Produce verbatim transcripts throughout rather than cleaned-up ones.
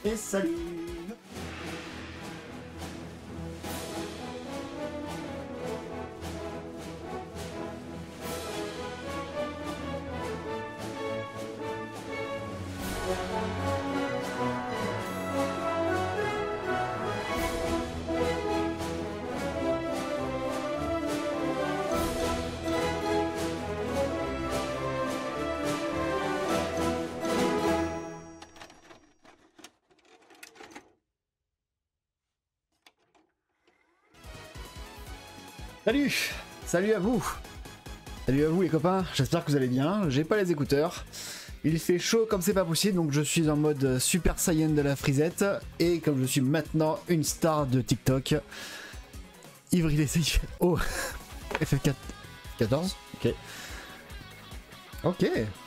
et salut. Salut, salut à vous, salut à vous les copains, j'espère que vous allez bien, j'ai pas les écouteurs, il fait chaud comme c'est pas possible donc je suis en mode Super Saiyan de la frisette et comme je suis maintenant une star de TikTok, Ivry l'essaye, oh, F F quatre, quatorze, ok, ok.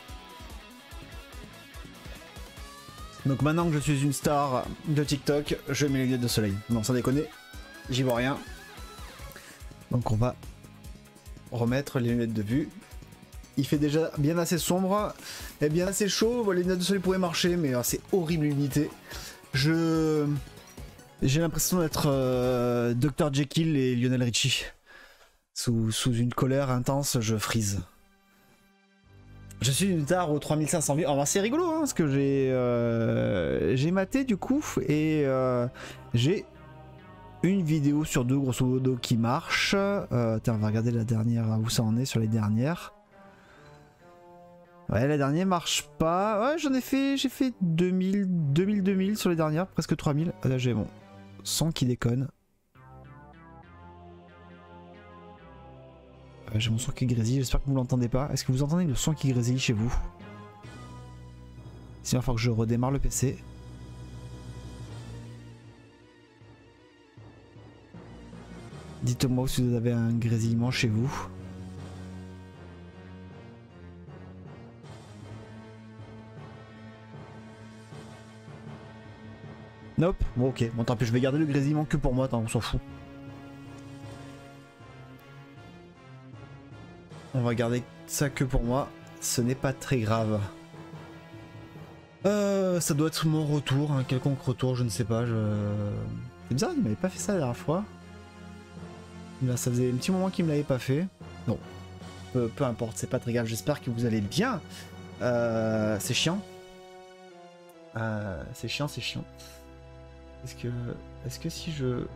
Donc maintenant que je suis une star de TikTok, je mets les lunettes de soleil, non sans déconner, j'y vois rien. Donc on va remettre les lunettes de vue. Il fait déjà bien assez sombre et bien assez chaud. Les lunettes de soleil pourraient marcher, mais c'est horrible l'unité. Je j'ai l'impression d'être euh, docteur Jekyll et Lionel Richie. Sous, sous une colère intense, je frise. Je suis une star aux trois mille cinq cents vues. Alors c'est rigolo hein, parce que j'ai euh, j'ai maté du coup et euh, j'ai une vidéo sur deux grosso modo qui marche. Euh, tiens, on va regarder la dernière où ça en est sur les dernières. Ouais, la dernière marche pas. Ouais, j'en ai fait, j'ai fait deux mille, deux mille, deux mille sur les dernières, presque trois mille. Là, j'ai mon son qui déconne. Ouais, j'ai mon son qui grésille, j'espère que vous l'entendez pas. Est-ce que vous entendez le son qui grésille chez vous? Sinon, il faut que je redémarre le P C. Dites-moi si vous avez un grésillement chez vous. Nope. Bon ok. Bon tant pis, je vais garder le grésillement que pour moi, tant on s'en fout. On va garder ça que pour moi. Ce n'est pas très grave. Euh, ça doit être mon retour, un quelconque retour, je ne sais pas. Je... C'est bizarre, il m'avait pas fait ça la dernière fois. Là, ça faisait un petit moment qu'il me l'avait pas fait. Bon, peu, peu importe, c'est pas très grave. J'espère que vous allez bien. Euh, c'est chiant. Euh, c'est chiant, c'est chiant. Est-ce que, est-ce que si je,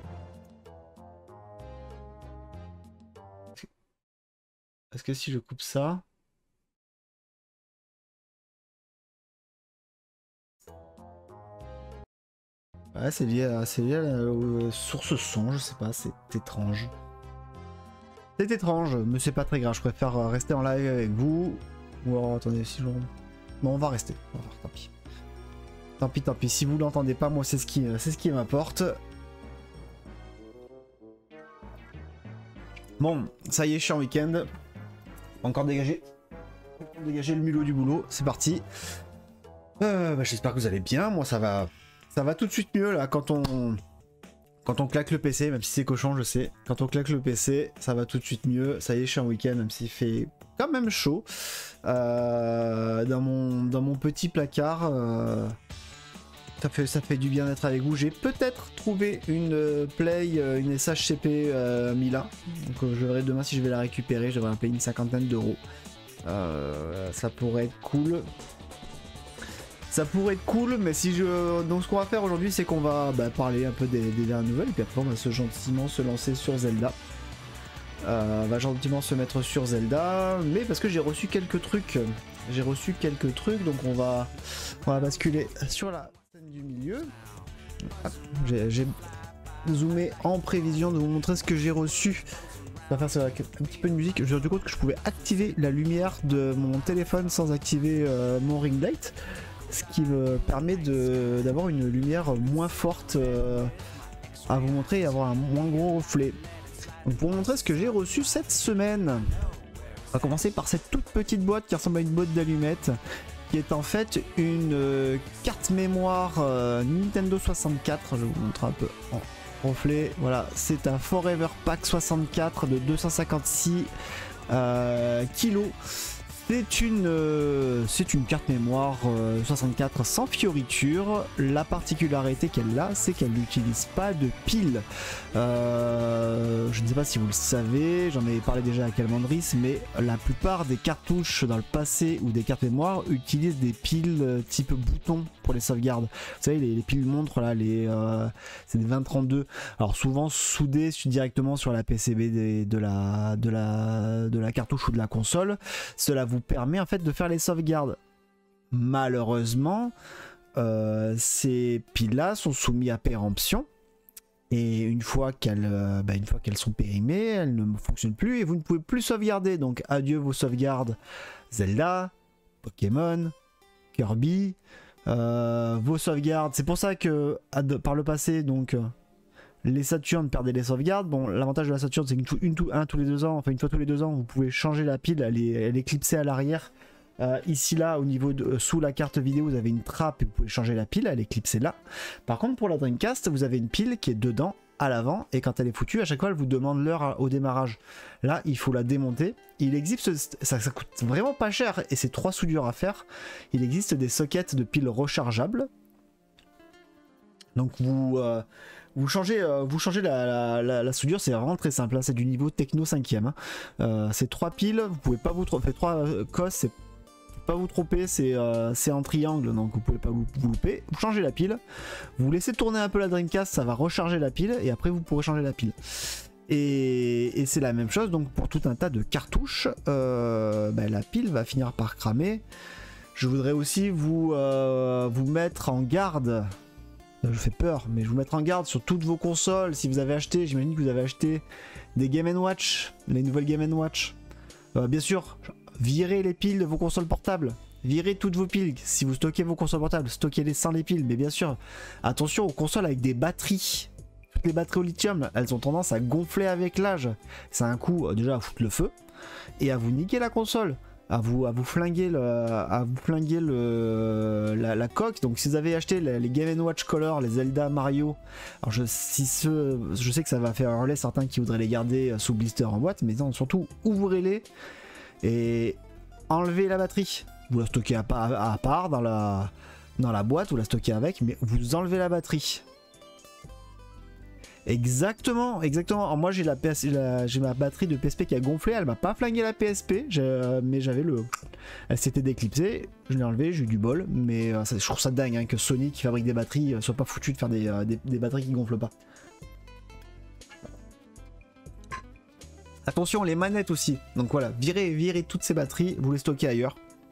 est-ce que si je coupe ça, ouais, c'est lié à, c'est lié à la euh, source son, je sais pas, c'est étrange. C'est étrange, mais c'est pas très grave, je préfère rester en live avec vous. Ou alors, attendez, si je... Bon, on va rester, on va voir, tant pis. Tant pis, tant pis, si vous l'entendez pas, moi c'est ce qui, c'est ce qui m'importe. Bon, ça y est, je suis en week-end. Encore dégagé. Dégager le mulot du boulot, c'est parti. Euh, bah, j'espère que vous allez bien, moi ça va... Ça va tout de suite mieux là, quand on... Quand on claque le P C, même si c'est cochon, je sais. Quand on claque le P C, ça va tout de suite mieux. Ça y est, je suis en week-end, même s'il fait quand même chaud. Euh, dans, mon, dans mon petit placard, euh, ça, fait, ça fait du bien d'être avec vous. J'ai peut-être trouvé une euh, Play, euh, une S H C P euh, Milan. Donc euh, je verrai demain si je vais la récupérer. Je devrais payer une cinquantaine d'euros. Euh, ça pourrait être cool. Ça pourrait être cool, mais si je... Donc ce qu'on va faire aujourd'hui, c'est qu'on va bah, parler un peu des, des dernières nouvelles, et puis après on va se gentiment se lancer sur Zelda. Euh, on va gentiment se mettre sur Zelda, mais parce que j'ai reçu quelques trucs. J'ai reçu quelques trucs, donc on va, on va basculer sur la scène du milieu. J'ai zoomé en prévision de vous montrer ce que j'ai reçu. On va faire ça avec un petit peu de musique. Je me suis rendu compte que je pouvais activer la lumière de mon téléphone sans activer euh, mon ring light. Ce qui me permet d'avoir une lumière moins forte euh, à vous montrer et avoir un moins gros reflet. Donc pour vous montrer ce que j'ai reçu cette semaine, on va commencer par cette toute petite boîte qui ressemble à une boîte d'allumettes, qui est en fait une euh, carte mémoire euh, Nintendo soixante-quatre. Je vais vous montrer un peu en reflet. Voilà, c'est un Forever Pack soixante-quatre de deux cent cinquante-six euh, kilos. C'est une, euh, c'est une carte mémoire euh, soixante-quatre sans fioriture. La particularité qu'elle a, c'est qu'elle n'utilise pas de pile. Euh, je ne sais pas si vous le savez, j'en ai parlé déjà à Calmandris, mais la plupart des cartouches dans le passé ou des cartes mémoire utilisent des piles euh, type bouton pour les sauvegardes. Vous savez, les, les piles montres là, les, euh, c'est des vingt trente-deux. Alors souvent soudées directement sur la P C B des, de, la, de, la, de la cartouche ou de la console. Cela vous permet en fait de faire les sauvegardes. Malheureusement, euh, ces piles-là sont soumises à péremption. Et une fois qu'elles euh, bah, une fois qu'elles sont périmées, elles ne fonctionnent plus et vous ne pouvez plus sauvegarder. Donc adieu vos sauvegardes Zelda, Pokémon, Kirby, euh, vos sauvegardes. C'est pour ça que par le passé, donc les Saturn perdaient les sauvegardes. Bon, l'avantage de la Saturn, c'est qu'une une, un, tous les deux ans, enfin une fois tous les deux ans, vous pouvez changer la pile, elle est, elle est clipsée à l'arrière. Euh, ici là, au niveau de euh, sous la carte vidéo, vous avez une trappe et vous pouvez changer la pile, elle est clipsée là. Par contre, pour la Dreamcast, vous avez une pile qui est dedans, à l'avant, et quand elle est foutue, à chaque fois, elle vous demande l'heure au démarrage. Là, il faut la démonter. Il existe, ça, ça coûte vraiment pas cher et c'est trois soudures à faire. Il existe des sockets de piles rechargeables. Donc vous euh, Vous changez, euh, vous changez la, la, la, la soudure, c'est vraiment très simple, hein, c'est du niveau techno cinquième. Hein. Euh, c'est trois piles, vous pouvez pas vous tromper, trois euh, cos, c'est pas vous tromper, c'est euh, en triangle, donc vous pouvez pas vous, vous louper. Vous changez la pile, vous laissez tourner un peu la Dreamcast, ça va recharger la pile, et après vous pourrez changer la pile. Et, et c'est la même chose donc pour tout un tas de cartouches, euh, bah, la pile va finir par cramer. Je voudrais aussi vous, euh, vous mettre en garde. Je vous fais peur, mais je vous mettre en garde sur toutes vos consoles. Si vous avez acheté, j'imagine que vous avez acheté des Game and Watch, les nouvelles Game and Watch. Euh, bien sûr, virez les piles de vos consoles portables. Virez toutes vos piles. Si vous stockez vos consoles portables, stockez-les sans les piles. Mais bien sûr, attention aux consoles avec des batteries. Toutes les batteries au lithium, elles ont tendance à gonfler avec l'âge. Ça a un coup déjà à foutre le feu et à vous niquer la console. À vous, à vous flinguer, le, à vous flinguer le, la, la coque. Donc si vous avez acheté les, les Game and Watch Color, les Zelda, Mario, alors je, si ce, je sais que ça va faire un relais certains qui voudraient les garder sous blister en boîte, mais non, surtout ouvrez-les et enlevez la batterie. Vous la stockez à, à, à part dans la, dans la boîte, vous la stockez avec, mais vous enlevez la batterie. Exactement, exactement. Alors moi j'ai la P S, j'ai ma batterie de P S P qui a gonflé, elle m'a pas flingué la P S P, euh, mais j'avais le, elle s'était déclipsée, je l'ai enlevée, j'ai eu du bol, mais euh, ça, je trouve ça dingue hein, que Sony qui fabrique des batteries euh, soit pas foutu de faire des, euh, des, des batteries qui gonflent pas. Attention les manettes aussi. Donc voilà, virez, virez toutes ces batteries, vous les stockez ailleurs.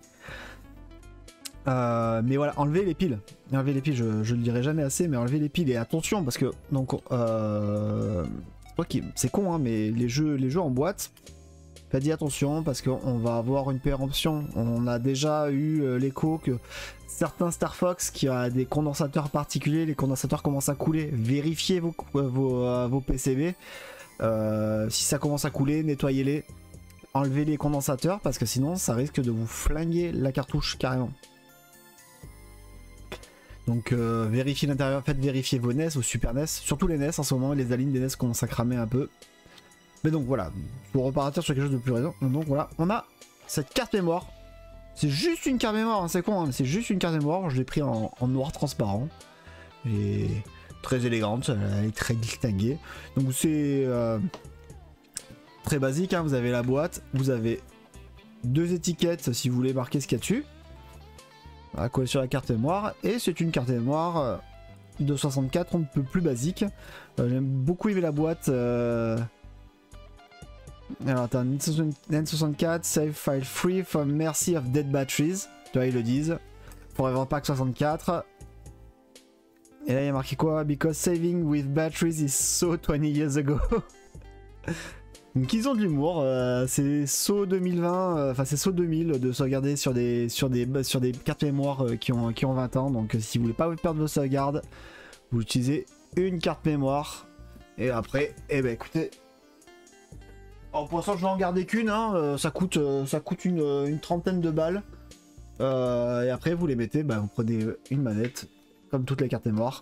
Euh, mais voilà, enlevez les piles. Enlevez les piles, je, je le dirai jamais assez, mais enlevez les piles et attention parce que donc euh, okay, c'est con hein, mais les jeux, les jeux en boîte, faites attention parce qu'on va avoir une péremption. On a déjà eu euh, l'écho que certains Star Fox qui a des condensateurs particuliers, les condensateurs commencent à couler. Vérifiez vos, vos, euh, vos P C B. Euh, si ça commence à couler, nettoyez-les. Enlevez les condensateurs parce que sinon ça risque de vous flinguer la cartouche carrément. Donc euh, vérifiez l'intérieur, faites vérifier vos N E S, vos Super N E S, surtout les N E S en ce moment, les alignes des N E S commencent à cramer un peu. Mais donc voilà, pour repartir sur quelque chose de plus raison, donc voilà, on a cette carte mémoire. C'est juste une carte mémoire, hein, c'est con, hein, c'est juste une carte mémoire, je l'ai pris en, en noir transparent. Et très élégante, elle est très distinguée. Donc c'est euh, très basique, hein, vous avez la boîte, vous avez deux étiquettes si vous voulez marquer ce qu'il y a dessus. À coller sur la carte mémoire, et c'est une carte mémoire de soixante-quatre, un peu plus basique. Euh, J'aime beaucoup aimé la boîte. Euh... Alors attends, N soixante-quatre, save file free from mercy of dead batteries. Tu vois, ils le disent. Forever Pack soixante-quatre. Et là il y a marqué quoi? Because saving with batteries is so twenty years ago. Donc ils ont de l'humour, euh, c'est saut deux mille vingt, enfin euh, c'est saut deux mille de sauvegarder sur des sur des sur des cartes mémoire euh, qui ont qui ont vingt ans. Donc euh, si vous voulez pas perdre vos sauvegardes, vous utilisez une carte mémoire. Et après, eh ben écoutez, en pour l'instant je vais en garder qu'une, hein, euh, ça coûte euh, ça coûte une, une trentaine de balles. Euh, et après vous les mettez, bah, vous prenez une manette comme toutes les cartes mémoire.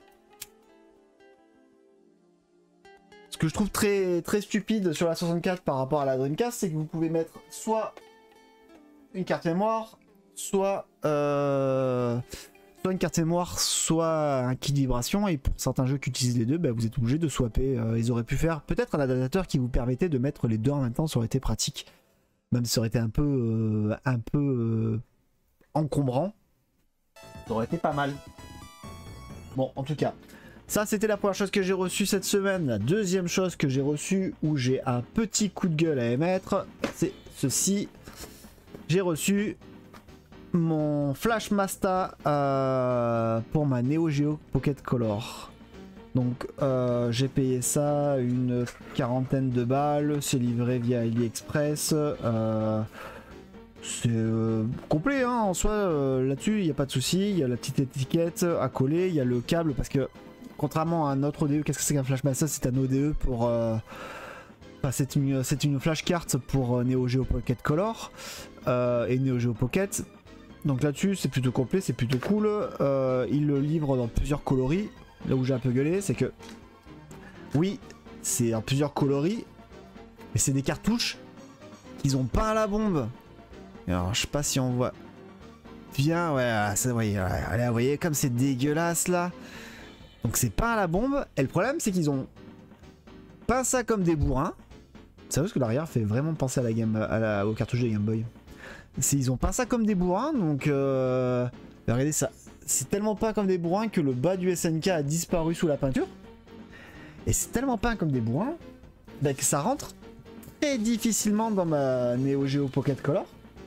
Ce que je trouve très, très stupide sur la soixante-quatre par rapport à la Dreamcast, c'est que vous pouvez mettre soit une carte mémoire, soit, euh, soit une carte mémoire, soit un kit vibration. Et pour certains jeux qui utilisent les deux, bah, vous êtes obligé de swapper. Euh, ils auraient pu faire peut-être un adaptateur qui vous permettait de mettre les deux en même temps, ça aurait été pratique. Même si ça aurait été un peu, euh, un peu euh, encombrant, ça aurait été pas mal. Bon, en tout cas, ça c'était la première chose que j'ai reçue cette semaine. La deuxième chose que j'ai reçue, où j'ai un petit coup de gueule à émettre, c'est ceci. J'ai reçu mon Flash Masta euh, pour ma Neo Geo Pocket Color. Donc euh, j'ai payé ça une quarantaine de balles, c'est livré via AliExpress. Euh, c'est euh, complet hein, en soi, euh, là-dessus il n'y a pas de souci. Il y a la petite étiquette à coller, il y a le câble parce que contrairement à un autre O D E, qu'est-ce que c'est qu'un Flash Masta? C'est un O D E pour... Euh, enfin, c'est une, c'est une flash carte pour Neo Geo Pocket Color euh, et Neo Geo Pocket. Donc là-dessus c'est plutôt complet, c'est plutôt cool. Euh, il le livre dans plusieurs coloris. Là où j'ai un peu gueulé, c'est que oui, c'est en plusieurs coloris, mais c'est des cartouches qu'ils ont pas à la bombe. Alors je sais pas si on voit bien, ouais, ça, ouais, allez, vous voyez comme c'est dégueulasse là. Donc c'est pas à la bombe. Et le problème c'est qu'ils ont pas ça comme des bourrins. C'est vrai que l'arrière fait vraiment penser à la game, à la, aux cartouches de Game Boy. Ils ont pas ça comme des bourrins, donc euh, regardez ça. C'est tellement peint comme des bourrins que le bas du S N K a disparu sous la peinture. Et c'est tellement peint comme des bourrins bah, que ça rentre très difficilement dans ma Neo Geo Pocket Color.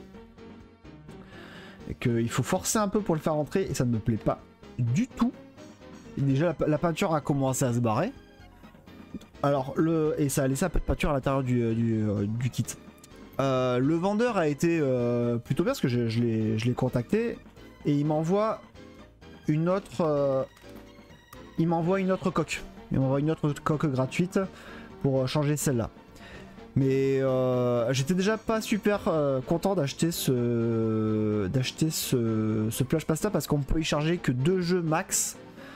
Et qu'il faut forcer un peu pour le faire rentrer et ça ne me plaît pas du tout. Et déjà la, la peinture a commencé à se barrer. Alors le et ça a laissé un peu de peinture à l'intérieur du, du, du kit. Euh, le vendeur a été euh, plutôt bien parce que je, je l'ai contacté et il m'envoie une autre euh, il m'envoie une autre coque il m'envoie une autre coque gratuite pour changer celle-là, mais euh, j'étais déjà pas super euh, content d'acheter ce d'acheter ce, ce Flash Masta parce qu'on peut y charger que deux jeux max.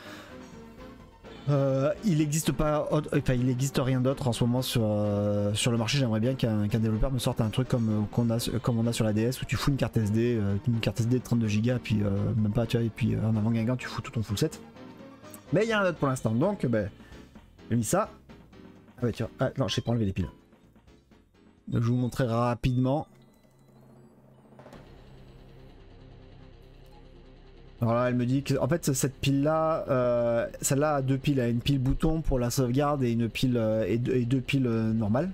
Euh, il n'existe pas, enfin il n'existe rien d'autre en ce moment sur, euh, sur le marché. J'aimerais bien qu'un qu'un développeur me sorte un truc comme, qu'on a, comme on a sur la D S où tu fous une carte S D, euh, une carte S D de trente-deux gigas, puis euh, même pas, tu vois, et puis euh, en avant Guingamp tu fous tout ton full set. Mais il y a un autre pour l'instant, donc ben, j'ai mis ça. Ah bah tiens, ah, non, je sais pas enlever les piles. Donc je vous montrerai rapidement. Alors là, elle me dit que en fait cette pile là, euh, celle-là a deux piles, elle a une pile bouton pour la sauvegarde et une pile euh, et, deux, et deux piles euh, normales.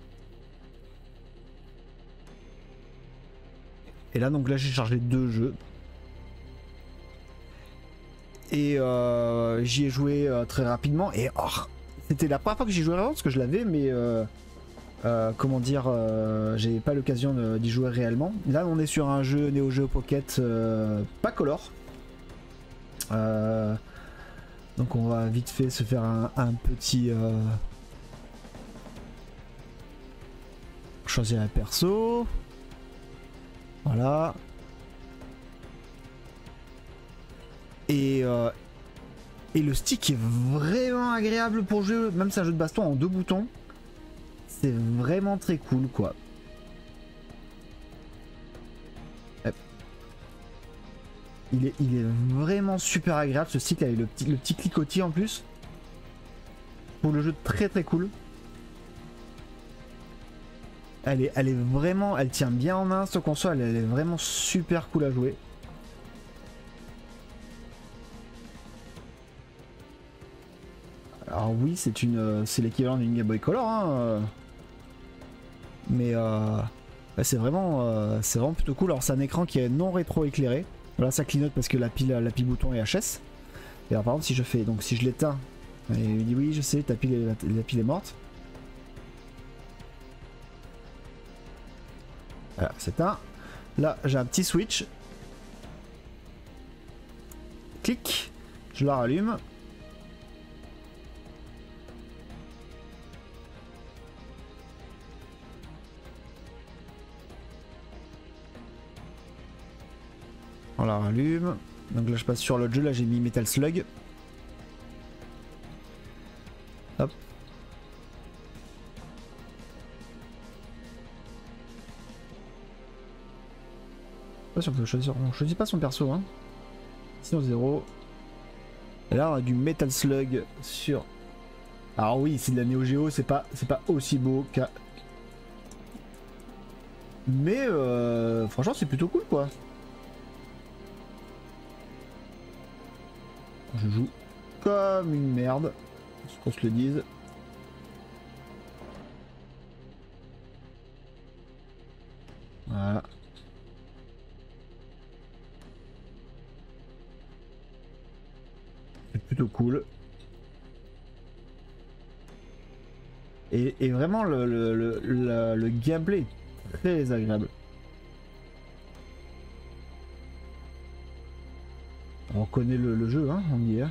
Et là donc là j'ai chargé deux jeux et euh, j'y ai joué euh, très rapidement et oh, c'était la première fois que j'y jouais réellement parce que je l'avais mais euh, euh, comment dire, euh, j'ai pas l'occasion d'y jouer réellement. Là on est sur un jeu Neo Geo Pocket euh, pas color. Euh, donc on va vite fait se faire un, un petit euh, choisir un perso, voilà, et, euh, et le stick est vraiment agréable pour jouer, même si c'est un jeu de baston en deux boutons, c'est vraiment très cool quoi. Il est, il est vraiment super agréable ce stick avec le petit, le petit clicotis en plus. Pour le jeu très très cool. Elle est, elle est vraiment, elle tient bien en main cette console, elle est vraiment super cool à jouer. Alors oui, c'est une, c'est l'équivalent d'une Game Boy Color, hein. Mais euh, c'est vraiment, euh, c'est vraiment plutôt cool. Alors c'est un écran qui est non rétro éclairé. Voilà, ça clignote parce que la pile, la pile bouton est H S. Et alors par exemple si je fais, donc si je l'éteins, et il dit oui je sais, ta pile est, la, la pile est morte. Voilà, c'est un. Là j'ai un petit switch. Clic, je la rallume. On la rallume. Donc là je passe sur l'autre jeu, là j'ai mis Metal Slug. Hop. pas si on peut choisir. On choisit pas son perso, hein. Sinon zéro. Et là, on a du Metal Slug sur. Alors oui, c'est de la Neo Geo, c'est pas, c'est pas aussi beau qu'à. Mais euh, franchement, c'est plutôt cool, quoi. Je joue comme une merde, qu'on se le dise. Voilà. C'est plutôt cool. Et, et vraiment, le, le, le, le, le gameplay est très agréable. On connaît le, le jeu, hein, on y est.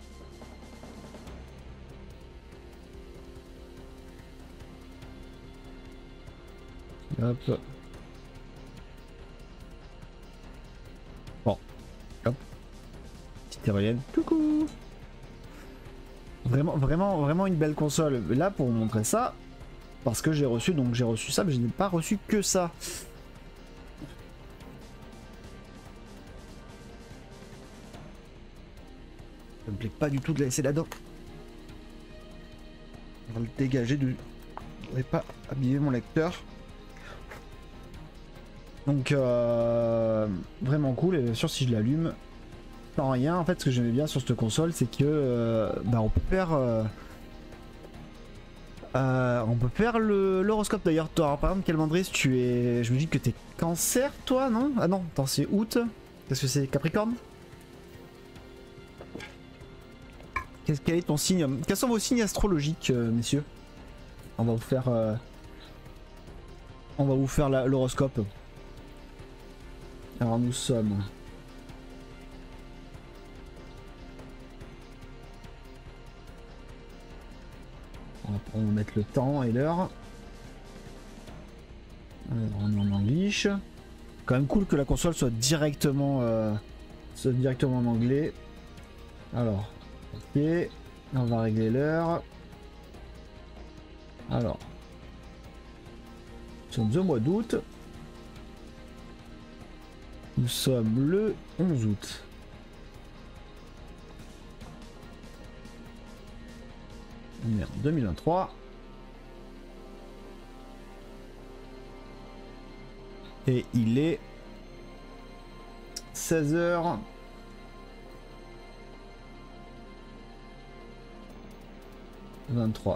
Hop. Bon. Hop. Petite tyrolienne. Coucou. Vraiment, vraiment, vraiment une belle console. Là, pour vous montrer ça, parce que j'ai reçu, donc j'ai reçu ça, mais je n'ai pas reçu que ça. Ça me plaît pas du tout de la laisser là-dedans. On va le dégager de. Je voudrais pas abîmer mon lecteur. Donc euh, vraiment cool, et bien sûr si je l'allume sans rien, en fait ce que j'aimais bien sur cette console c'est que euh, bah, on peut faire euh, euh, on peut faire l'horoscope d'ailleurs. Toi par exemple Calmandris, tu es, je me dis que t'es Cancer toi, non? Ah non, attends, c'est août. Qu'est-ce que c'est, Capricorne? Qu'est-ce Quel est ton signe? Quels sont vos signes astrologiques, euh, messieurs? On va vous faire euh, on va vous faire l'horoscope. Alors nous sommes on va, on va mettre le temps et l'heure. On est en anglais. Quand même cool que la console soit directement euh, soit directement en anglais. Alors ok, on va régler l'heure. Alors nous sommes au mois d'août. Nous sommes le onze août. On est en deux mille vingt-trois. Et il est seize heures vingt-trois.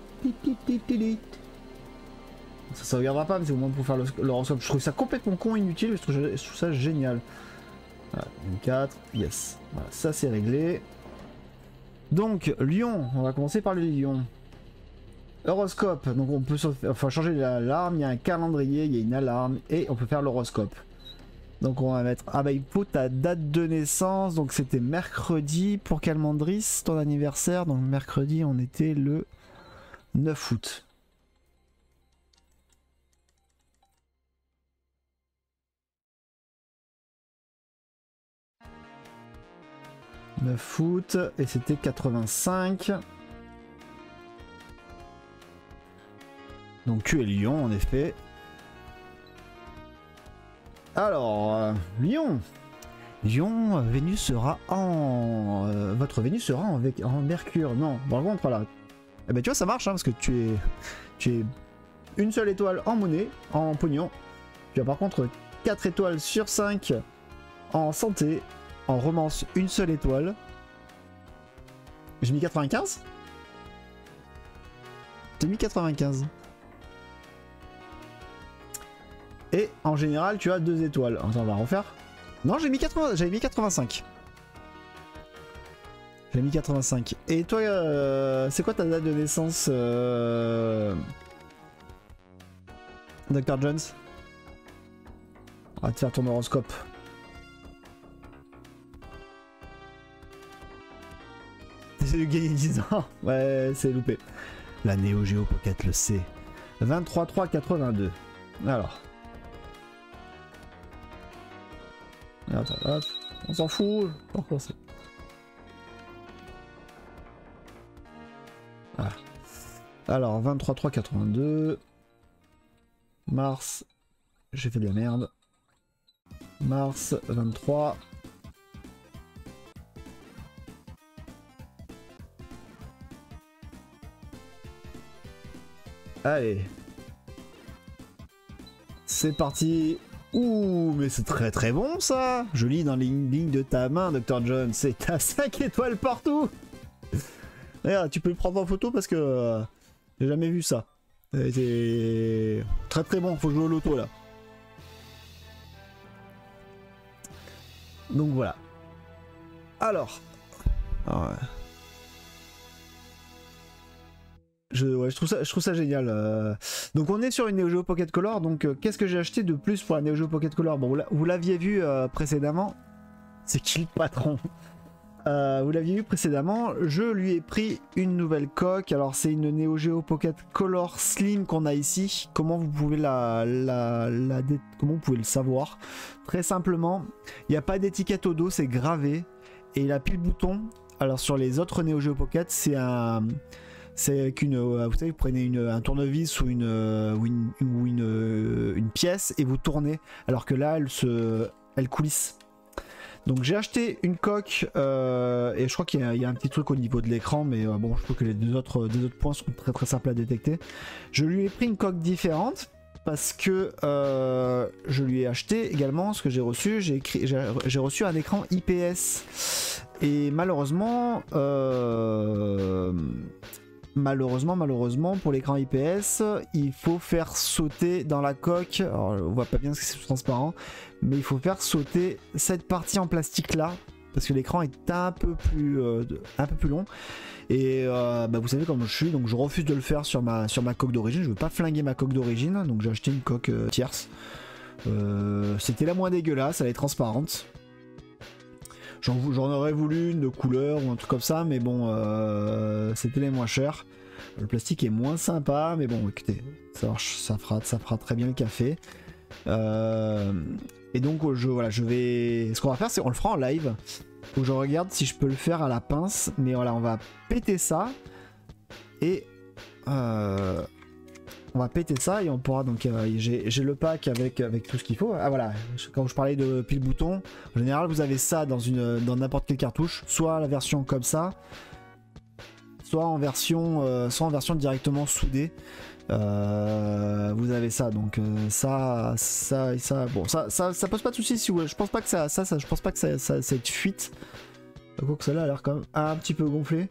Ça sauvegardera pas, mais c'est au moins pour faire l'horoscope. Je trouve ça complètement con, inutile, mais je trouve, je trouve ça génial. Voilà, vingt-quatre, yes. Voilà, ça c'est réglé. Donc, Lion, on va commencer par le Lion. Horoscope, donc on peut enfin, changer l'alarme, il y a un calendrier, il y a une alarme, et on peut faire l'horoscope. Donc on va mettre, ah bah il faut ta date de naissance, donc c'était mercredi pour Calmandris, ton anniversaire, donc mercredi on était le neuf août. neuf août, et c'était quatre-vingt-cinq. Donc tu es Lion en effet. Alors, euh, Lion. Lion, Vénus sera en... Euh, votre Vénus sera en, en Mercure. Non, par contre là. Eh ben tu vois ça marche hein, parce que tu es... Tu es une seule étoile en monnaie, en pognon. Tu as par contre quatre étoiles sur cinq en santé. En romance, une seule étoile. J'ai mis quatre-vingt-quinze. J'ai mis quatre-vingt-quinze. Et en général, tu as deux étoiles. Attends, on va refaire. Non, j'ai mis quatre-vingts, j'avais mis quatre-vingt-cinq. J'ai mis quatre-vingt-cinq. Et toi, euh, c'est quoi ta date de naissance, euh... docteur Jones? On va te faire ton horoscope. C'est le gagner dix ans. Ouais, c'est loupé. La Neo Geo Pocket le sait. vingt-trois trois quatre-vingt-deux. Alors. Attends, hop. On s'en fout. Pourquoi c'est... Voilà. Alors, vingt-trois trois quatre-vingt-deux. Mars. J'ai fait de la merde. mars vingt-trois. Allez. C'est parti. Ouh, mais c'est très très bon ça. Je lis dans les lignes de ta main, docteur John. C'est à cinq étoiles partout. Regarde, tu peux le prendre en photo parce que euh, j'ai jamais vu ça. C'est très très bon, faut jouer au loto là. Donc voilà. Alors. Alors ouais. Je, ouais, je, trouve ça, je trouve ça génial. Euh... Donc on est sur une Neo Geo Pocket Color. Donc euh, qu'est-ce que j'ai acheté de plus pour la Neo Geo Pocket Color? Bon, vous l'aviez vu euh, précédemment. C'est qui le patron? euh, Vous l'aviez vu précédemment. Je lui ai pris une nouvelle coque. Alors c'est une Neo Geo Pocket Color Slim qu'on a ici. Comment vous pouvez la, la, la comment vous pouvez le savoir? Très simplement, il n'y a pas d'étiquette au dos, c'est gravé. Et il a pile bouton. Alors sur les autres Neo Geo Pocket, c'est un... C'est avec une, vous savez, vous prenez une, un tournevis ou une, ou une, ou une, une pièce et vous tournez, alors que là, elle se, elle coulisse. Donc j'ai acheté une coque euh, et je crois qu'il y, y a un petit truc au niveau de l'écran, mais euh, bon, je trouve que les deux autres, deux autres points sont très très simples à détecter. Je lui ai pris une coque différente parce que euh, je lui ai acheté également ce que j'ai reçu. J'ai écrit, j'ai reçu un écran I P S et malheureusement. Euh, Malheureusement, malheureusement, pour l'écran I P S, il faut faire sauter dans la coque, alors on voit pas bien ce que c'est transparent, mais il faut faire sauter cette partie en plastique là, parce que l'écran est un peu plus, euh, un peu plus long, et euh, bah vous savez comment je suis, donc je refuse de le faire sur ma, sur ma coque d'origine, je veux pas flinguer ma coque d'origine, donc j'ai acheté une coque euh, tierce. Euh, C'était la moins dégueulasse, elle est transparente. J'en aurais voulu une de couleur ou un truc comme ça, mais bon, euh, c'était les moins chers. Le plastique est moins sympa, mais bon, écoutez, ça, marche, ça, fera, ça fera très bien le café. Euh, et donc, je, voilà, je vais. Ce qu'on va faire, c'est on le fera en live. Faut que je regarde si je peux le faire à la pince, mais voilà, on va péter ça et. Euh, On va péter ça et on pourra donc euh, j'ai le pack avec, avec tout ce qu'il faut. Ah voilà, quand je parlais de pile bouton, en général vous avez ça dans une dans n'importe quelle cartouche, soit la version comme ça, soit en version euh, soit en version directement soudée. Euh, vous avez ça, donc euh, ça ça ça bon ça ça, ça pose pas de soucis si vous, je pense pas que ça ça, ça je pense pas que ça, ça cette fuite. Quoi que celle-là a l'air quand même un petit peu gonflé,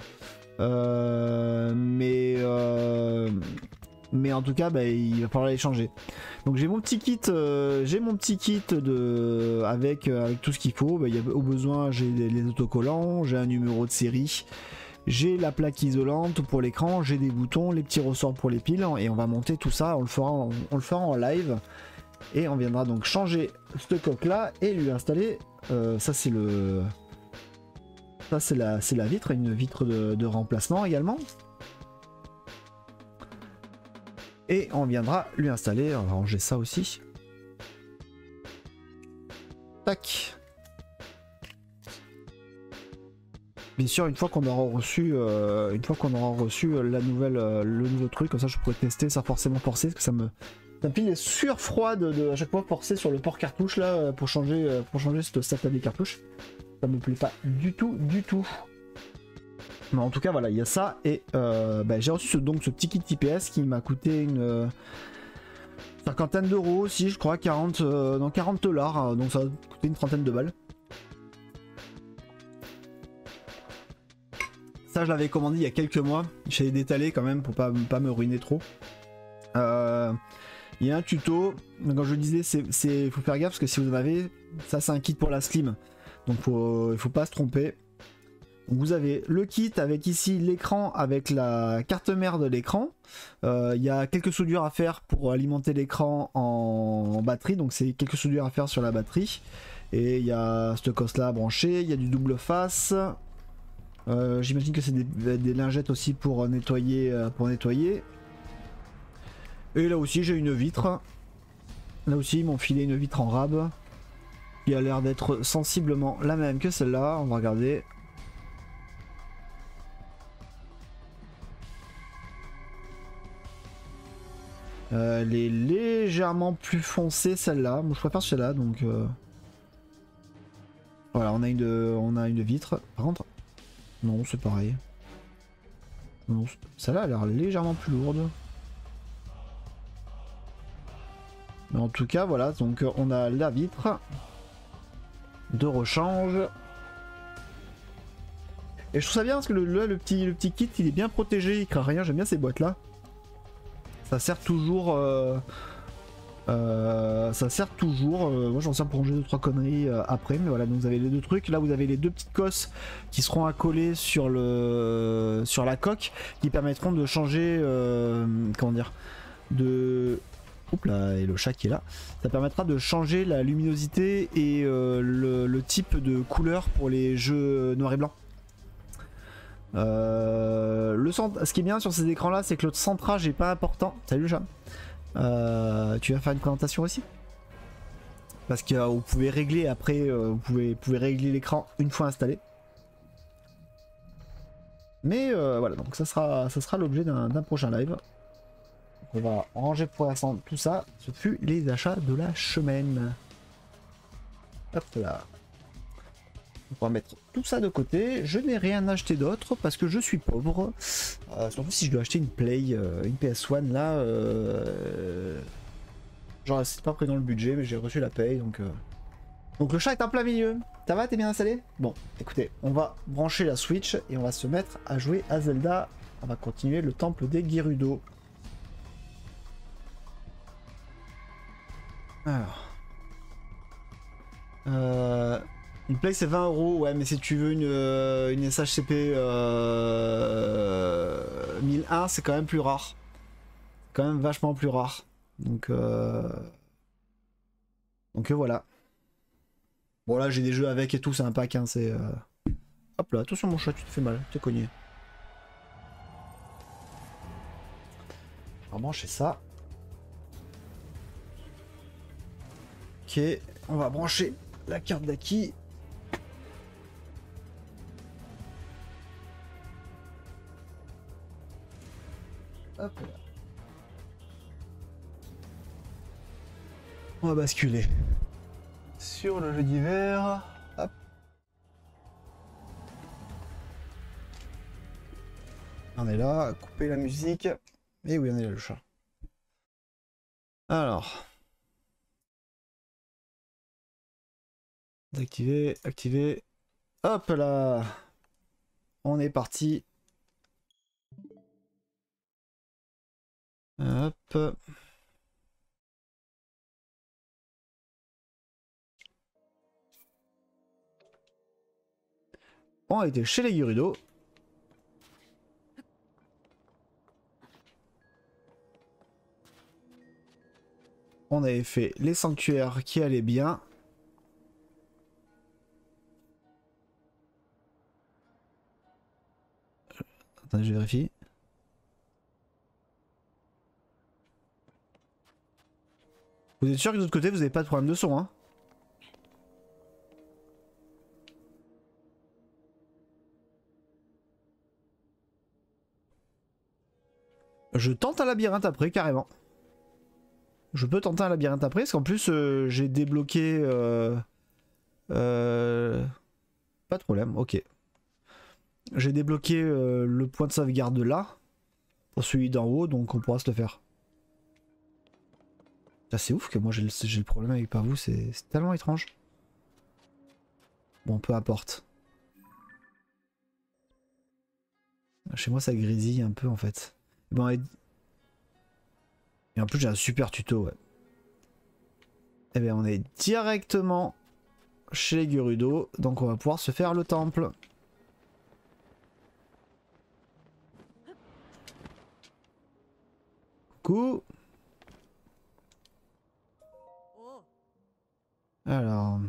euh, mais euh, mais en tout cas bah, il va falloir les changer. Donc j'ai mon petit kit euh, j'ai mon petit kit de avec, euh, avec tout ce qu'il faut. Bah, y a, au besoin j'ai les, les autocollants, j'ai un numéro de série, j'ai la plaque isolante pour l'écran, j'ai des boutons, les petits ressorts pour les piles, et on va monter tout ça, on le fera en, on le fera en live et on viendra donc changer cette coque là et lui installer euh, ça c'est le ça c'est la, c'est la vitre, une vitre de, de remplacement également. Et on viendra lui installer, on va ranger ça aussi. Tac. Bien sûr, une fois qu'on aura reçu, euh, une fois qu'on aura reçu la nouvelle, euh, le nouveau truc, comme ça je pourrais tester sans forcément forcer, parce que ça me, ça me file les sueurs froides de à chaque fois forcer sur le port cartouche là pour changer, pour changer cette sata des cartouches. Ça me plaît pas du tout, du tout. Mais en tout cas voilà, il y a ça et euh, bah, j'ai reçu ce, donc ce petit kit I P S qui m'a coûté une euh, cinquantaine d'euros aussi, je crois, quarante, euh, non, quarante dollars, hein, donc ça a coûté une trentaine de balles. Ça je l'avais commandé il y a quelques mois, j'allais détaler quand même pour pas, pas me ruiner trop. Euh, il y a un tuto, donc quand je disais c'est faut faire gaffe parce que si vous en avez, ça c'est un kit pour la slim, donc faut, il faut pas se tromper. Vous avez le kit avec ici l'écran avec la carte mère de l'écran. Euh, il y a quelques soudures à faire pour alimenter l'écran en, en batterie. Donc c'est quelques soudures à faire sur la batterie. Et il y a cette cosse là à brancher. Il y a du double face. Euh, J'imagine que c'est des, des lingettes aussi pour nettoyer, pour nettoyer. Et là aussi j'ai une vitre. Là aussi ils m'ont filé une vitre en rab. Qui a l'air d'être sensiblement la même que celle-là. On va regarder. Euh, elle est légèrement plus foncée celle-là. Moi je préfère celle-là donc. Euh... Voilà, on a une, on a une vitre. Par contre, non, c'est pareil. Non, celle-là a l'air légèrement plus lourde. Mais en tout cas, voilà, donc on a la vitre de rechange. Et je trouve ça bien parce que le, le, le, petit, le petit kit il est bien protégé, il craint rien, j'aime bien ces boîtes là. Ça sert toujours... Euh, euh, ça sert toujours, euh, moi j'en sers pour ranger deux trois conneries euh, après, mais voilà, donc vous avez les deux trucs. Là vous avez les deux petites cosses qui seront accolées sur, le, sur la coque qui permettront de changer, euh, comment dire, de... Oups là, et le chat qui est là. Ça permettra de changer la luminosité et euh, le, le type de couleur pour les jeux noir et blanc. Euh, le centre, ce qui est bien sur ces écrans là, c'est que le centrage est pas important. Salut le chat. Euh, tu vas faire une présentation aussi? Parce que euh, vous pouvez régler après, euh, vous, pouvez, vous pouvez régler l'écran une fois installé. Mais euh, voilà, donc ça sera, ça sera l'objet d'un prochain live. On va ranger pour l'instant tout ça. Ce fut les achats de la semaine. Hop là. On va mettre tout ça de côté. Je n'ai rien acheté d'autre parce que je suis pauvre. Euh, surtout si je dois acheter une Play, euh, une P S un là. Euh... Genre c'est pas pris dans le budget mais j'ai reçu la paye donc... Euh... Donc le chat est en plein milieu. Ça va, t'es bien installé? Bon, écoutez, on va brancher la Switch et on va se mettre à jouer à Zelda. On va continuer le temple des Gerudo. Alors. Euh, une Play c'est vingt euros, ouais, mais si tu veux une, euh, une S H C P euh, mille un, c'est quand même plus rare. Quand même vachement plus rare. Donc, euh... Donc euh, voilà. Bon là j'ai des jeux avec et tout, c'est un pack, hein, c'est... Euh... Hop là, attention mon chat, tu te fais mal, t'es cogné. On va brancher ça. Ok, on va brancher la carte d'acquis. Hop là. On va basculer sur le jeu d'hiver. Hop. On est là, couper la musique. Et oui, on est là le chat. Alors. D'activer, activer. Hop là. On est parti. Hop. On était chez les Gerudo. On avait fait les sanctuaires qui allaient bien. Attendez, je vérifie. Vous êtes sûr que de l'autre côté, vous n'avez pas de problème de son, hein? Je tente un labyrinthe après, carrément. Je peux tenter un labyrinthe après, parce qu'en plus, euh, j'ai débloqué... Euh, euh, pas de problème, ok. J'ai débloqué euh, le point de sauvegarde là, pour celui d'en haut, donc on pourra se le faire. C'est ouf que moi j'ai le, le problème avec pas vous, c'est tellement étrange. Bon, peu importe. Chez moi ça grésille un peu en fait. Bon, et... et en plus j'ai un super tuto, ouais. Et bien on est directement chez les Gerudo, donc on va pouvoir se faire le temple. Coucou. Alors...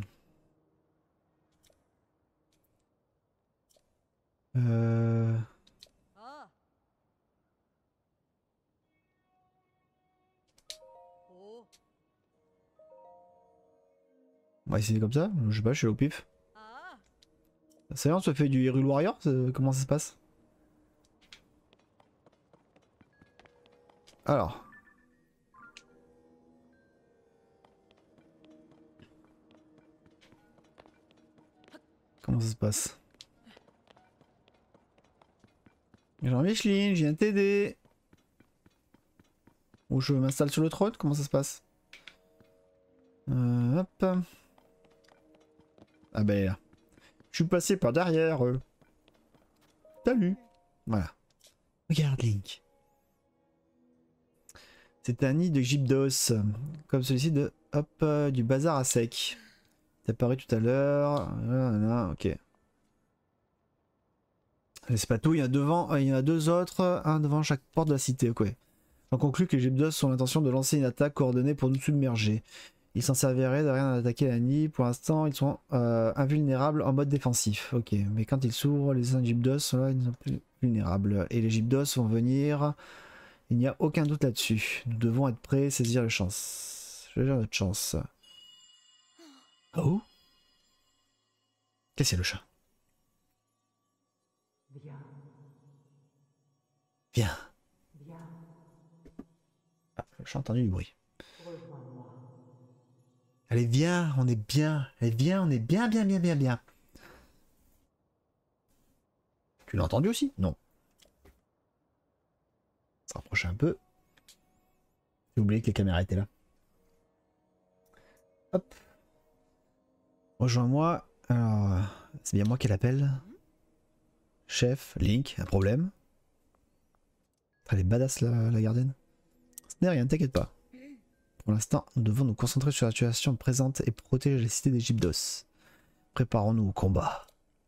Euh... On va essayer comme ça, je sais pas, je suis au pif. Ça y est, on se fait du Hyrule Warrior, comment ça se passe? Alors. Comment ça se passe? Jean-Micheline, je viens t'aider. Ou je m'installe sur le trône? Comment ça se passe? euh, Hop. Ah ben là. Je suis passé par derrière. Euh. Salut. Voilà. Regarde Link. C'est un nid de Gypdos. Comme celui-ci de... Hop, euh, du bazar à sec. C'est apparu tout à l'heure. Ok. C'est pas tout, il y, a devant, il y en a deux autres, un devant chaque porte de la cité. Ok. On conclut que les Gypdos ont l'intention de lancer une attaque coordonnée pour nous submerger. Ils s'en serviraient de rien d'attaquer la nid. Pour l'instant, ils sont euh, invulnérables en mode défensif. Ok, mais quand ils s'ouvrent, les Gypdos, là, ils ne sont plus vulnérables. Et les Gypdos vont venir. Il n'y a aucun doute là-dessus. Nous devons être prêts, saisir la chance. Saisir notre chance. Oh? Qu'est-ce que c'est le chat? Viens. Ah, j'ai entendu du bruit. Allez, viens, on est bien. Allez, viens, on est bien, bien, bien, bien, bien. Tu l'as entendu aussi? Non. Se rapprocher un peu. J'ai oublié que les caméras étaient là. Hop. Rejoins-moi. Alors, c'est bien moi qui l'appelle. Chef, Link, un problème? Elle est badass la, la gardienne. Ce n'est rien, t'inquiète pas. Pour l'instant, nous devons nous concentrer sur la situation présente et protéger la cité des Gypdos. Préparons-nous au combat.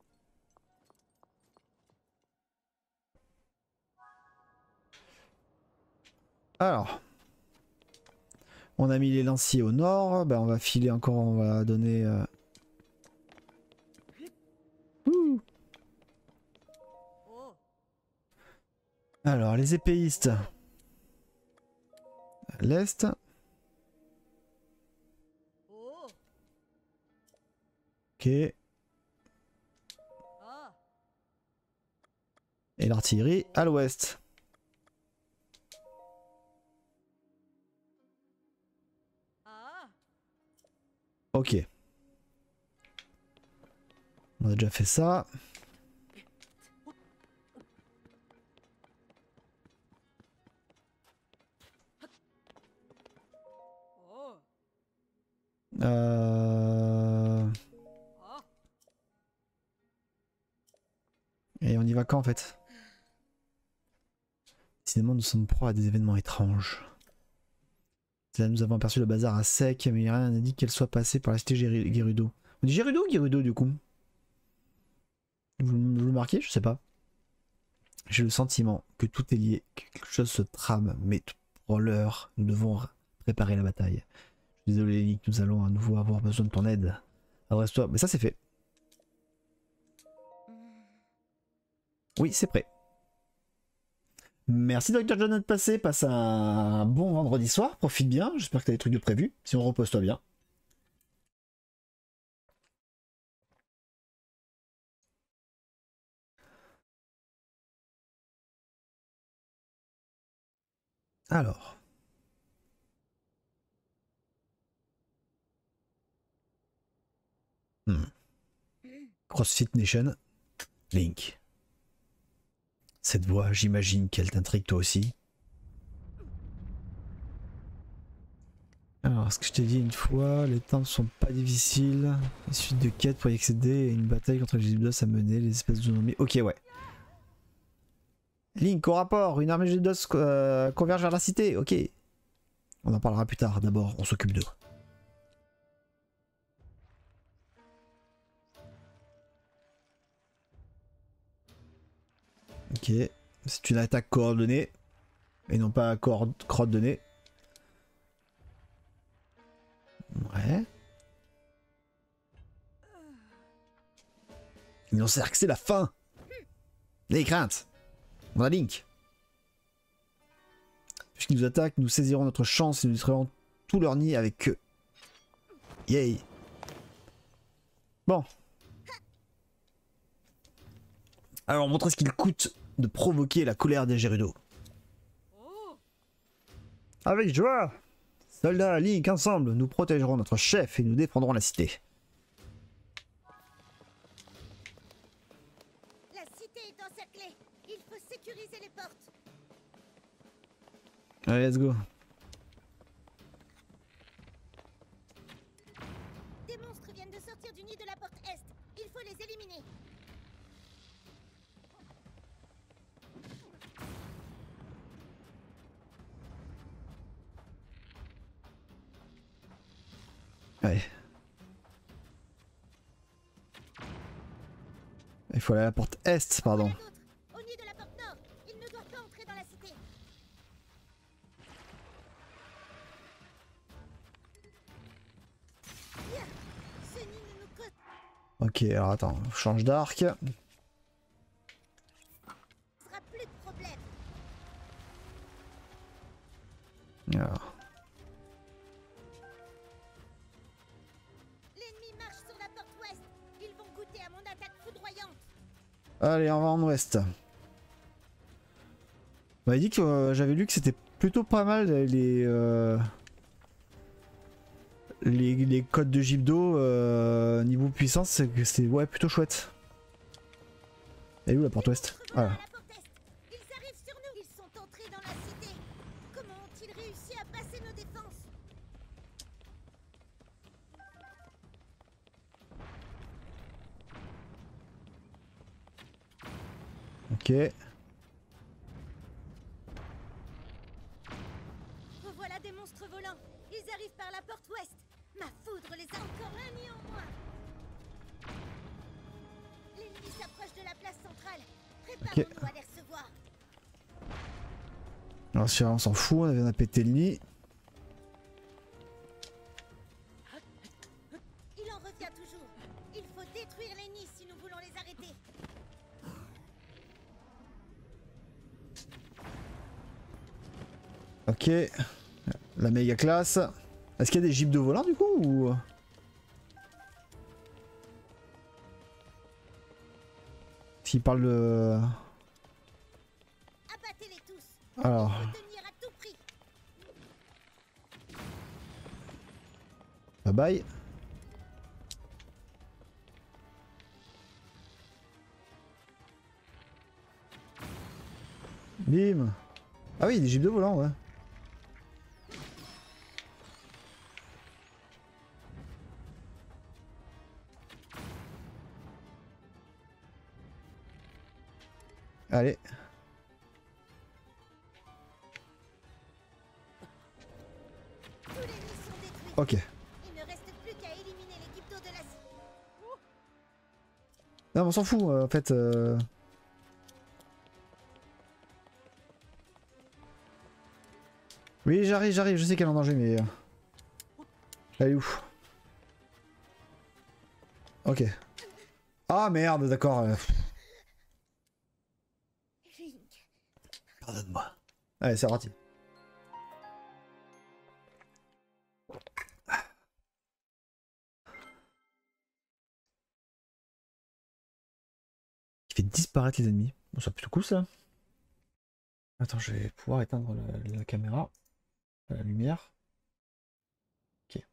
Alors, on a mis les lanciers au nord, ben on va filer encore, on va donner... Euh... Ouh. Alors, les épéistes. À l'est. Ok. Et l'artillerie à l'ouest. Ok. On a déjà fait ça. Euh... Et on y va quand en fait? Décidément, nous sommes proies à des événements étranges. Là, nous avons aperçu le bazar à sec, mais rien n'indique qu'elle soit passée par la cité Gerudo. On dit Gerudo ou Gerudo du coup? Vous, vous le marquez? Je sais pas. J'ai le sentiment que tout est lié, que quelque chose se trame, mais pour l'heure, nous devons préparer la bataille. Je suis désolé, Link, nous allons à nouveau avoir besoin de ton aide. Adresse-toi. Mais ça, c'est fait. Oui, c'est prêt. Merci Docteur John d'être passé. Passe un bon vendredi soir. Profite bien. J'espère que tu as des trucs de prévu. Si on repose-toi bien. Alors. Hmm. CrossFit Nation. Link. Cette voix, j'imagine qu'elle t'intrigue toi aussi. Alors, ce que je t'ai dit une fois, les temps ne sont pas difficiles. Une suite de quêtes pour y accéder et une bataille contre les Gypdos à mener, les espèces de zombies. Ok, ouais. Link, au rapport, une armée de Gypdos euh, converge vers la cité. Ok. On en parlera plus tard. D'abord, on s'occupe d'eux. Ok. C'est une attaque coordonnée. Et non pas coordonnée. Ouais. Ils nous cerclent, c'est la fin. Les craintes. On a Link. Puisqu'ils nous attaquent, nous saisirons notre chance et nous détruirons tout leur nid avec eux. Yay. Bon. Alors, montrez ce qu'il coûte de provoquer la colère des Gerudo. Avec joie. Soldats, Link, ensemble, nous protégerons notre chef et nous défendrons la cité. Allez, let's go. Des monstres viennent de sortir du nid de la porte Est. Il faut les éliminer. Allez. Il faut aller à la porte Est, pardon. Au nid de la porte Nord. Ils ne doivent pas entrer dans la cité. Bien. Ce nid ne nous cote. Ok, alors attends, on change d'arc. Ce sera plus de problème. Alors. L'ennemi marche sur la porte Ouest. Ils vont goûter à mon attaque foudroyante. Allez, on va en Ouest. On m'avait dit que euh, j'avais lu que c'était plutôt pas mal les euh, les, les codes de Gibdo euh, niveau puissance, c'est que c'était ouais plutôt chouette. Elle est où la porte Ouest? Voilà. À la porte Est. Ils arrivent sur nous. Ils sont entrés dans la cité. Comment ont-ils réussi à passer nos défenses? Ok. Revoilà des monstres volants. Ils arrivent par la porte Ouest. Ma foudre les a encore réunis en moi. L'ennemi s'approche de la place centrale. Préparons-nous à les recevoir. Alors si on s'en fout, on vient de péter le nid. Il en revient toujours. Il faut détruire les nids si nous voulons les arrêter. Ok. La méga classe. Est-ce qu'il y a des Gibdo volants du coup ou... S'il parle de... Abattez-les tous. Alors... Il faut tenir à tout prix. Bye bye. Bim. Ah oui, des Gibdo volants, ouais. Allez. Tous les nids sont détruits. Ok. Il ne reste plus qu'à éliminer les Gibdos de la cité. Non, mais on s'en fout, euh, en fait. Euh... Oui, j'arrive, j'arrive. Je sais qu'elle est en danger, mais... euh, Elle est où? Ok. Ah merde, d'accord. euh, Link. Pardonne-moi. Allez, c'est parti. Il fait disparaître les ennemis. Bon, c'est plutôt cool ça. Attends, je vais pouvoir éteindre la, la caméra. La lumière. Ok.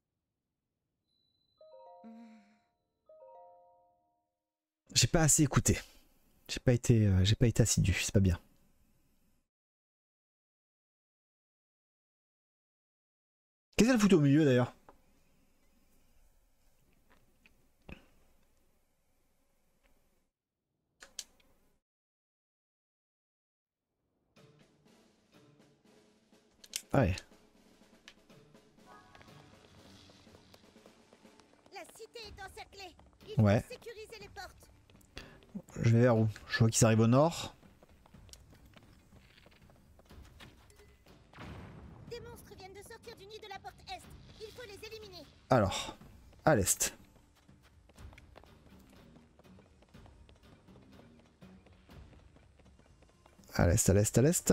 J'ai pas assez écouté. J'ai pas été, euh, j'ai pas été assidu, c'est pas bien. Qu'est-ce qu'elle fout au milieu d'ailleurs? Ouais. La cité est encerclée. Il Ouais. faut sécuriser les portes. Je vais vers où? Je vois qu'ils arrivent au nord. Des monstres viennent de sortir du nid de la porte Est. Il faut les éliminer. Alors, à l'est. À l'est, à l'est, à l'est.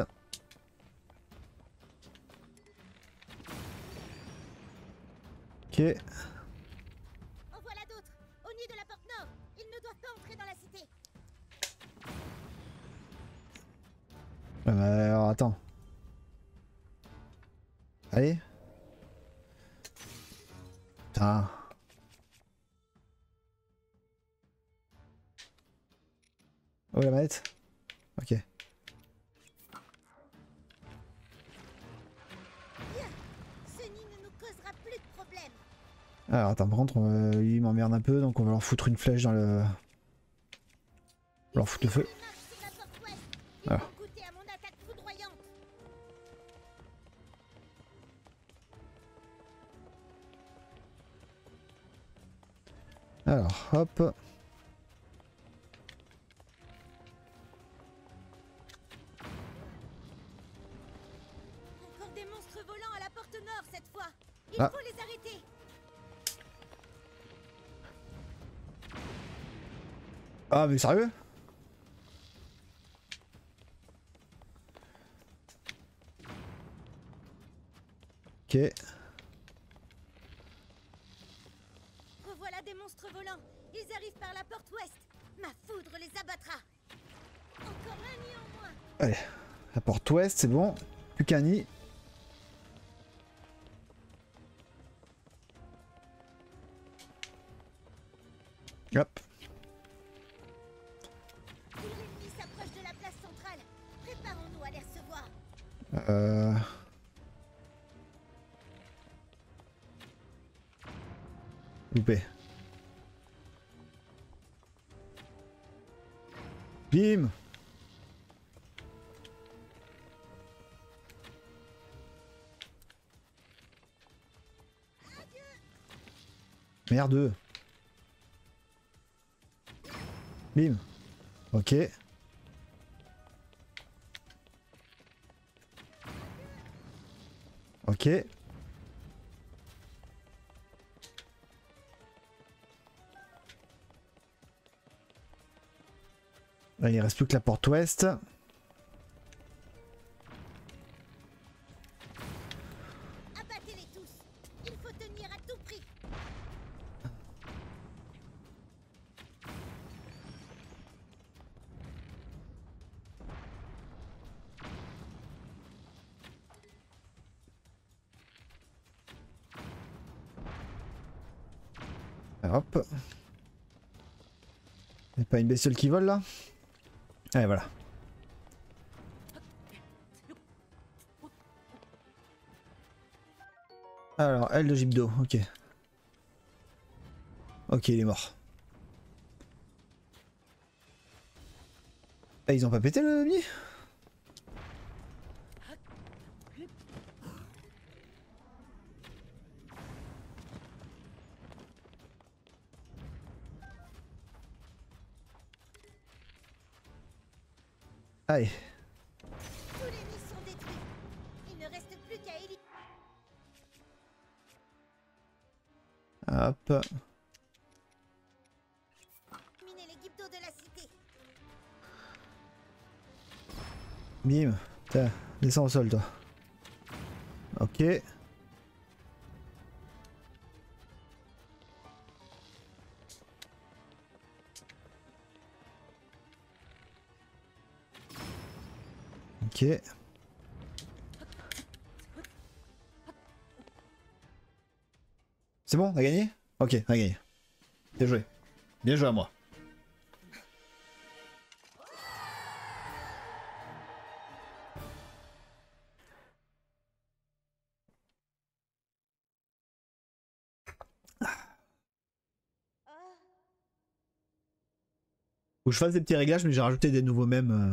Ok. En voilà d'autres. Au nid de la porte Nord. Ils ne doivent pas entrer dans la cité. Euh, alors attends. Allez. Putain. Oh la manette. Ok. Alors attends, par contre, on va- lui il m'emmerde un peu, donc on va leur foutre une flèche dans le... On va leur foutre le feu. Voilà. Alors, hop. Encore des monstres volants à la porte nord cette fois. Il Ah. faut les arrêter. Ah mais sérieux? Ok. Revoilà des monstres volants. Ils arrivent par la porte ouest. Ma foudre les abattra. Encore un nid en moins. Allez, la porte ouest, c'est bon. Plus qu'un nid. Hop. Tout l'ennemi s'approche de la place centrale. Préparons-nous à les recevoir. Euh... Loupé. Bim. Merde. Bim. Ok. Ok. Là, il ne reste plus que la porte ouest. Abattez-les tous. Il faut tenir à tout prix. Hop. Y'a pas une bestiole qui vole là? Allez, voilà. Alors, aile de Gibdo, ok. Ok, il est mort. Ah, ils ont pas pété le nid? Allez. Tous les nids sont détruits. Il ne reste plus qu'à éliminer. Hop. les guibdos de la cité. Bim. Tiens, descends au sol toi. Ok. Ok. C'est bon, on a gagné? Ok, on a gagné. Bien joué. Bien joué à moi. Faut que je fasse des petits réglages, mais j'ai rajouté des nouveaux mèmes. euh.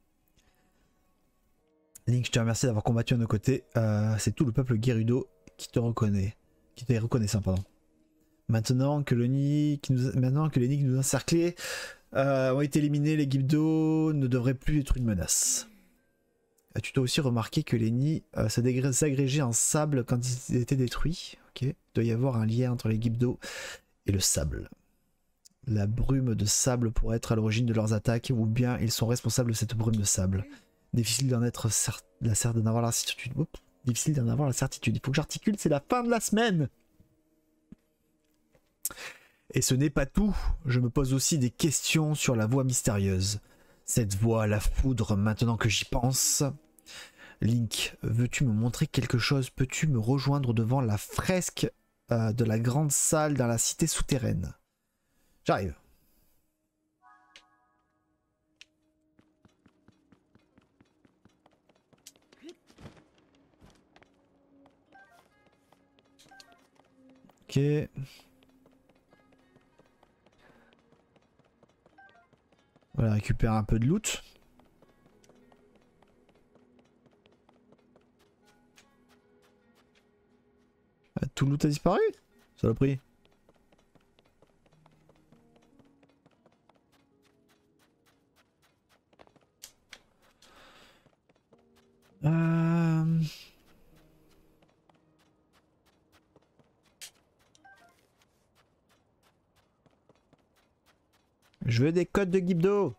Link, je te remercie d'avoir combattu à nos côtés. Euh, c'est tout le peuple Gerudo qui te reconnaît. Qui t'est reconnaissant, pardon. Maintenant que le nid qui nous, maintenant que les nids qui nous encerclaient euh, ont été éliminés, les Gibdo ne devraient plus être une menace. Tu dois aussi remarquer que les nids euh, s'agrégeaient en sable quand ils étaient détruits. Ok. Il doit y avoir un lien entre les Gibdo et le sable. La brume de sable pourrait être à l'origine de leurs attaques, ou bien ils sont responsables de cette brume de sable. Difficile d'en être cer la cer d'en avoir la certitude. Oups. Difficile d'en avoir la certitude. Il faut que j'articule, c'est la fin de la semaine. Et ce n'est pas tout. Je me pose aussi des questions sur la voix mystérieuse. Cette voix, la foudre, maintenant que j'y pense. Link, veux-tu me montrer quelque chose? Peux-tu me rejoindre devant la fresque euh, de la grande salle dans la cité souterraine? J'arrive. Ok. Voilà, récupérer un peu de loot. Ah, tout le loot a disparu? Saloperie. Euh... Je veux des codes de Gibdo.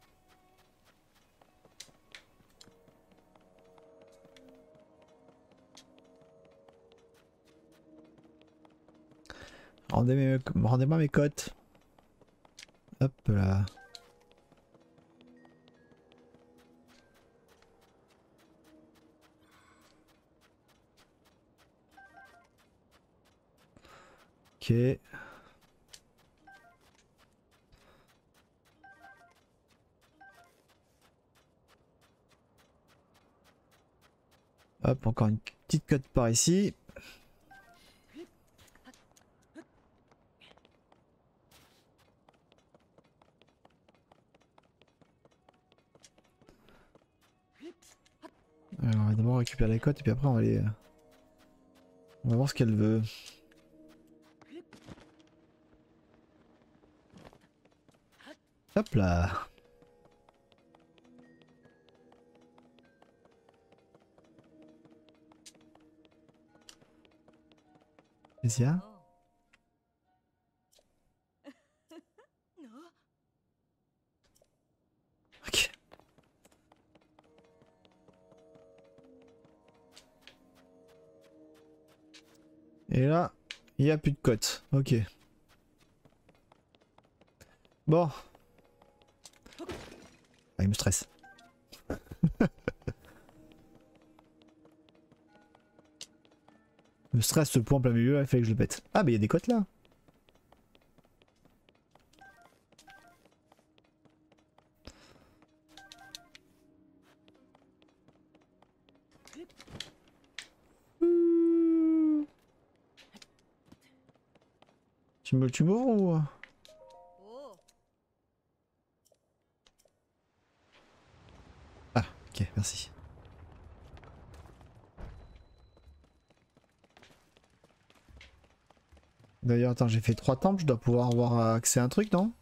Rendez-moi rendez mes cotes. Hop là. Ok. Hop, encore une petite cote par ici. Alors, on va d'abord récupérer les cotes et puis après on va aller... On va voir ce qu'elle veut. Hop là. Qu'est-ce qu'il y a? Ok. Et là, il n'y a plus de cotes. Ok. Bon. Ah, il me stresse. Il me stresse ce point en plein milieu, il fallait que je le pète. Ah, mais il y a des cotes là. Tu me tu m'ouvres ou... Ah, ok, merci. D'ailleurs, attends, j'ai fait trois temples, je dois pouvoir avoir accès à un truc, non?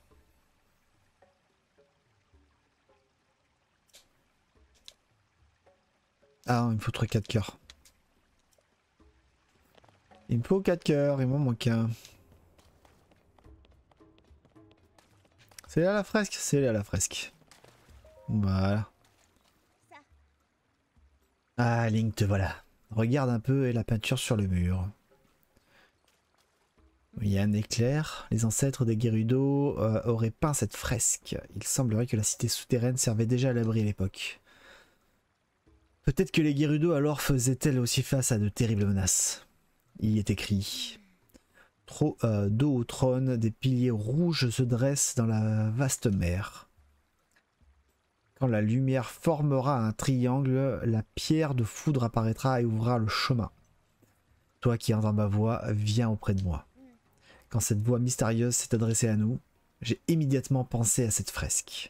Ah, il me faut trois quatre cœurs. Il me faut quatre cœurs, il m'en manque un. C'est là la fresque? C'est là la fresque. Voilà. Ah, Link, te voilà. Regarde un peu et la peinture sur le mur. Il y a un éclair. Les ancêtres des Gerudo euh, auraient peint cette fresque. Il semblerait que la cité souterraine servait déjà à l'abri à l'époque. Peut-être que les Gerudo alors faisaient-elles aussi face à de terribles menaces. Il y est écrit... Trop, euh, dos au trône, des piliers rouges se dressent dans la vaste mer. Quand la lumière formera un triangle, la pierre de foudre apparaîtra et ouvrira le chemin. Toi qui entends ma voix, viens auprès de moi. Quand cette voix mystérieuse s'est adressée à nous, j'ai immédiatement pensé à cette fresque.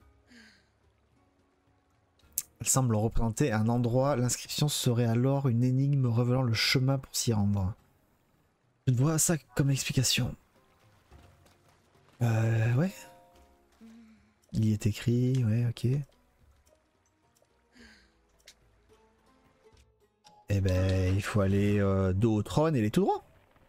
Elle semble représenter un endroit, l'inscription serait alors une énigme révélant le chemin pour s'y rendre. Je vois ça comme explication. Euh, ouais. Il y est écrit, ouais, ok. Eh ben, il faut aller euh, dos au trône et aller tout droit.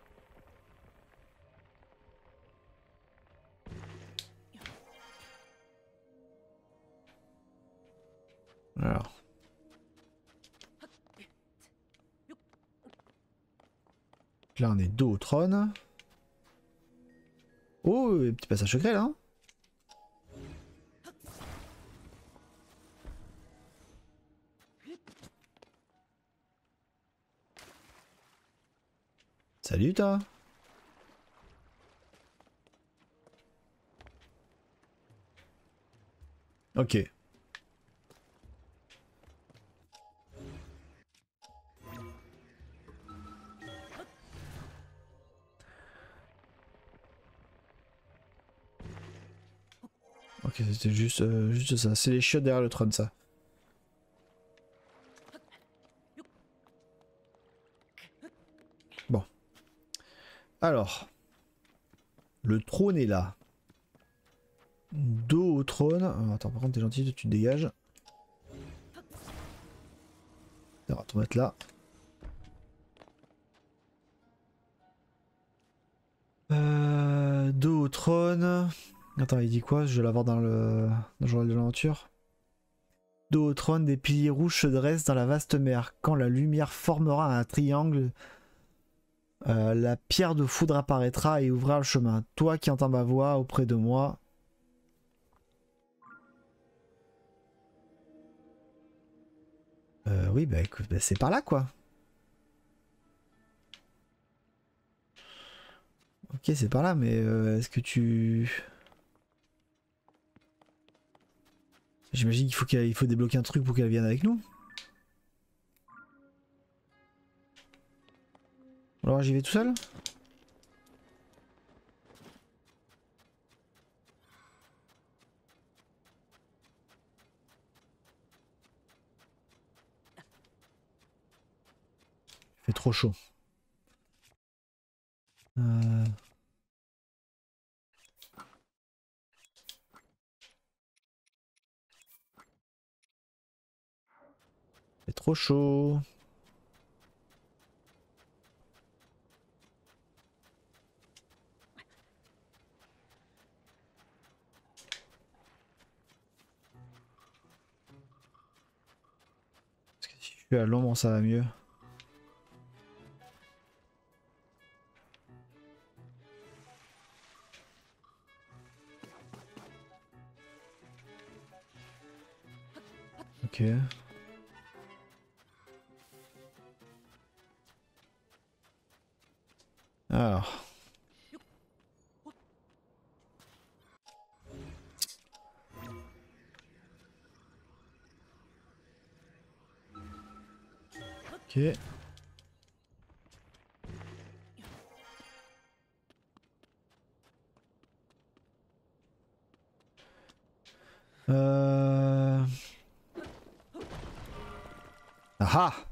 Alors. Là, on est dos au trône. Oh, petit passage secret là. Hein. Salut toi. Ok. ok, c'était juste, euh, juste ça. C'est les chiottes derrière le trône, ça. Bon. Alors. Le trône est là. Dos au trône. Oh, attends, par contre, t'es gentil, tu te dégages. On va te mettre là. Euh, dos au trône. Attends, il dit quoi? Je vais l'avoir dans le, dans le journal de l'aventure. Dos au trône, des piliers rouges se dressent dans la vaste mer. Quand la lumière formera un triangle, euh, la pierre de foudre apparaîtra et ouvrira le chemin. Toi qui entends ma voix auprès de moi. Euh, oui, bah écoute, bah, c'est par là quoi. Ok, c'est par là, mais euh, est-ce que tu... J'imagine qu'il faut qu'il faut débloquer un truc pour qu'elle vienne avec nous. Alors j'y vais tout seul? Il fait trop chaud. Euh... Il fait trop chaud. Parce que si je suis à l'ombre, ça va mieux. Ok. Alors. Ok. Euh... Ah ah!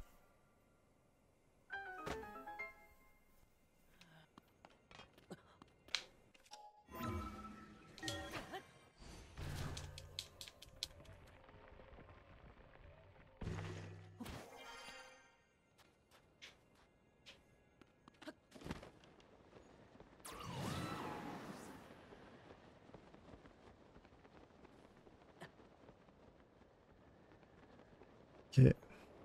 Ok.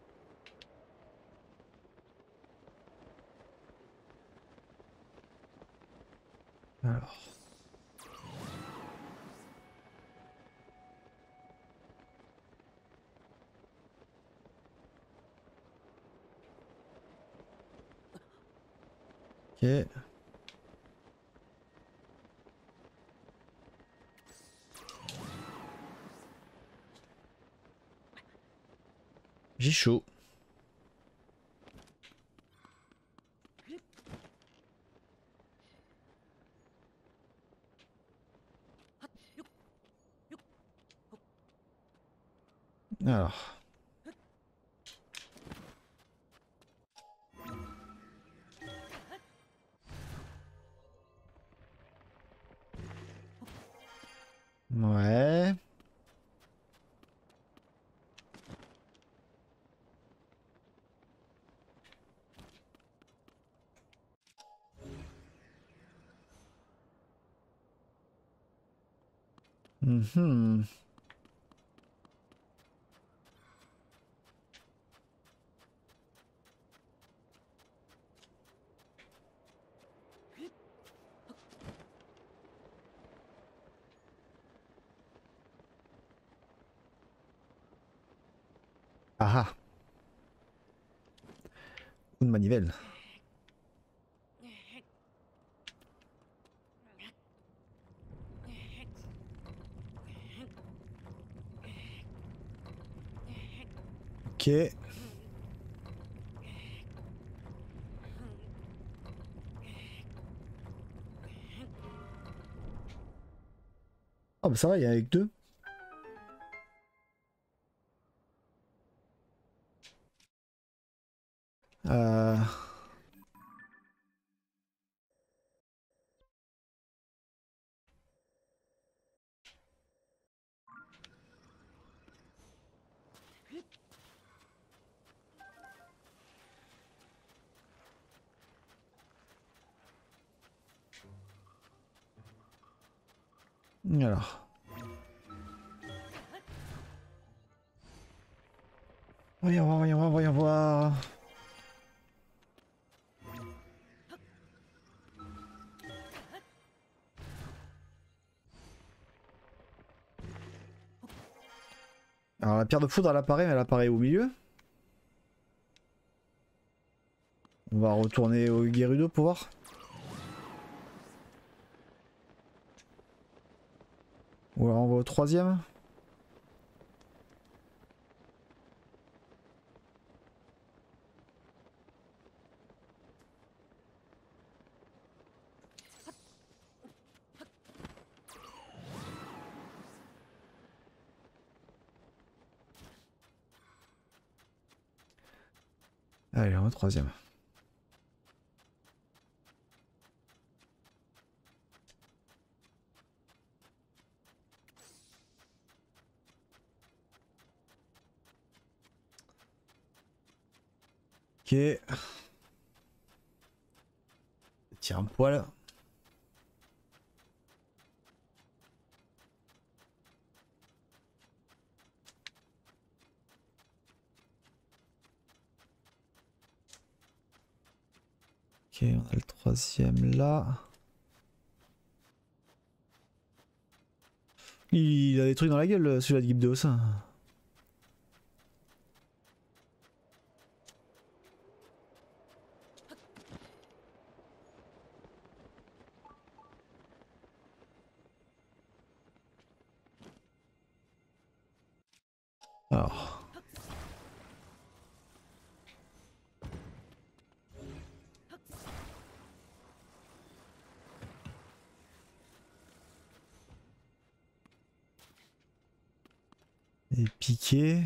Alors. Ok. J'ai chaud. Alors. Ouais. Mhm. Ah ah. Une manivelle. Ok. Oh bah ça va, il y en a avec deux. Euh... Alors. Voyons voir, voyons voir, voyons voir. Alors la pierre de foudre elle apparaît, mais elle apparaît au milieu. On va retourner au Gerudo pour voir. Ou alors on va au troisième. Allez, on va au troisième. Ok. Tire un poil. Ok, on a le troisième là. Il a des trucs dans la gueule celui-là de Gibdos. Alors. Et piqué.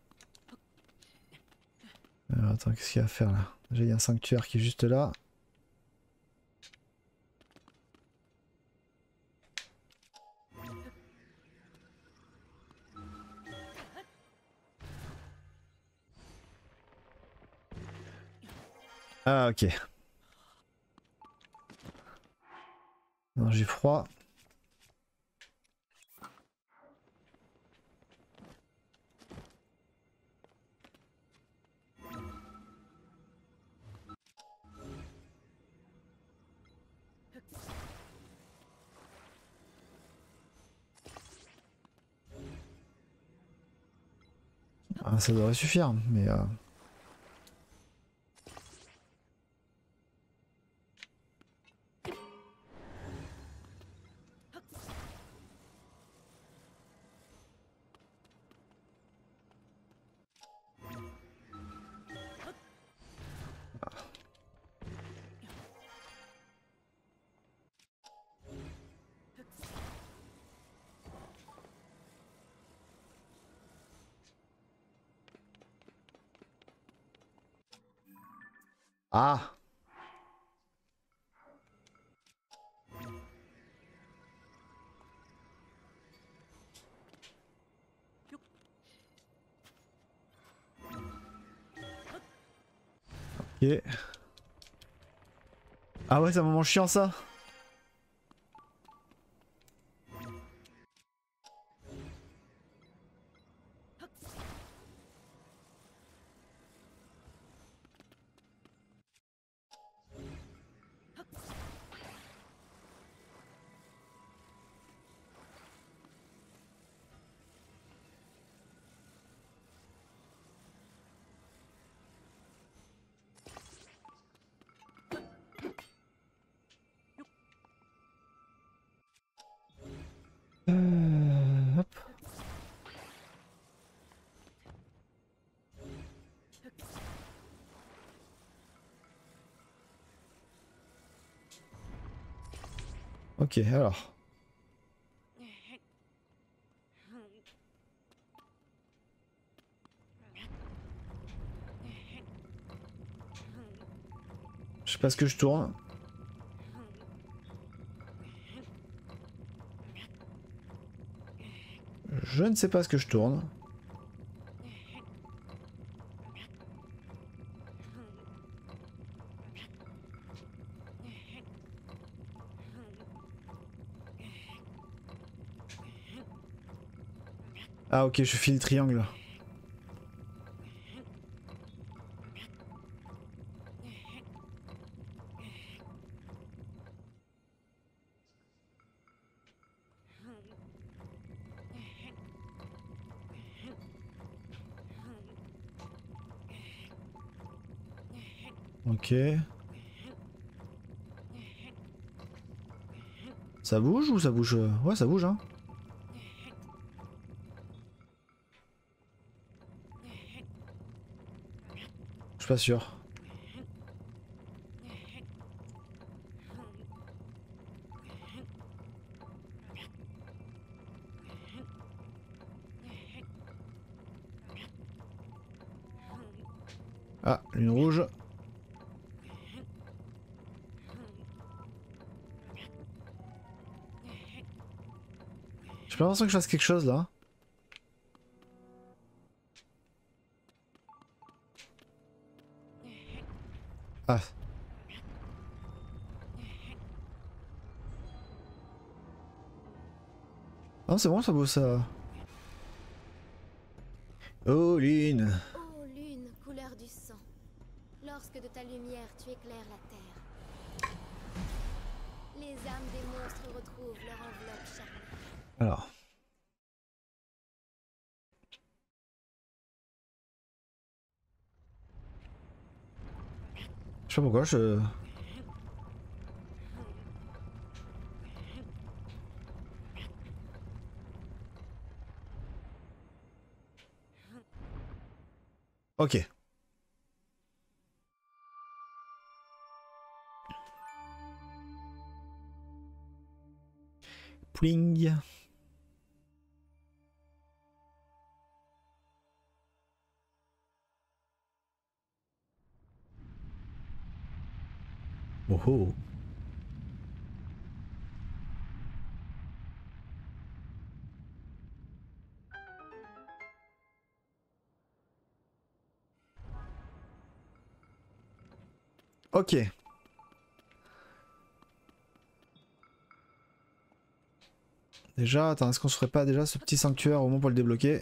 Alors attends, qu'est-ce qu'il y a à faire là? Déjà il y a un sanctuaire qui est juste là. Ah ok. Non, j'ai froid. Ah, ça devrait suffire, mais... Euh... Ah! Ok. Ah ouais, c'est un moment chiant ça. Euh, hop. Ok, alors. sais pas ce que je tourne. Je ne sais pas ce que je tourne. Ah ok, je file le triangle. Ok. Ça bouge ou ça bouge? Ouais, ça bouge, hein. Je suis pas sûr. Ah, lune rouge. J'ai pas l'impression que je fasse quelque chose là. Ah. Non, c'est bon, ça bouge ça. Oh, lune. Ô lune, couleur du sang, lorsque de ta lumière tu éclaires la terre, les âmes des monstres retrouvent leur enveloppe charnelle. Alors. Je sais pas pourquoi, je... Ok. Pling. Oh oh. Ok. Déjà, attends, est-ce qu'on se ferait pas déjà ce petit sanctuaire au moins pour le débloquer?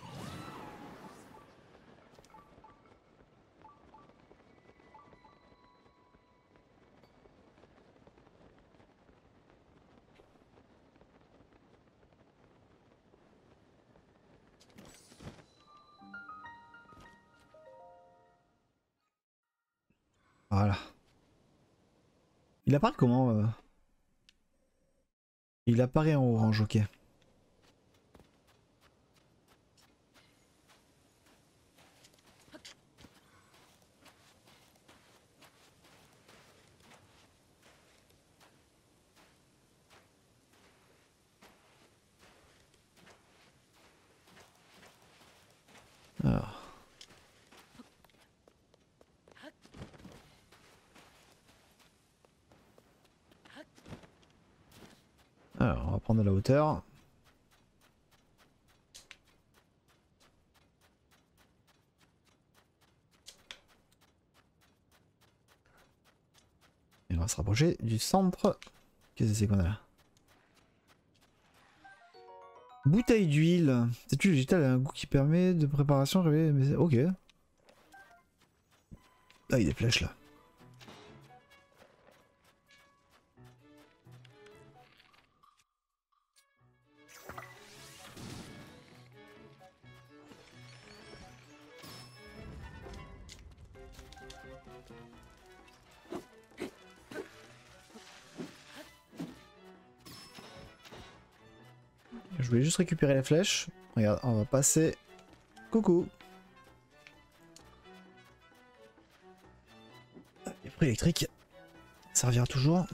Voilà. Il apparaît comment euh... Il apparaît en orange, ok. Alors. Alors, on va prendre de la hauteur. Et on va se rapprocher du centre. Qu'est-ce que c'est qu'on a là? Bouteille d'huile. Cette huile végétale a un goût qui permet de préparation révélée. Mais ok. Ah, il y a des flèches là. Je voulais juste récupérer les flèches. Regarde, on va passer. Coucou. Les prix électriques. Ça servira toujours.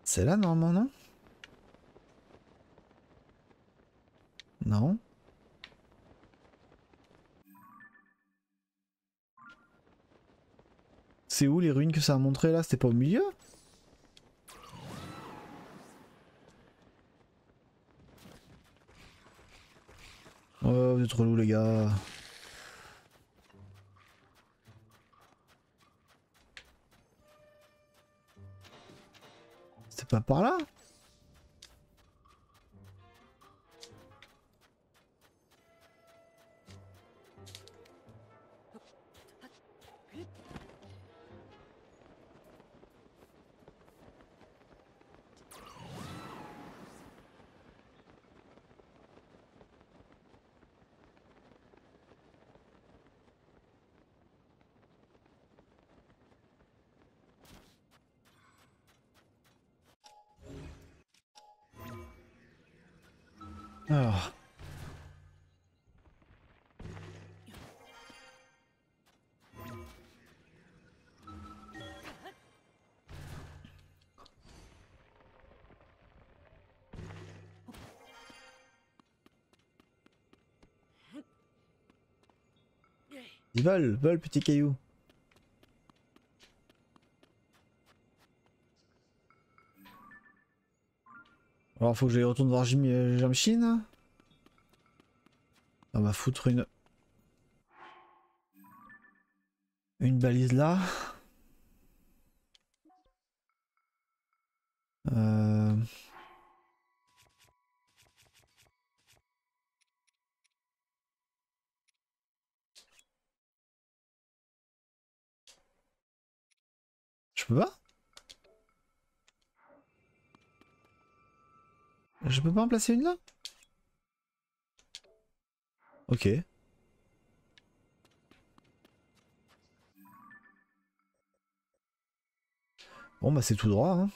C'est là normalement, non? Non. C'est où les ruines que ça a montré là? C'était pas au milieu? Oh, vous êtes relous les gars. C'était pas par là? Alors. Dis vol, vol petit caillou. Alors faut que j'aille retourner voir Jim, euh, Jamshin. On va foutre une... Une balise là. Euh... Je peux pas? Je peux pas en placer une là? Ok. Bon bah c'est tout droit hein.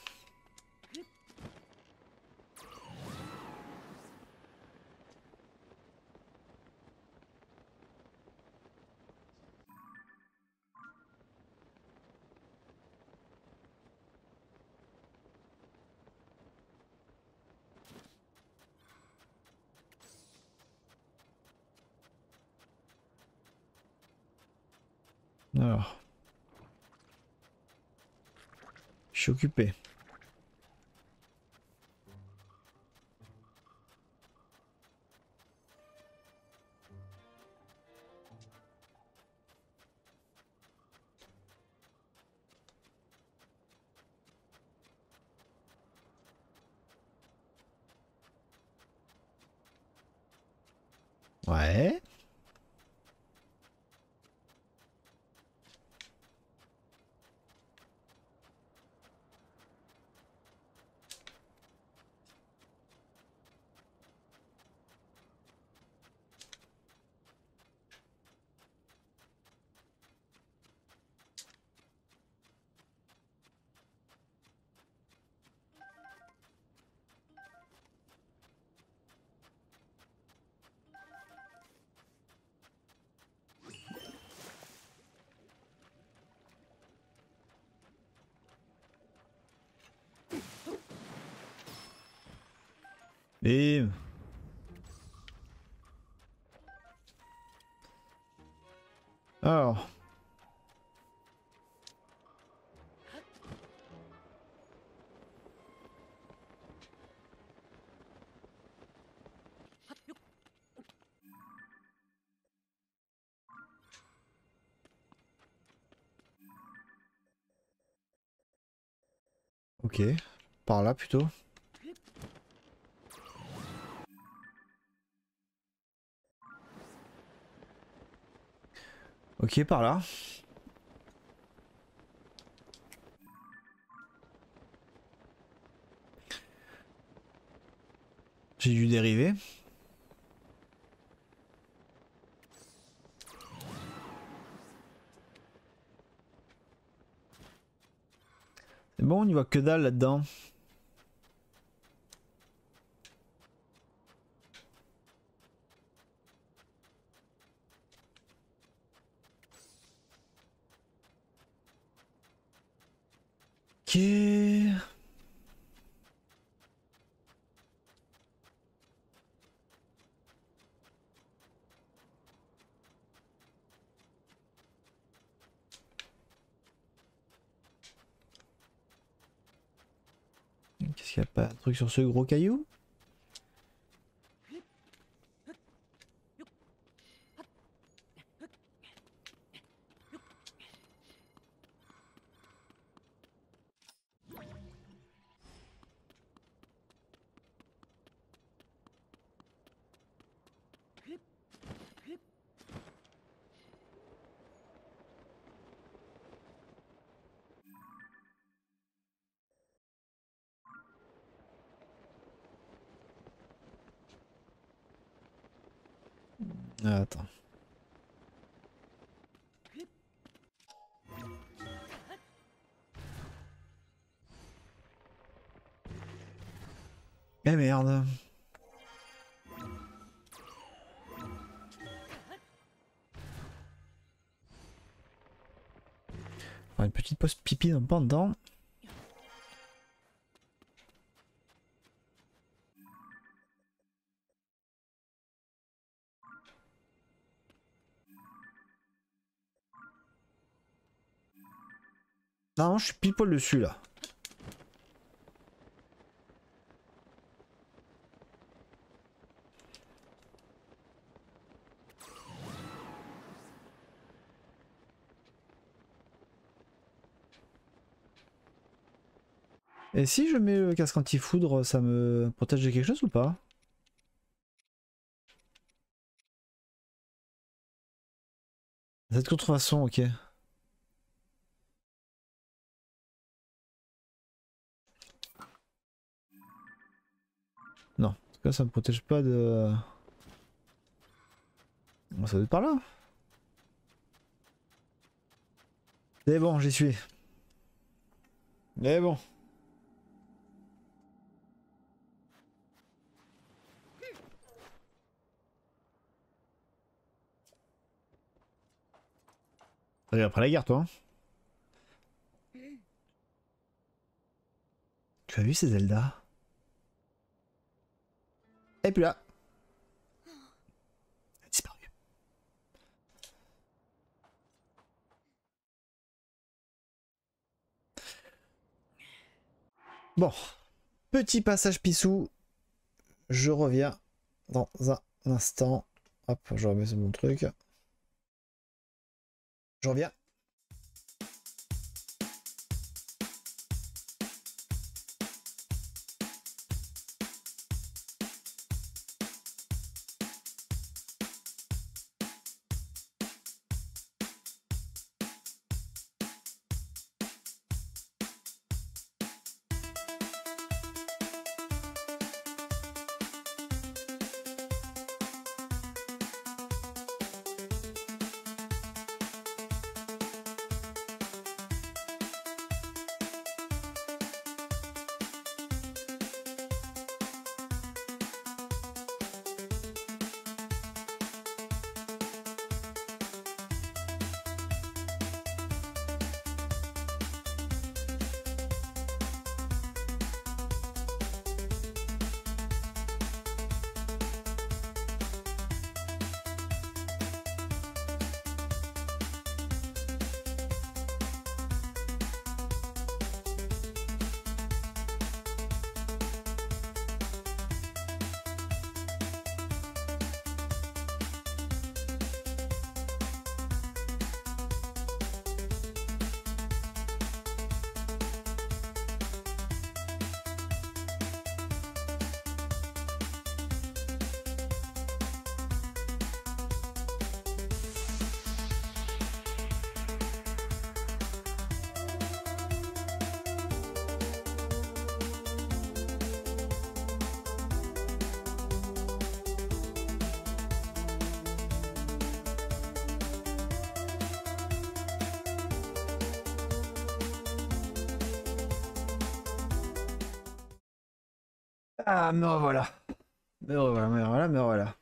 Alors. Je suis occupé. Ouais. Et... Alors... Ok, par là plutôt. Ok, par là. J'ai dû dériver. C'est bon, on y voit que dalle là-dedans. Ok. Qu'est-ce qu'il n'y a pas un truc sur ce gros caillou? Ah, attends. Eh merde. Une petite pause pipi dans pas dedans. Non, je suis pile poil dessus là. Et si je mets le casque anti-foudre, ça me protège de quelque chose ou pas? Cette contrefaçon, ok. Non, en tout cas ça me protège pas de... Bon, ça doit être par là. C'est bon, j'y suis. Mais bon. T'arrives après la guerre, toi. Hein. Tu as vu ces Zelda? Et puis là. Elle a disparu. Bon. Petit passage pissou. Je reviens dans un instant. Hop, je remets mon truc. Je reviens. Ah, me revoilà. Me revoilà, me revoilà, me revoilà.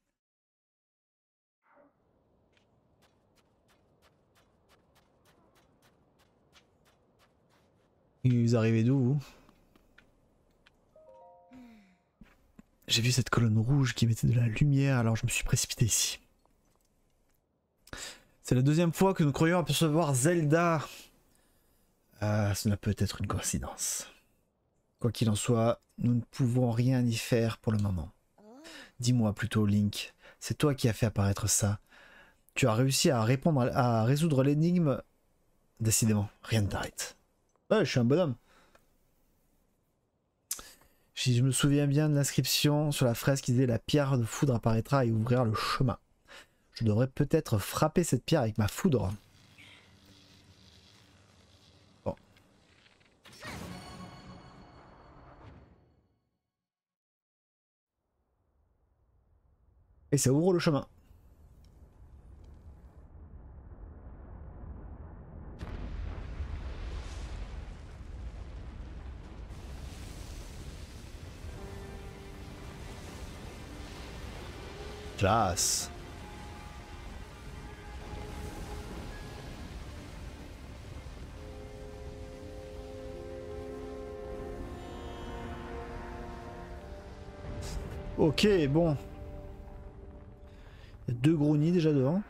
Vous arrivez d'où, vous? J'ai vu cette colonne rouge qui mettait de la lumière, alors je me suis précipité ici. C'est la deuxième fois que nous croyons apercevoir Zelda. Ah, cela peut être une coïncidence. Quoi qu'il en soit, nous ne pouvons rien y faire pour le moment. Dis-moi plutôt, Link, c'est toi qui as fait apparaître ça. Tu as réussi à répondre, à résoudre l'énigme. Décidément, rien ne t'arrête. Ouais, je suis un bonhomme. Si je me souviens bien de l'inscription sur la fresque qui disait la pierre de foudre apparaîtra et ouvrira le chemin. Je devrais peut-être frapper cette pierre avec ma foudre. Bon. Et ça ouvre le chemin. Classe. Ok, bon. Il y a deux gros nids déjà devant.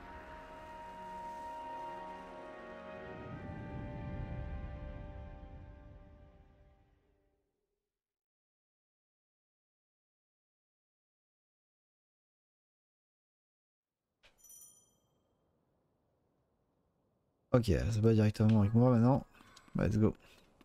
Ok, ça va directement avec moi maintenant. Let's go.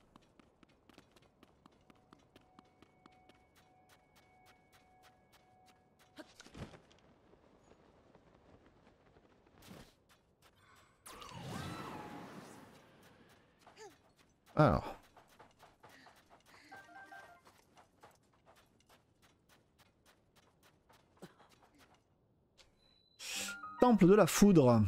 Alors. Temple de la foudre.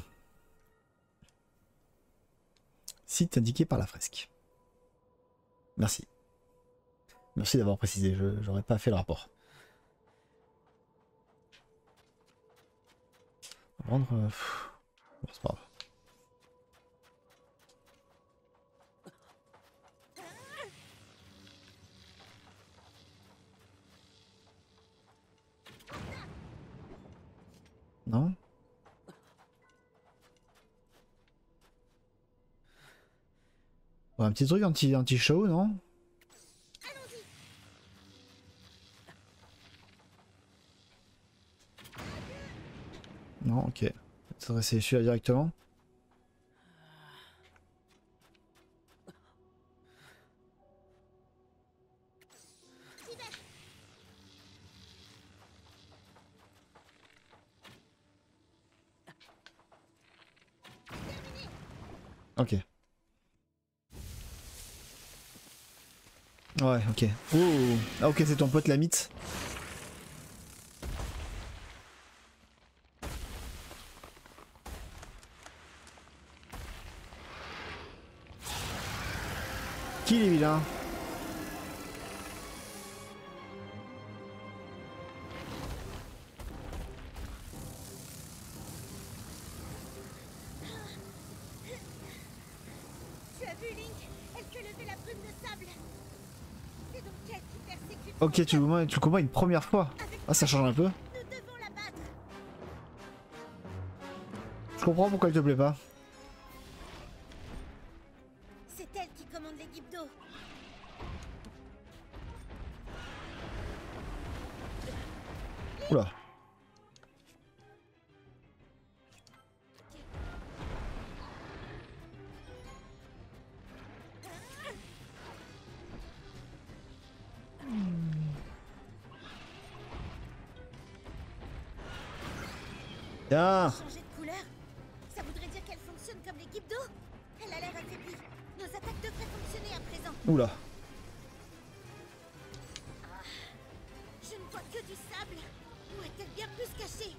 Site indiqué par la fresque. Merci. Merci d'avoir précisé, je j'aurais pas fait le rapport. Rendre... Euh, bon, c'est pas grave. Non? Ouais, un petit truc anti, anti-show, non? Non, ok. Ça va essayer celui-là directement. Ok. Ouais, ok. Oh, ah, ok, c'est ton pote la mythe. Qui est vilain? Ok, tu le, tu le combats une première fois. Ah, ça change un peu. Je comprends pourquoi il te plaît pas. C'est elle qui commande les Gibdo. Oula. Tiens. Changer de couleur, ça voudrait dire qu'elle fonctionne comme les Gibdo. Elle a l'air affaiblie. Nos attaques devraient fonctionner à présent. Oula. Ah, je ne vois que du sable. Où est-elle bien plus cachée?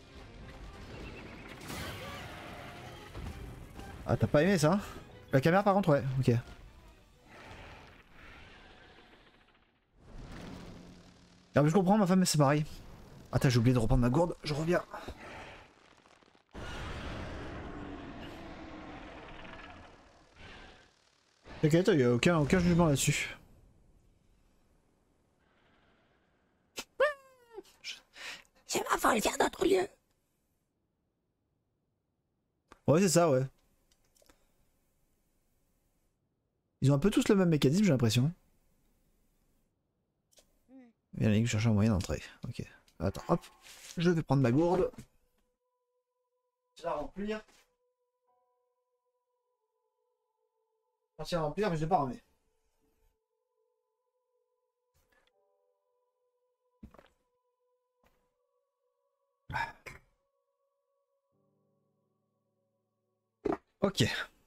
Ah, t'as pas aimé ça? La caméra par contre, ouais, ok. Ah, mais je comprends, ma femme, c'est pareil. Attends, j'ai oublié de reprendre ma gourde, je reviens. T'inquiète, il n'y a aucun, aucun jugement là-dessus. C'est ma folle, viens d'autre lieu. Ouais, c'est ça, ouais. Ils ont un peu tous le même mécanisme, j'ai l'impression. Il y en a qui cherchent un moyen d'entrer. Ok. Attends, hop. Je vais prendre ma gourde. Je vais la remplir. Je vais la remplir, mais je ne l'ai pas remis. Ok.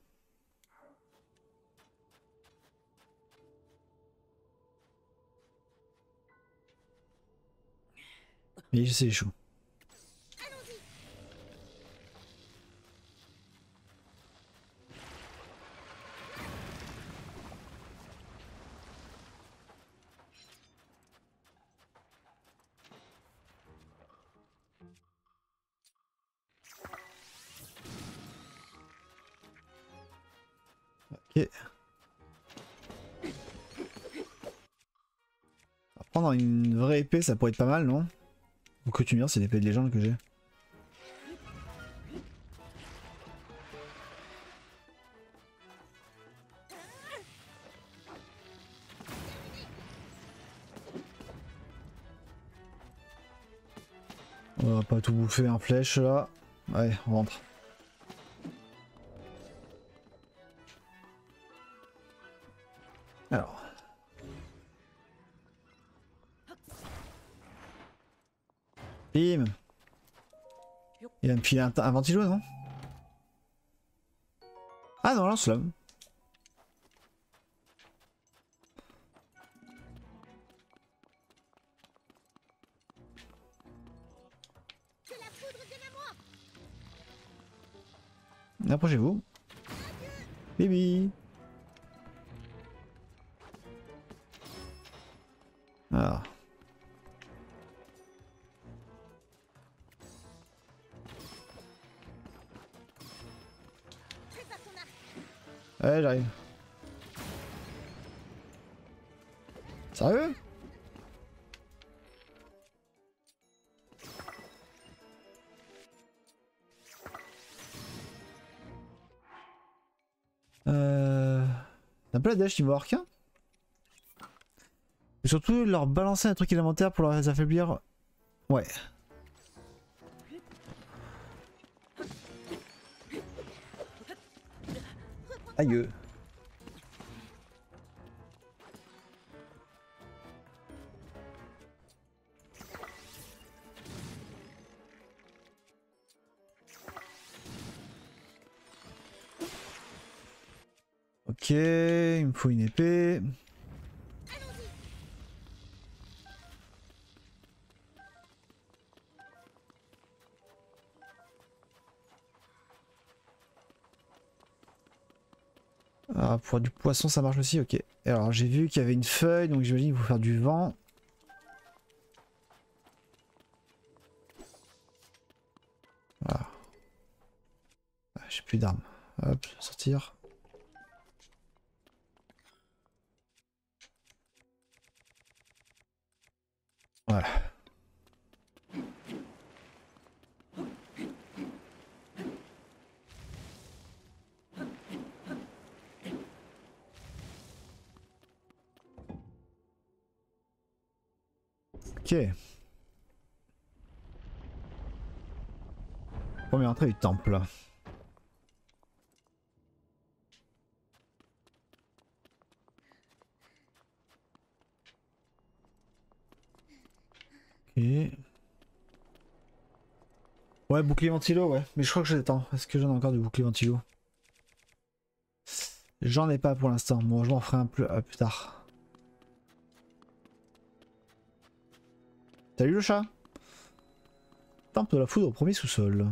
Oui, c'est les choux. Ok. Prendre une vraie épée, ça pourrait être pas mal, non? Ou que tu me dis, c'est l'épée de légende que j'ai. On va pas tout bouffer en flèche là. Ouais, on rentre. Alors. Bim. Il a me filé un, un ventilo, non? Ah non, lance-flamme. Approchez-vous. Bibi. Ah. Ouais, j'arrive. Sérieux? Euh... C'est un peu la dèche niveau arcane. Et surtout leur balancer un truc élémentaire pour les affaiblir. Ouais. Aïe. Ok, il me faut une épée. Ah, pour du poisson ça marche aussi, ok. Et alors j'ai vu qu'il y avait une feuille, donc j'imagine qu'il faut faire du vent. Voilà. Ah, j'ai plus d'armes. Hop, sortir. Voilà. Ok. Première entrée du temple. Ok. Ouais, bouclier ventilo, ouais. Mais je crois que j'attends. Est-ce que j'en ai encore du bouclier ventilo? J'en ai pas pour l'instant. Bon, je m'en ferai un peu euh, plus tard. Salut le chat. Temple de la foudre au premier sous-sol.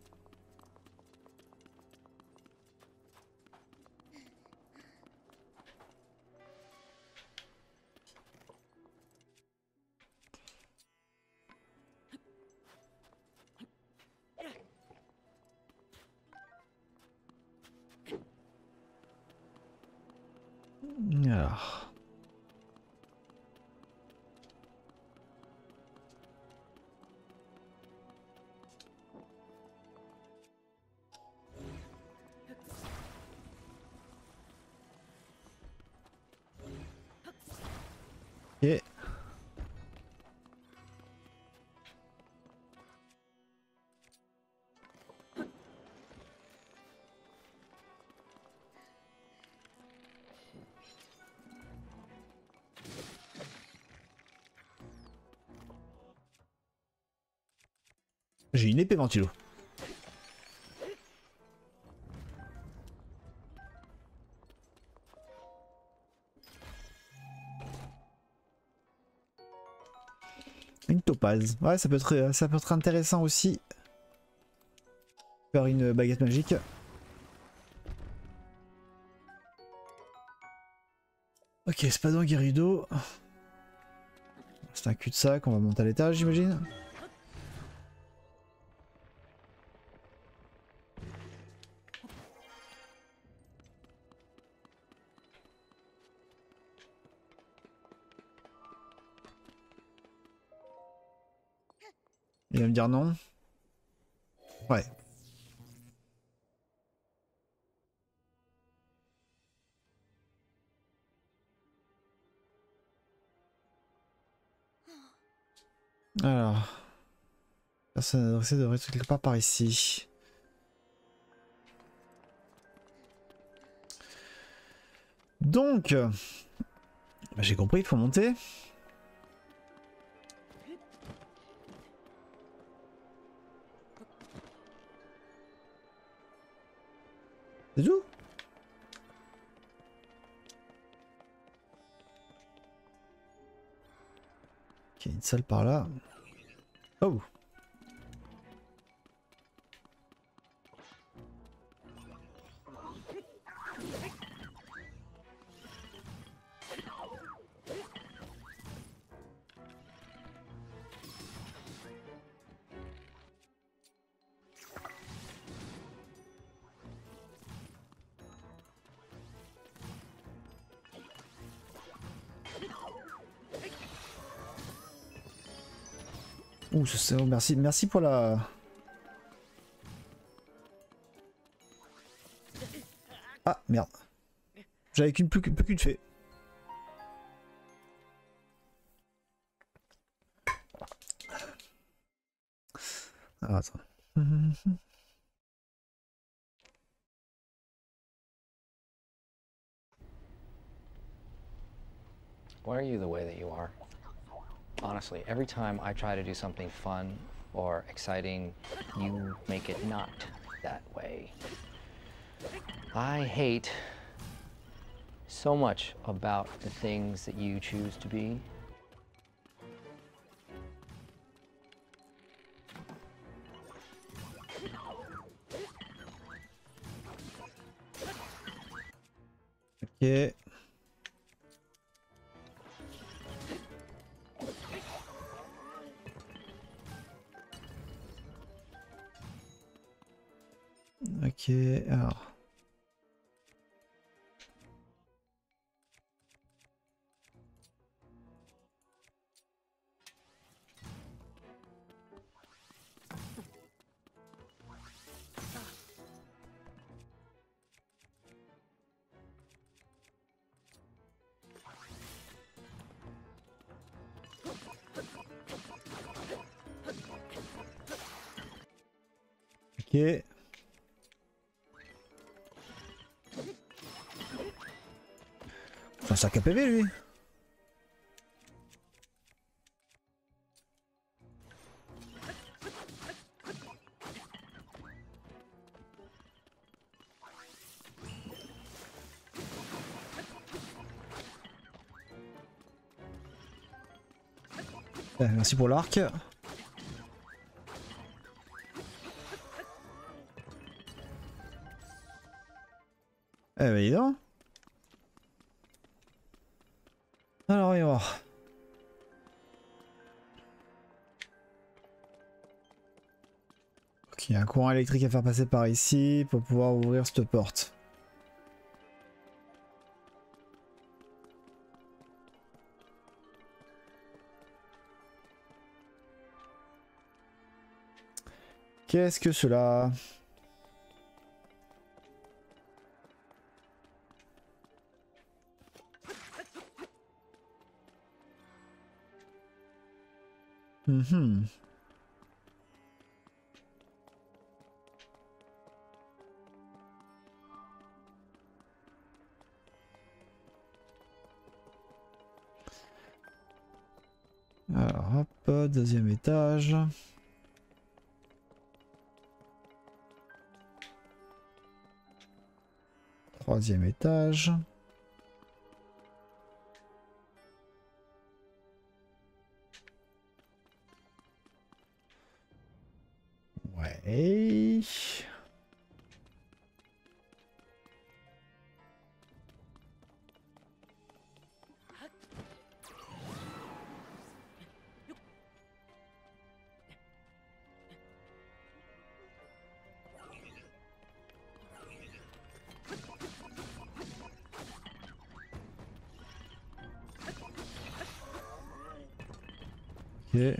Alors. Ok. J'ai une épée ventilo. Une topaze. Ouais, ça peut être, ça peut être intéressant aussi. Faire une baguette magique. Ok, Spadon Gerudo. C'est un cul-de-sac, on va monter à l'étage, j'imagine. Il va me dire non. Ouais. Alors. Personne adressée devrait être quelque part par ici. Donc. Bah, j'ai compris, il faut monter. C'est tout? Ok, une salle par là. Oh! Ouh, c'est oh, merci, merci pour la. Ah merde. J'avais qu'une plus plus qu'une fée. Ah, attends. Why are you the way that you are? Honestly, every time I try to do something fun or exciting, you make it not that way. I hate so much about the things that you choose to be. Ok. Ok, alors. Ok. C'est un sac à P V lui. Ouais, merci pour l'arc. Eh ben dis donc. Alors, il va voir. Ok, il y a un courant électrique à faire passer par ici pour pouvoir ouvrir cette porte. Qu'est-ce que cela? Mhm. Alors hop, deuxième étage. Troisième étage. Ouais. Ok.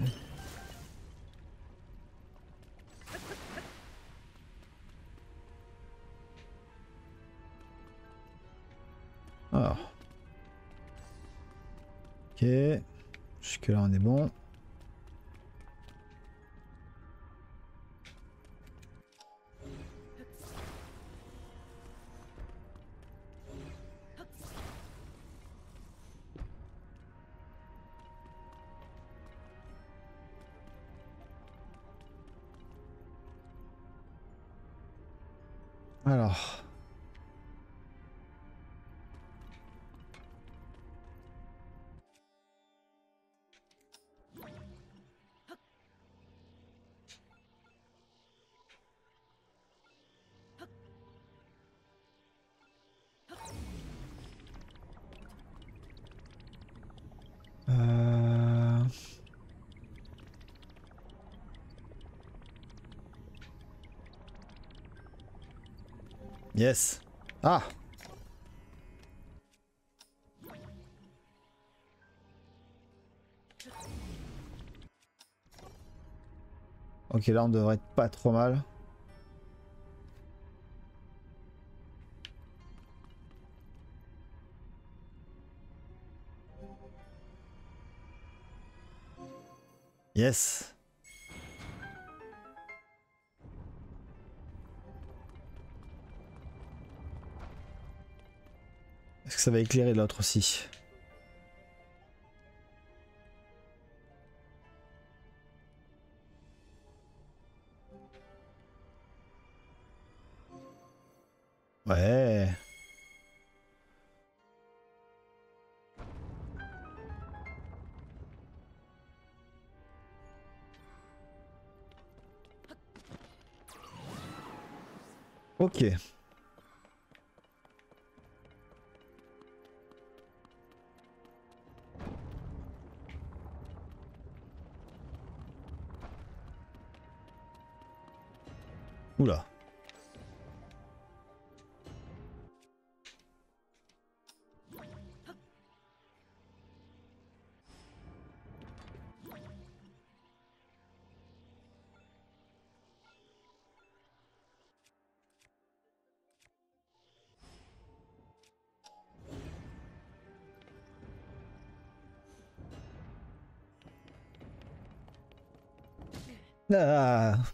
Alors. Ok. Jusque là on est bon. Alors. Euh... Yes. Ah. Ok, là on devrait être pas trop mal. Yes. Est-ce que ça va éclairer l'autre aussi? Ouais. Ok. Oula. Ah.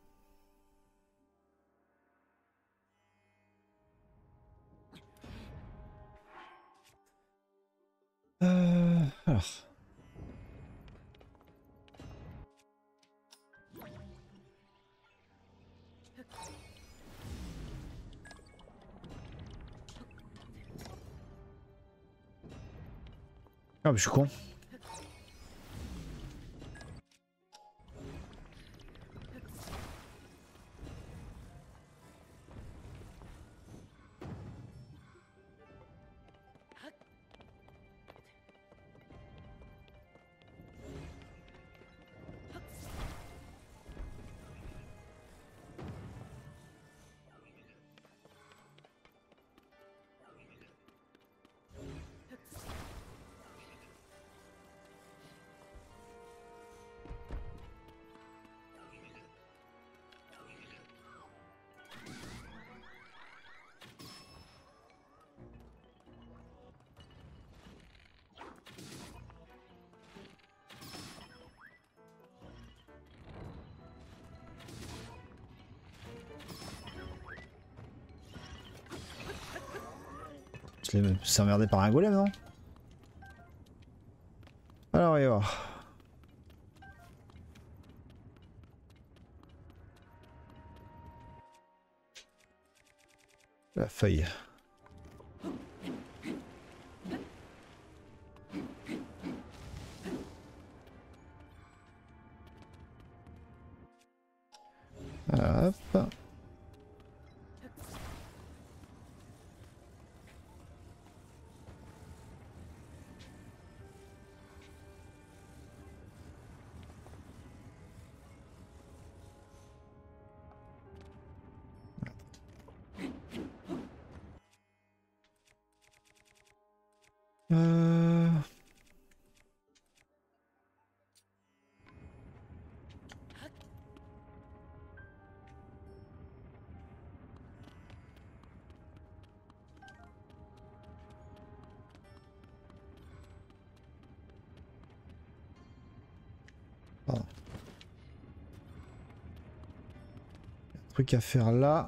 Euh, alors. Ah mais je suis con. Je l'ai c'est emmerdé par un golem, non? Alors, on va voir. La feuille. Hop. Euh... Pardon. Un truc à faire là.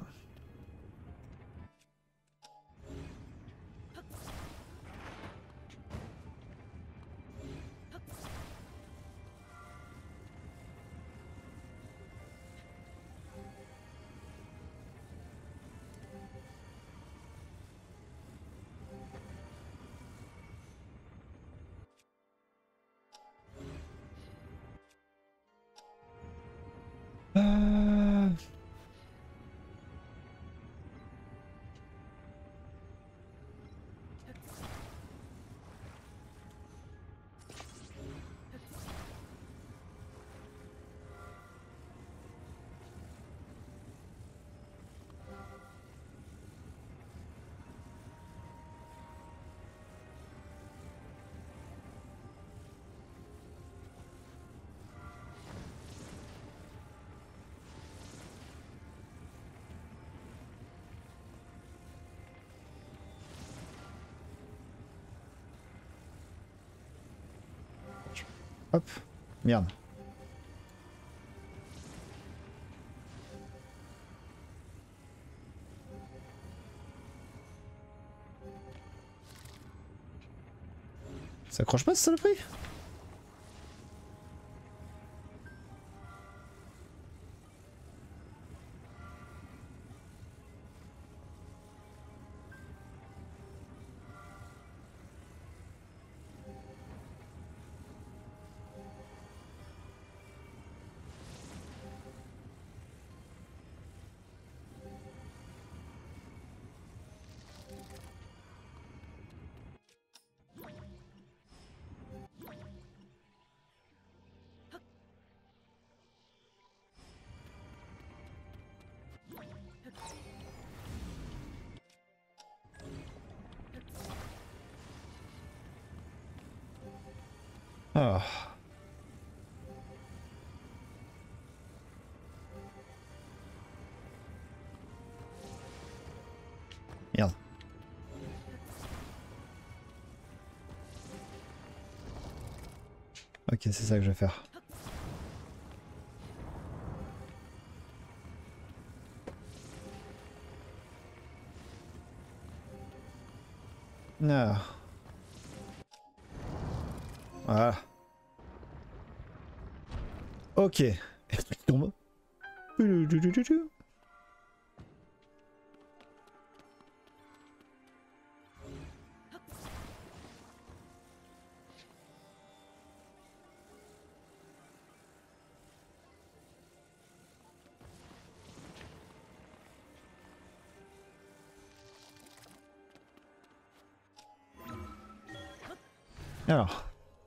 Euh... Hop, merde. Ça accroche pas ce saloperie? Ah. Merde. Ok, c'est ça que je vais faire. Ah. Voilà. Ok. Et le truc tombe. Alors.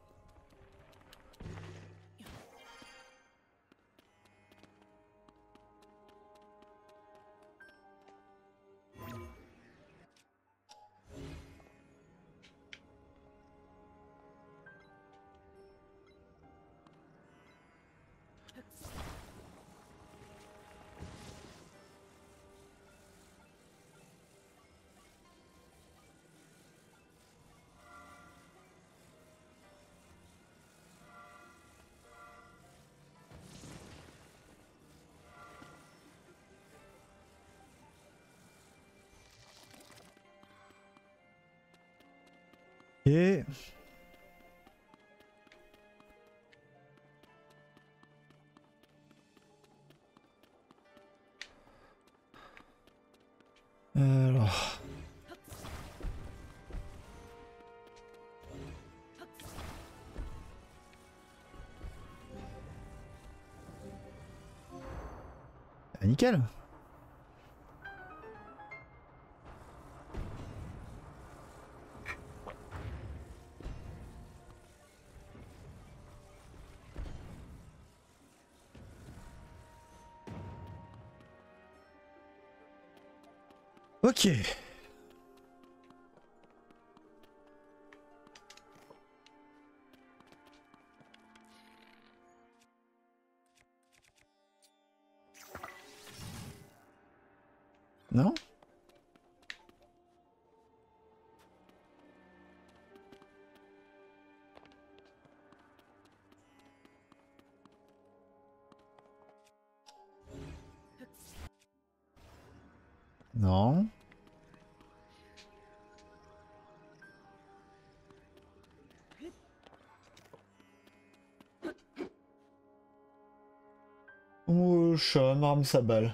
Et... Alors... nickel. Ok. Non? Non. Oh, chat m'arme sa balle.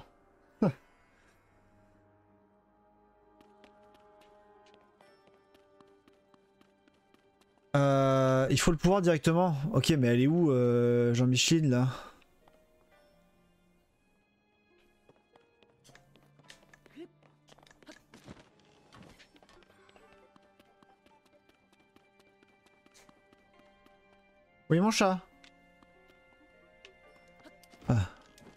euh, il faut le pouvoir directement. Ok, mais elle est où, euh, Jean-Micheline, là? Oui, mon chat. Ah.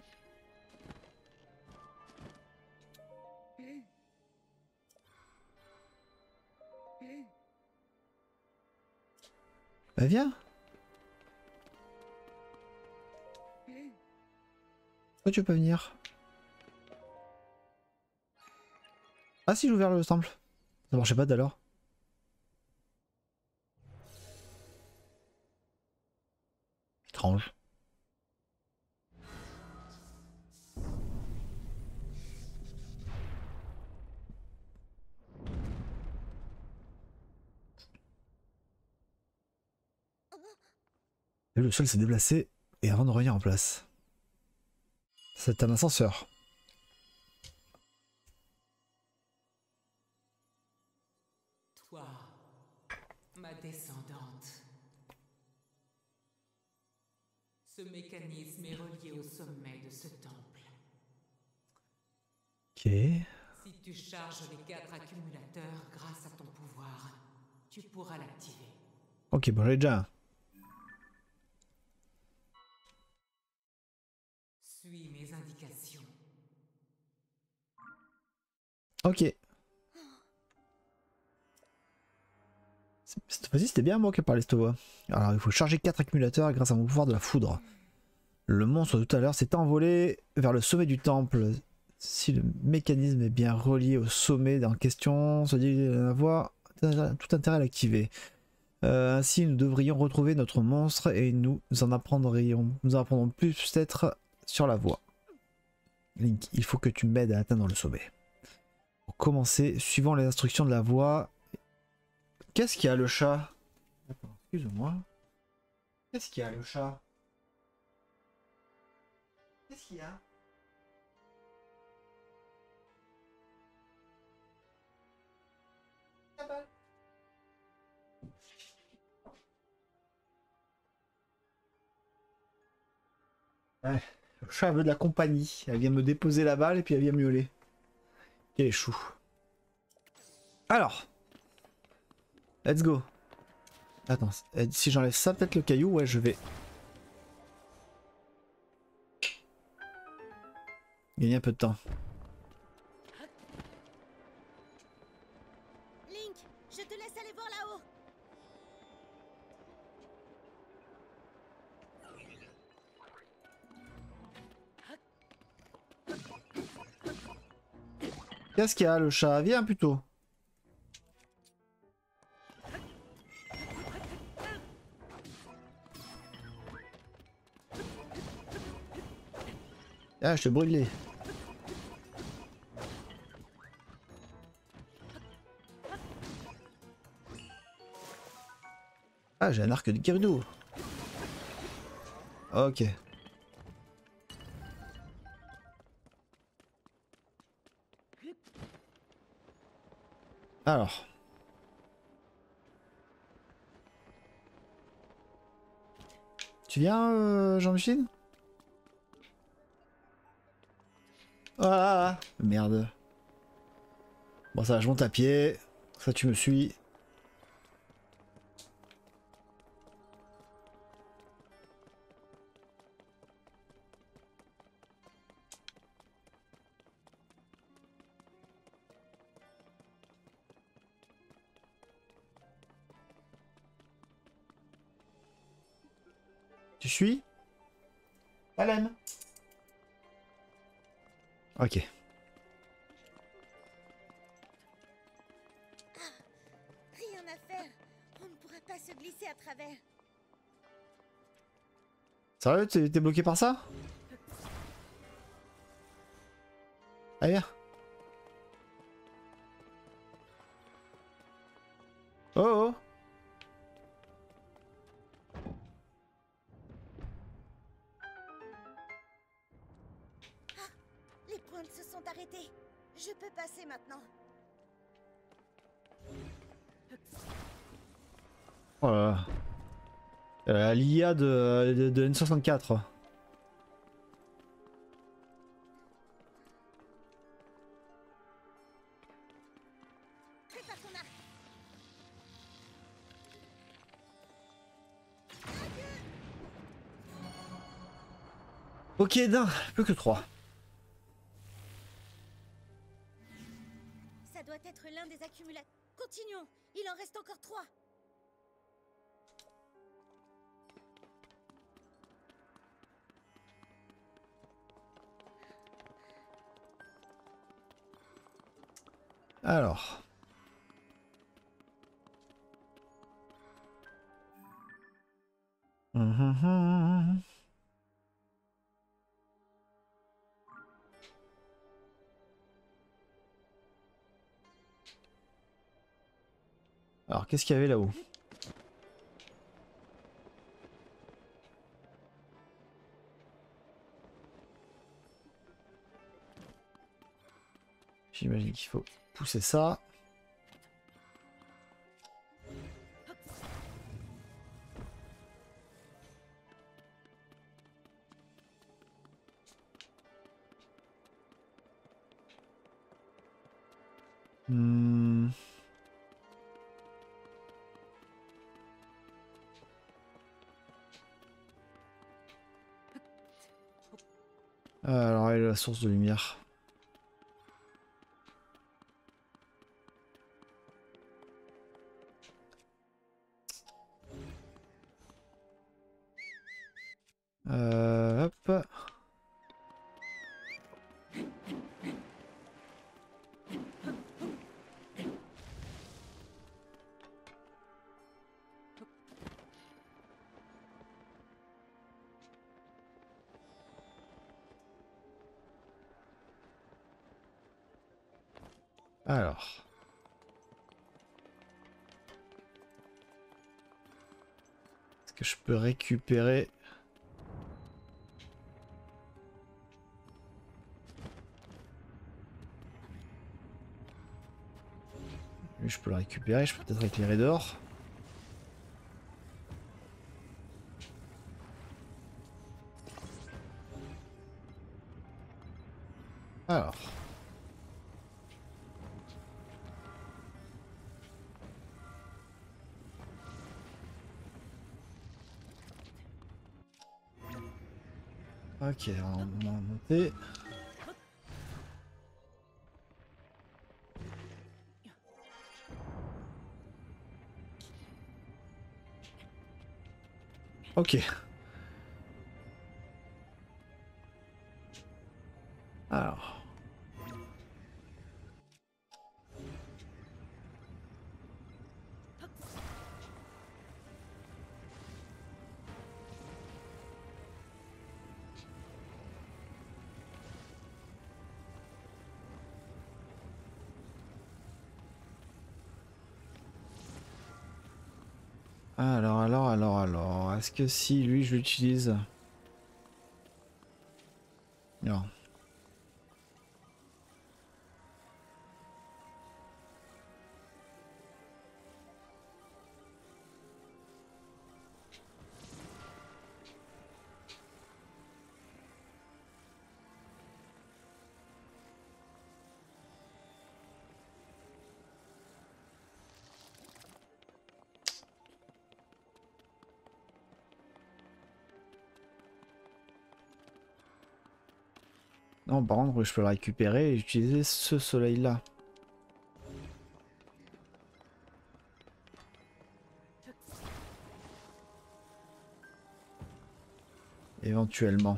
Bah viens. Pourquoi tu veux pas venir? Ah si, j'ai ouvert le temple. Ça marchait pas d'alors. Étrange. Et le sol s'est déplacé et avant de revenir en place. C'est un ascenseur. Toi, ma descendante. Ce mécanisme est relié au sommet de ce temple. Ok. Si tu charges les quatre accumulateurs grâce à ton pouvoir, tu pourras l'activer. Ok, bon, j'ai déjà un. Suis mes indications. Ok. Cette fois-ci, c'était bien moi qui ai parlé cette voix. Alors, il faut charger quatre accumulateurs grâce à mon pouvoir de la foudre. Le monstre tout à l'heure s'est envolé vers le sommet du temple. Si le mécanisme est bien relié au sommet en question, se dit avoir tout intérêt à l'activer. Euh, ainsi, nous devrions retrouver notre monstre et nous en apprendrions, nous en apprendrons plus peut-être sur la voie. Link, il faut que tu m'aides à atteindre le sommet. Pour commencer, suivant les instructions de la voie. Qu'est-ce qu'il y a le chat? Attends, excuse-moi. Qu'est-ce qu'il y a le chat? Qu'est-ce qu'il y a? La balle. Ouais, le chat veut de la compagnie. Elle vient me déposer la balle et puis elle vient miauler. Quel est chou. Alors. Let's go. Attends, si j'enlève ça, peut-être le caillou, ouais, je vais. Gagner un peu de temps. Link, je te laisse aller voir là-haut. Qu'est-ce qu'il y a le chat? Viens plutôt. Ah, je te brûlé. Ah, j'ai un arc de Gerudo. Ok. Alors. Tu viens, euh, Jean-Michel? Ah, merde. Bon, ça va, je monte à pied. Ça, tu me suis. Tu suis? Hélène. Ok. Rien à faire. On ne pourra pas se glisser à travers. Sérieux, t'es t'es bloqué par ça? Allez, viens. Oh oh. Les pointes se sont arrêtées. Je peux passer maintenant. Oh là là. Euh, L'I A de, de, de N soixante-quatre. Prépare ton arc. Ok, d'un, plus que trois. Ça doit être l'un des accumulateurs. Continuons. Il en reste encore trois. Alors. Hum, hum, hum. Alors, qu'est-ce qu'il y avait là-haut? J'imagine qu'il faut pousser ça. Hmm. Alors, elle est la source de lumière. Euh, hop. Alors. Est-ce que je peux récupérer... Lui, je peux le récupérer, je peux peut-être éclairer dehors. Alors. Ok, on va monter. Ok. Alors. Alors, alors, alors, alors, est-ce que si lui je l'utilise? Non. Non, par contre, je peux le récupérer et utiliser ce soleil-là. Éventuellement.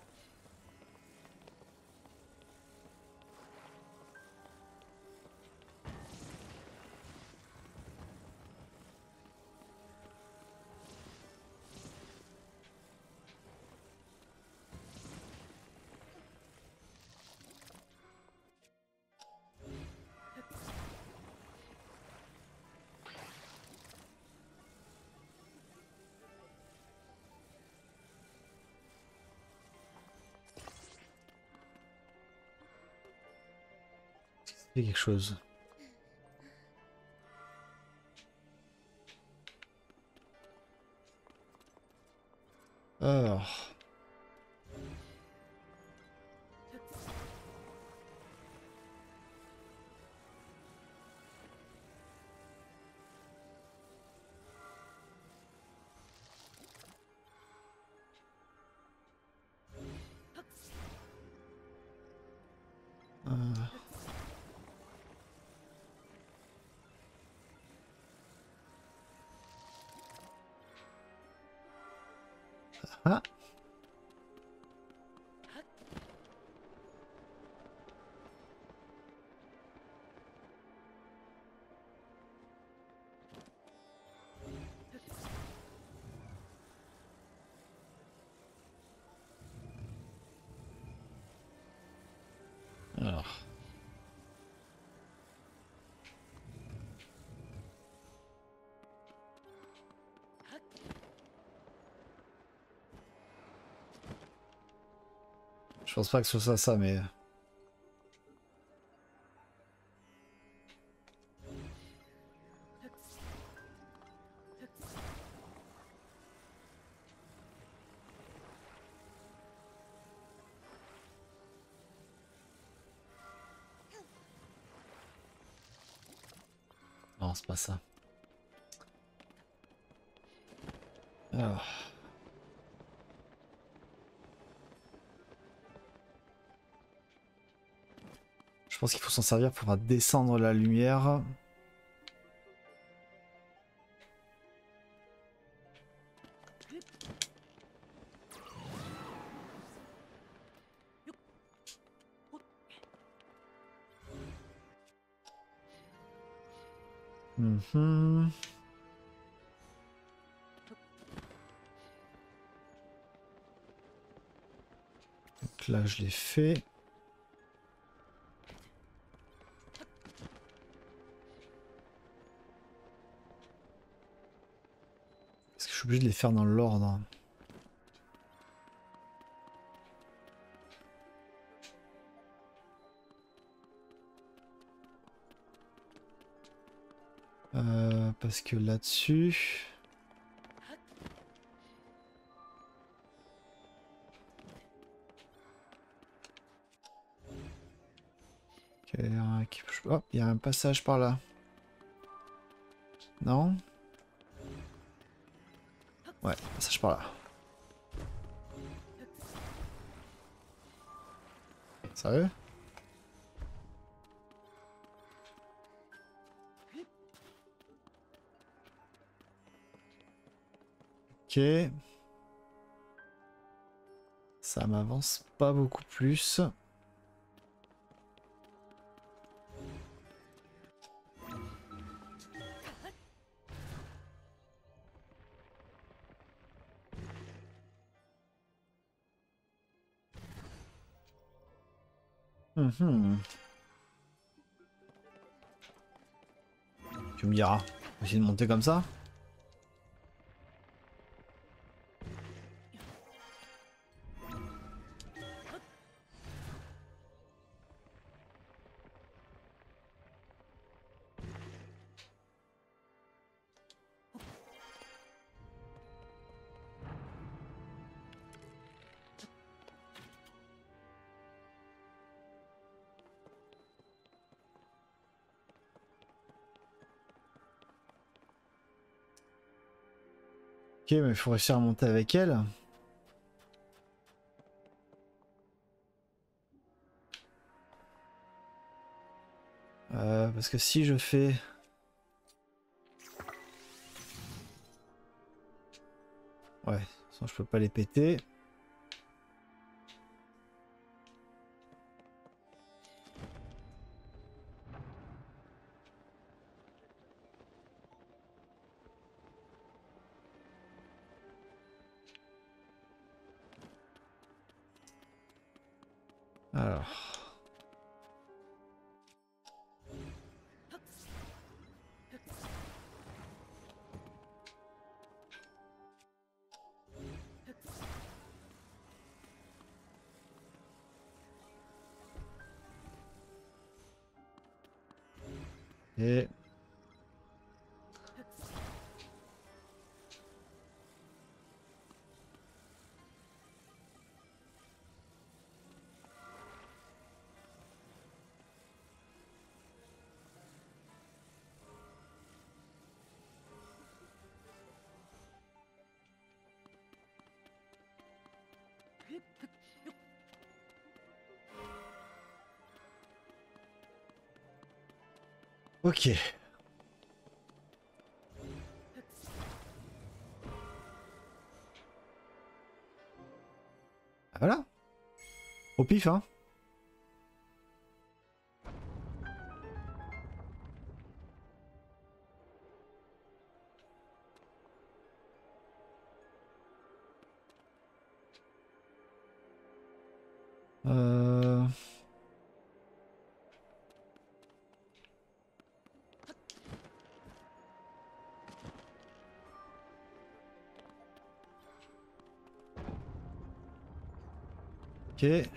C'est quelque chose. Alors. Euh. Ah. Alors. Je pense pas que ce soit ça, mais... Non, c'est pas ça. Alors... Je pense qu'il faut s'en servir pour faire descendre la lumière. Mhm. Donc là, je l'ai fait. Est-ce que je suis obligé de les faire dans l'ordre? Euh, parce que là-dessus... Ok, oh, il y a un passage par là. Non? Ouais, passage par là. Sérieux? Ok. Ça m'avance pas beaucoup plus. Mhm. Tu me diras. On va essayer de monter comme ça. Ok, mais il faut réussir à monter avec elle. Euh, parce que si je fais... Ouais, de toute façon je peux pas les péter. Alors... Et... Ok. Ah, voilà. Au pif, hein. Euh... Ok.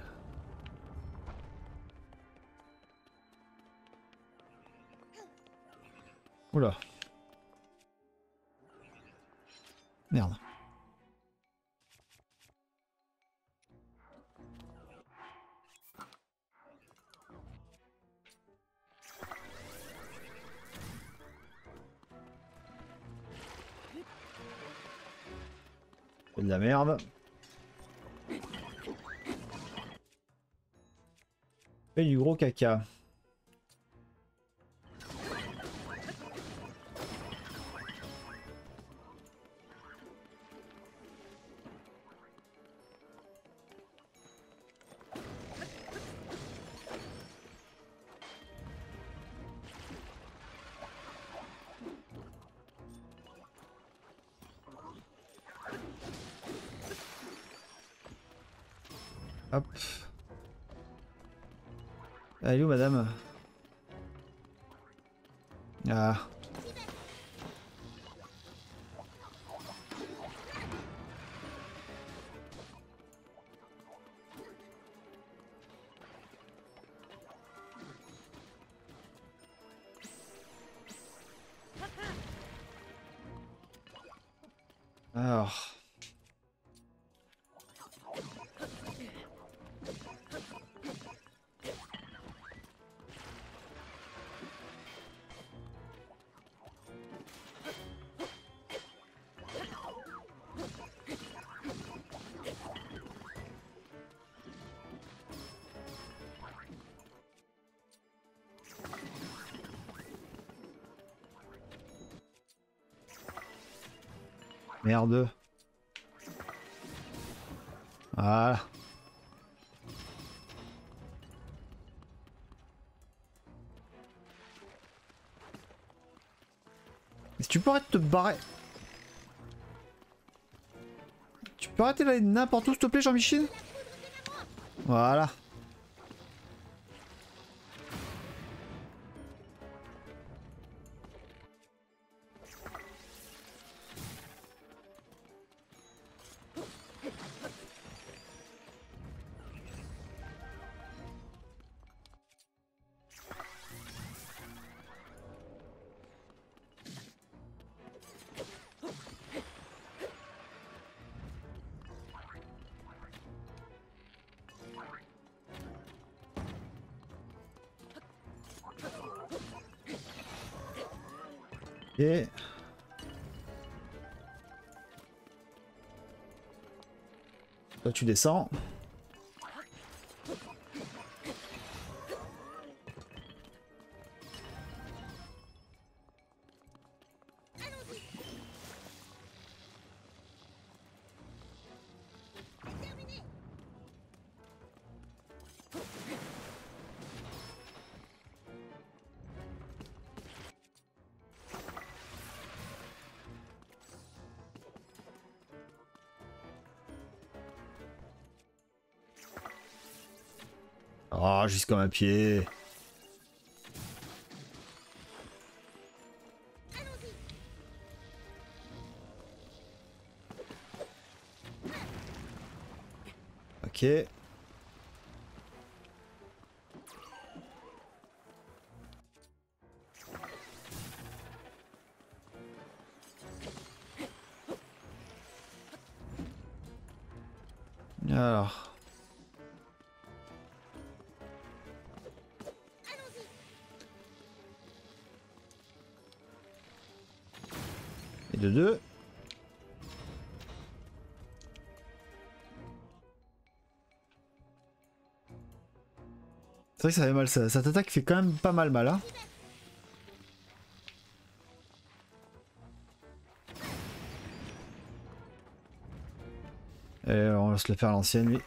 Oula. Merde. C'est de la merde. Et du gros caca. Hop. Allez où madame? Ah. Alors. Merde. Voilà. Si tu peux arrêter de te barrer. Tu peux arrêter d'aller n'importe où s'il te plaît Jean-Michel? Voilà. Et... Toi tu descends. Oh, juste comme un pied. Ok. Alors. Et de deux. C'est vrai que ça fait mal, ça, cette attaque fait quand même pas mal mal, hein. Et on va se le faire à l'ancienne, lui.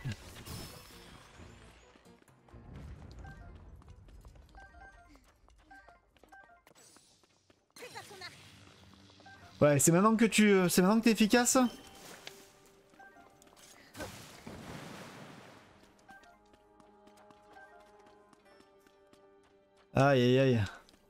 Ouais, c'est maintenant que tu... C'est maintenant que t'es efficace. Aïe aïe aïe.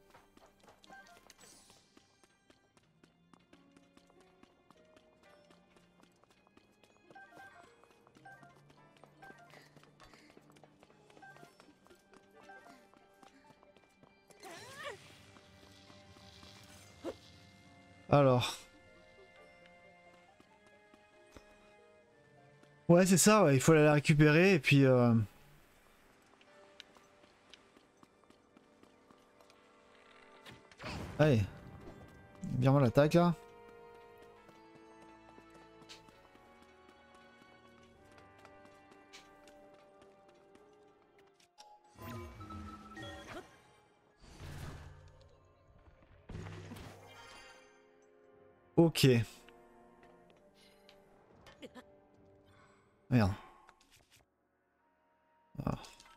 Alors. Ouais, c'est ça, ouais, il faut aller la récupérer et puis... Euh... Allez. Bien mal l'attaque là. Ok. Merde. Ah.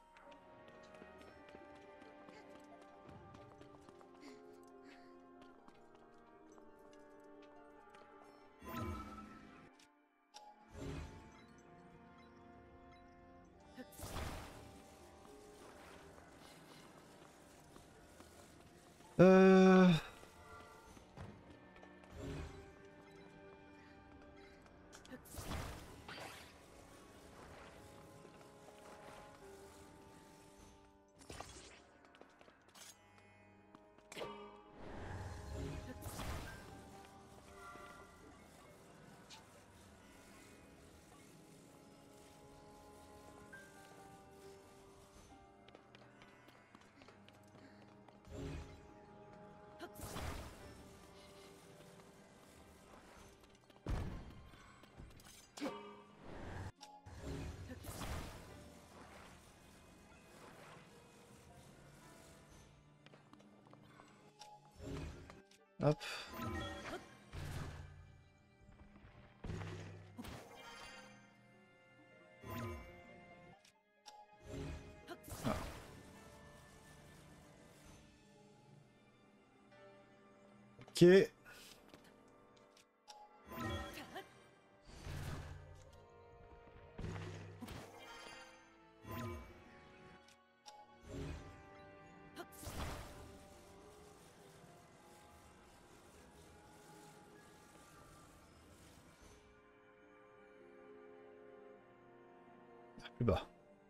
Euh... Hop. Ah. Ok. Plus bas.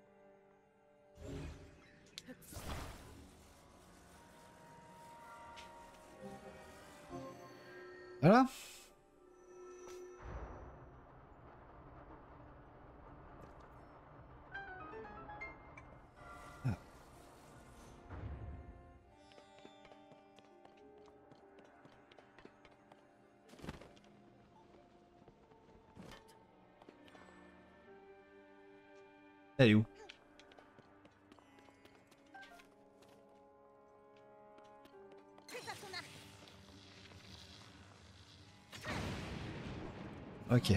Voilà. Ah. Elle est où? Ok.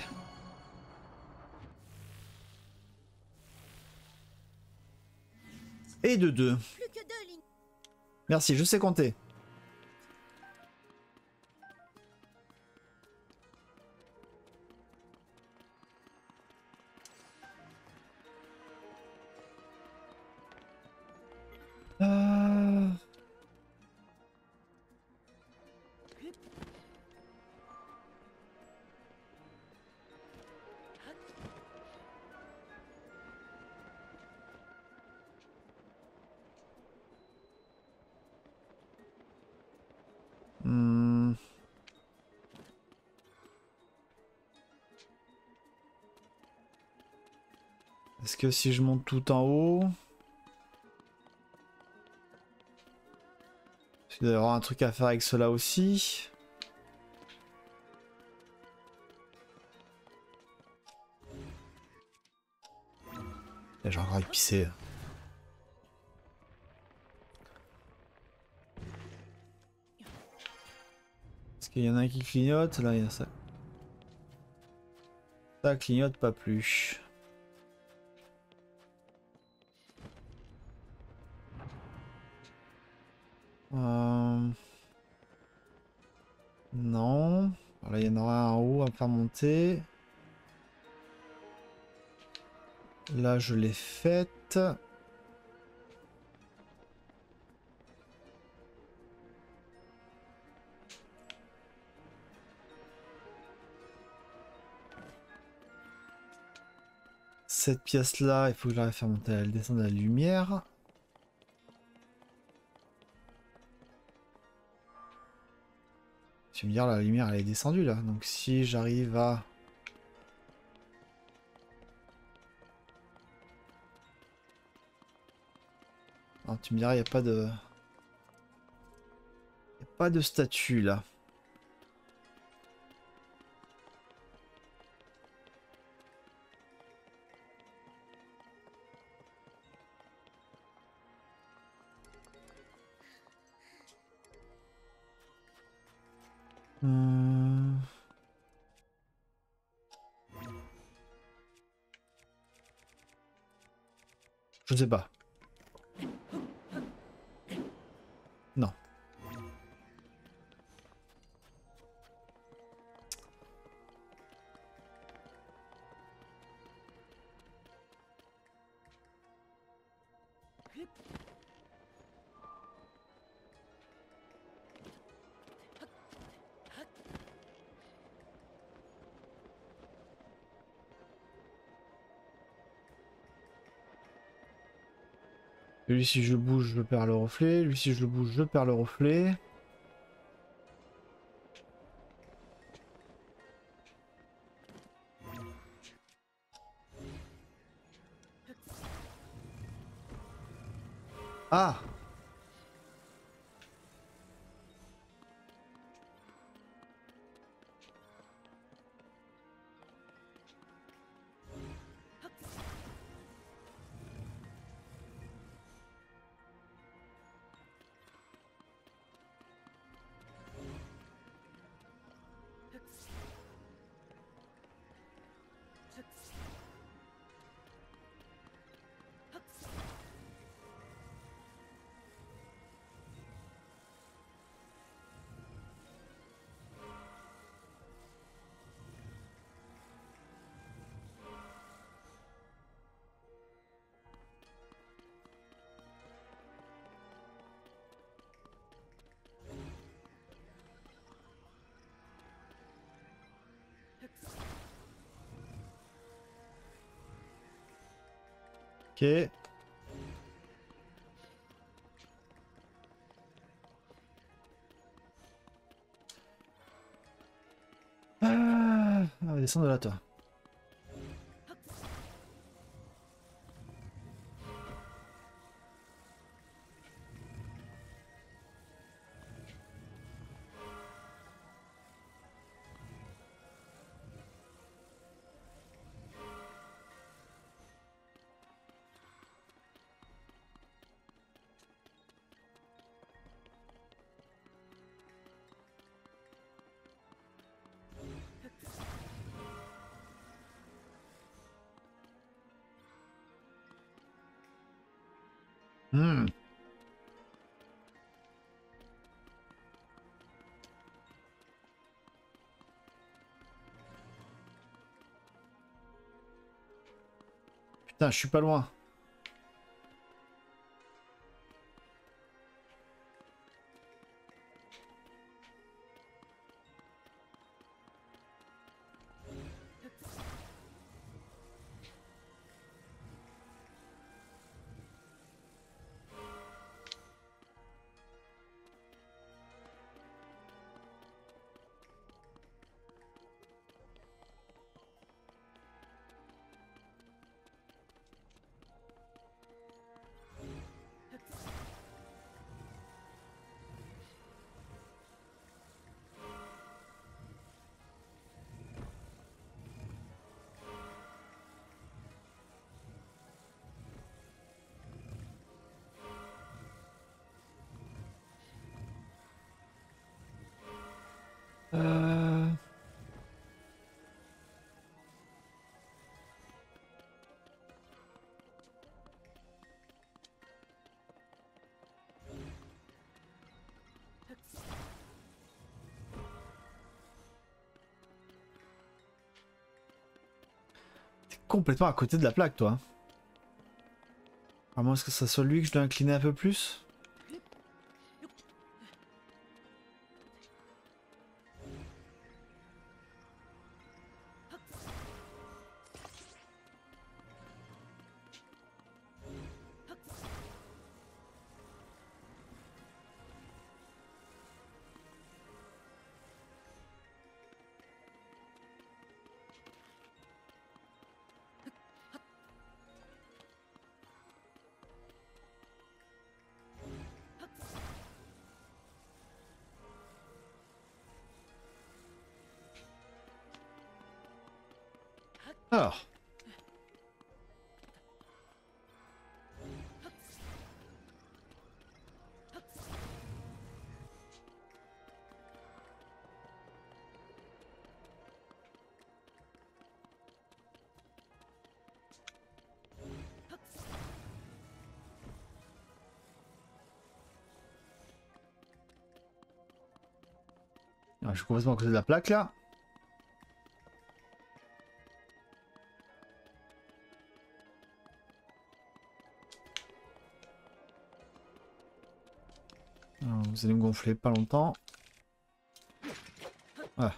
Et de deux. Merci, je sais compter. Est-ce que si je monte tout en haut... Il doit y avoir un truc à faire avec cela aussi. J'ai encore envie de pisser. Est-ce qu'il y en a un qui clignote? Là, il y a ça. Ça clignote pas plus. Euh... Non. Là, il y en aura un en haut à me faire monter. Là, je l'ai faite. Cette pièce-là, il faut que je la faire monter, elle descend de la lumière. Tu me dire, la lumière, elle est descendue là. Donc si j'arrive à... Non, tu me diras, il n'y a pas de... Il n'y a pas de statue là. Hum... Je sais pas. Non. Lui, si je bouge, je perds le reflet. Lui, si je le bouge, je perds le reflet. Ah! Ok. Ah, descends de là, toi. Hmm. Putain, je suis pas loin. complètement à côté de la plaque, toi. À moins que ça soit lui que je dois incliner un peu plus. Alors. Ah, je suis complètement à côté de la plaque là. Alors, vous allez me gonfler pas longtemps. Voilà.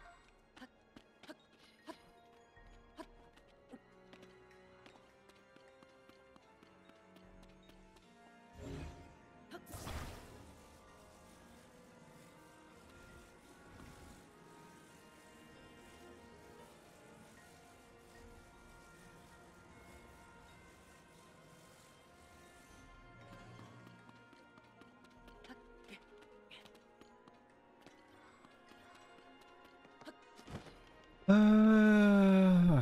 Euh...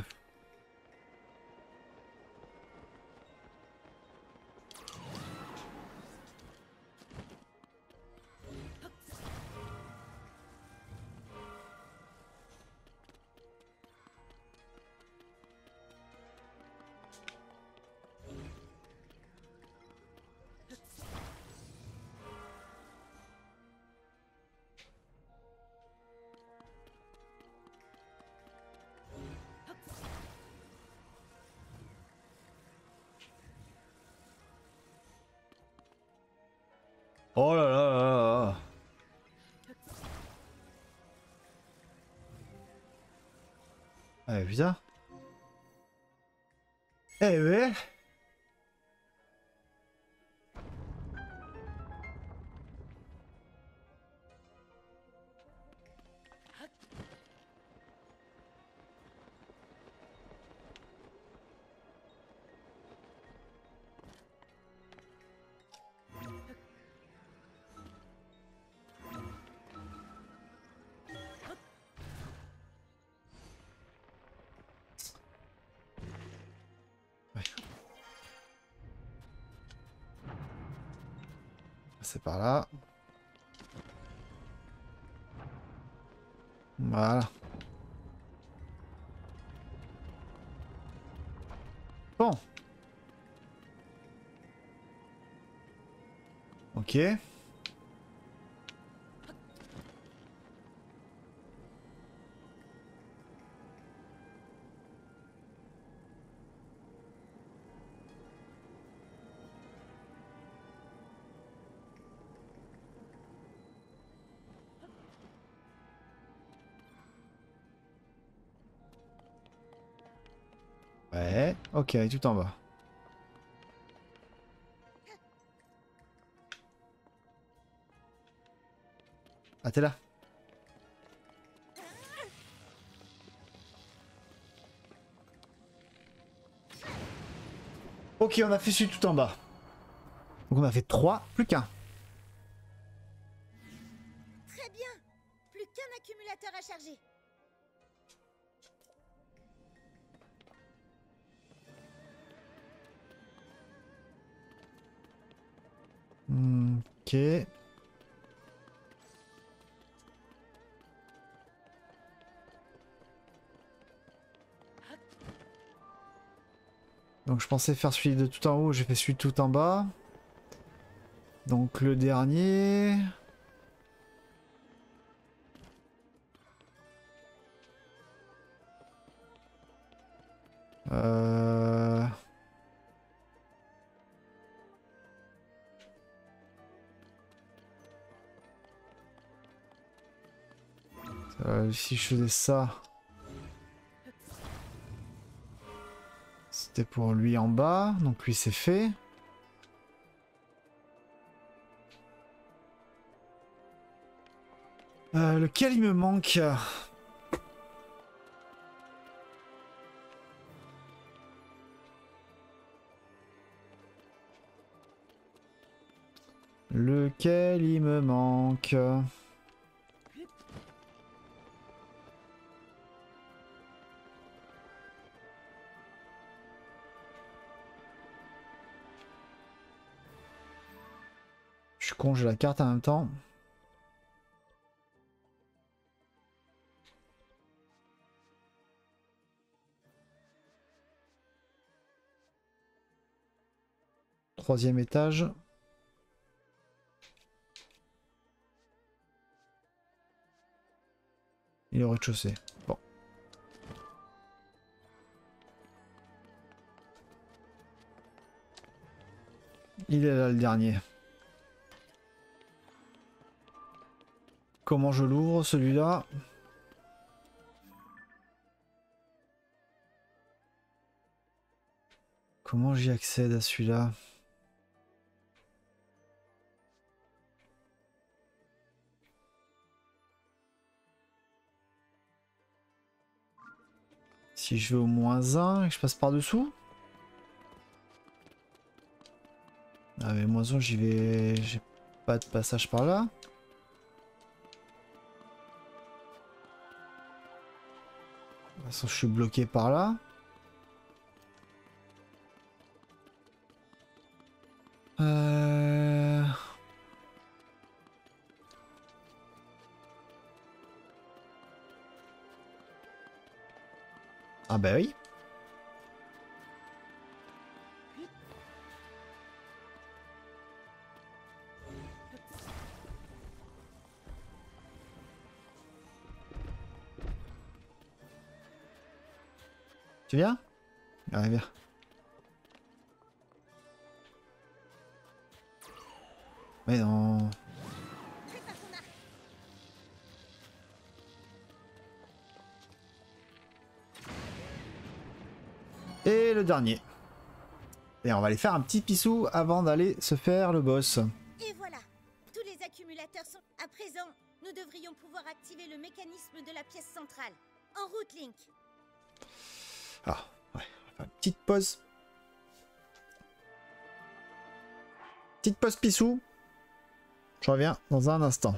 Oh là là là là. Ah putain. Eh ouais. C'est par là. Voilà. Bon. Ok. Ouais, ok, tout en bas. Ah, t'es là. Ok, on a fait celui tout en bas. Donc on a fait trois, plus qu'un. Très bien. Plus qu'un accumulateur à charger. Hmm, ok. Donc je pensais faire celui de tout en haut, j'ai fait celui de tout en bas. Donc le dernier... Euh... Euh, si je faisais ça, c'était pour lui en bas, donc lui c'est fait. Euh, lequel il me manque? Lequel il me manque? Je suis con, j'ai la carte en même temps. Troisième étage. Il est au rez-de-chaussée. Bon. Il est là le dernier. Comment je l'ouvre celui-là? Comment j'y accède à celui-là? Si je vais au moins un et que je passe par dessous? Ah mais moins un, j'y vais... J'ai pas de passage par là. De toute façon, je suis bloqué par là. Euh... Ah bah oui. Tu viens? Allez, viens. Mais non. Et le dernier. Et on va aller faire un petit pissou avant d'aller se faire le boss. Et voilà, tous les accumulateurs sont... À présent, nous devrions pouvoir activer le mécanisme de la pièce centrale. En route, Link. Ah, ouais, on va faire une petite pause. Petite pause pissou. Je reviens dans un instant.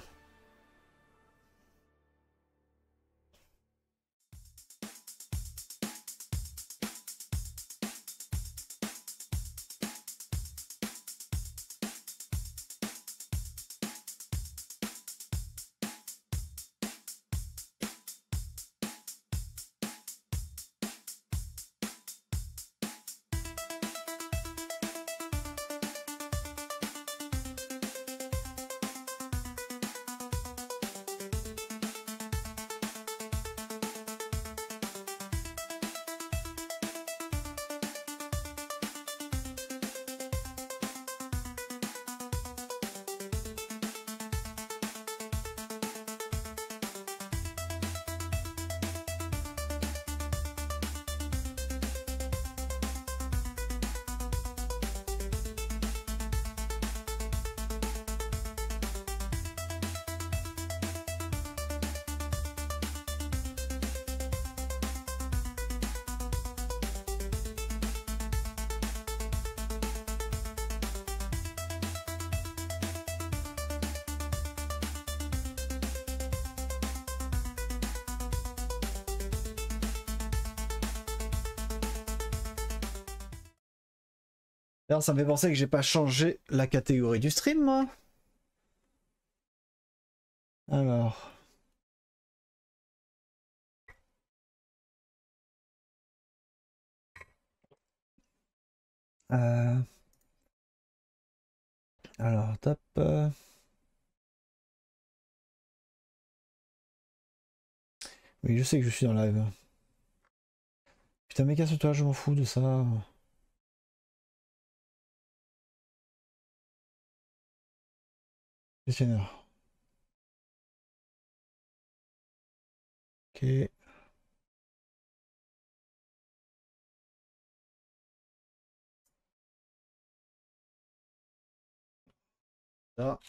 Alors ça me fait penser que j'ai pas changé la catégorie du stream, moi. Alors. Euh... Alors, top. Euh... Oui, je sais que je suis dans live. Putain, putain, mais casse-toi, je m'en fous de ça. Questionnaire. Ok. Là.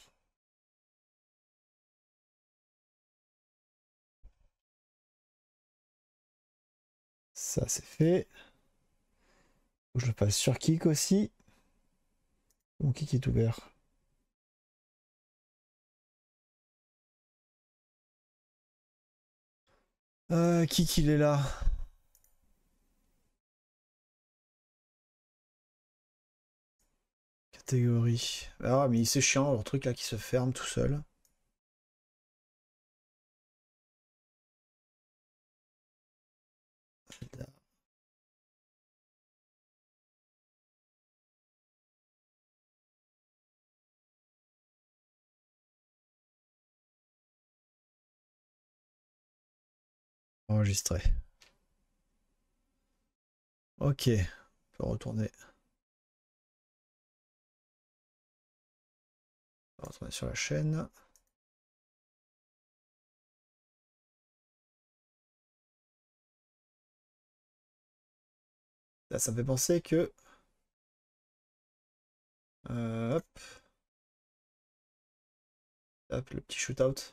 Ça c'est fait. Faut que je le passe sur Kik aussi. Mon Kik est ouvert. Euh, Kik il est là. Catégorie. Ah mais c'est chiant leur truc là qui se ferme tout seul. Enregistré. Ok, on peut retourner. On va retourner sur la chaîne. Là, ça me fait penser que... Euh, hop. Hop, le petit shootout.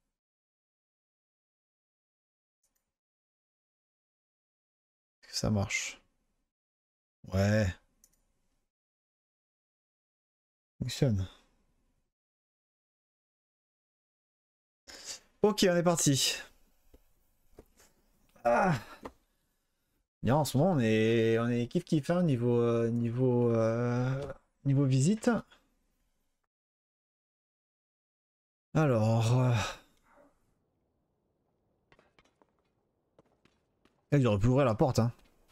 Est-ce que ça marche? Ouais. Fonctionne. Ok, on est parti. Ah. Bien, en ce moment, on est, on est kiff kiff hein, niveau, euh, niveau, euh, niveau visite. Alors... Euh... Il aurait pu ouvrir la porte, hein.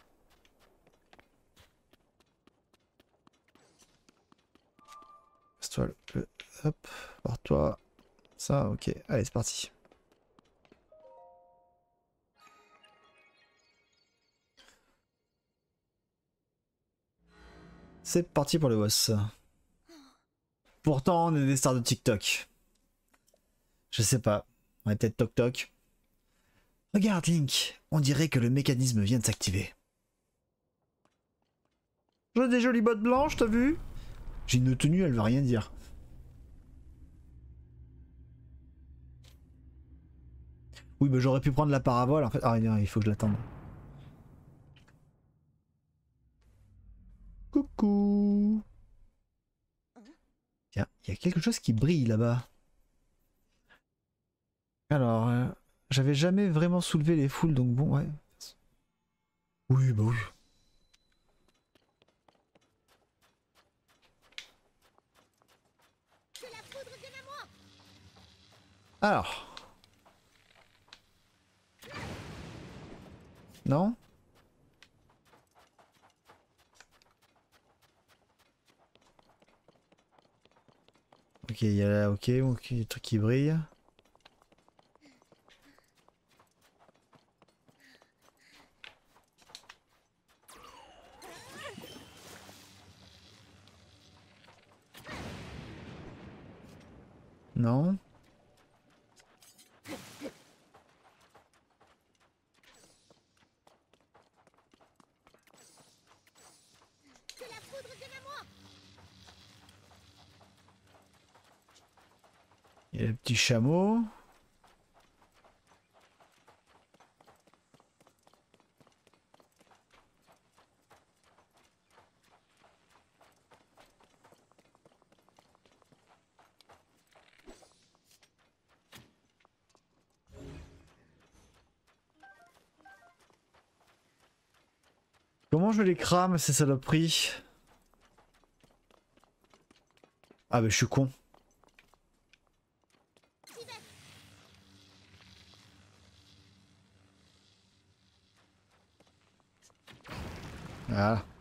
Passe-toi le, le... Hop, par toi. Ça, ok. Allez, c'est parti. C'est parti pour le boss. Pourtant, on est des stars de TikTok. Je sais pas. On est peut-être toc toc. Regarde, Link. On dirait que le mécanisme vient de s'activer. J'ai des jolies bottes blanches, t'as vu? J'ai une tenue, elle veut rien dire. Oui, bah j'aurais pu prendre la parabole en fait. Ah non, il faut que je l'attende. Coucou. Tiens, il y a quelque chose qui brille là-bas. Alors, euh, j'avais jamais vraiment soulevé les foules, donc bon, ouais. Oui, bah oui. Alors. Non? Ok, il y a là, ok, ok, le truc qui brille. Non? Il y a le petit chameau. Comment je les crame ces saloperies? Ah bah je suis con. Voilà.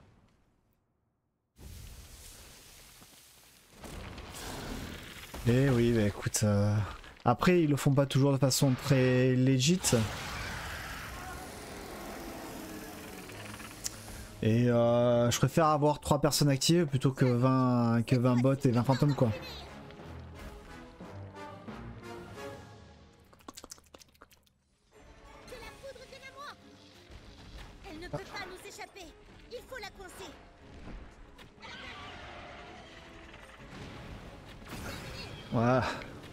Eh oui, bah écoute... Euh... Après, ils le font pas toujours de façon très legit. Et euh, je préfère avoir trois personnes actives plutôt que vingt, que vingt bots et vingt fantômes quoi. Que la poudre vienne à moi. Elle ne peut pas nous échapper. Il faut la coincer. Voilà.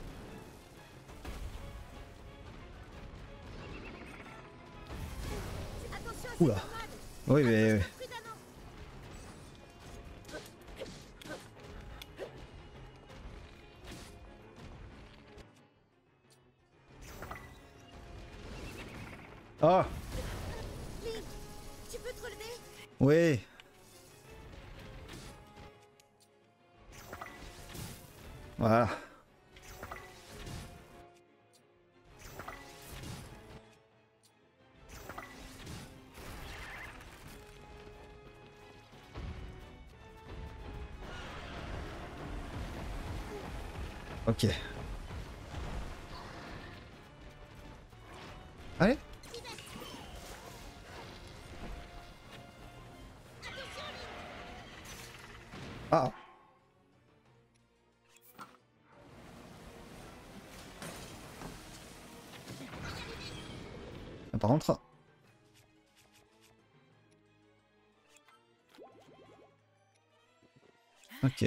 Attention à cette Oula. tornade. Oui mais... oui. Prudemment. Ah Lynn, tu peux te relever? oui. Voilà. Ok. Allez. Ah. Ah, par contre. Ok.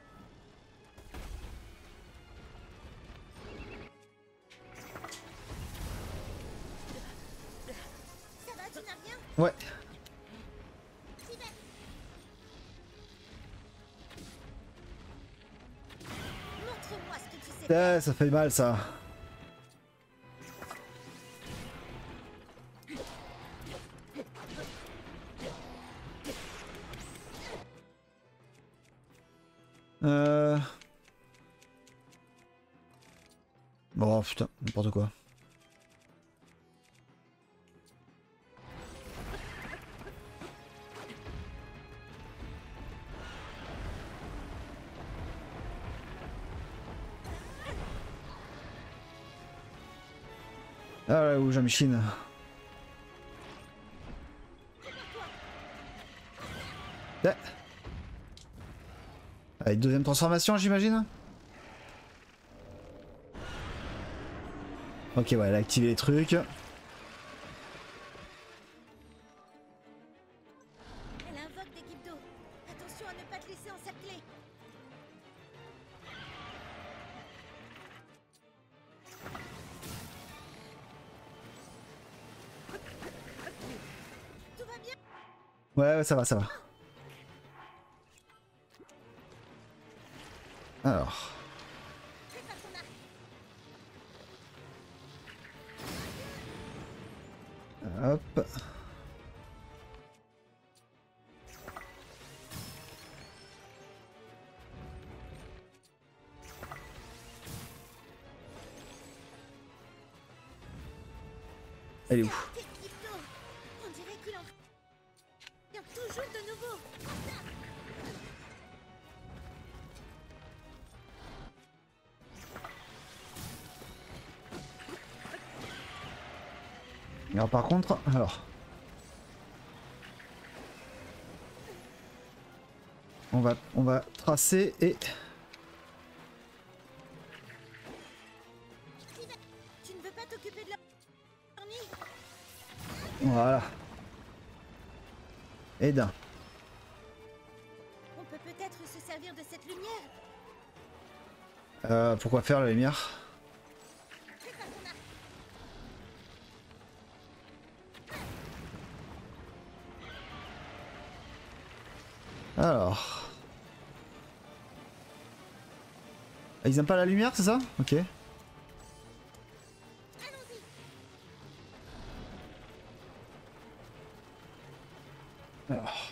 Ça va, tu n'as rien? Ouais. Montre-moi ce que tu sais. Eh, ça fait mal ça. Euh... Bon putain, n'importe quoi. Ah ouais, où j'en chine. Eh. Allez, deuxième transformation j'imagine. Ok ouais, elle a activé les trucs. Elle invoque des guides d'eau. Attention à ne pas te laisser encercler. Tout va bien? Ouais, ouais, ça va, ça va. Alors. Prépare ton arc. Hop. Elle est où? Des guides d'eau. On dirait qu'il en vient toujours de nouveau. Alors par contre, alors. On va, on va tracer et... Tu ne veux pas t'occuper de la... Voilà. Et d'un. On peut peut-être se servir de cette lumière. Euh, pourquoi faire la lumière? Prépare ton arc. Alors... Ah, ils aiment pas la lumière, c'est ça? Ok. Allons-y. Alors...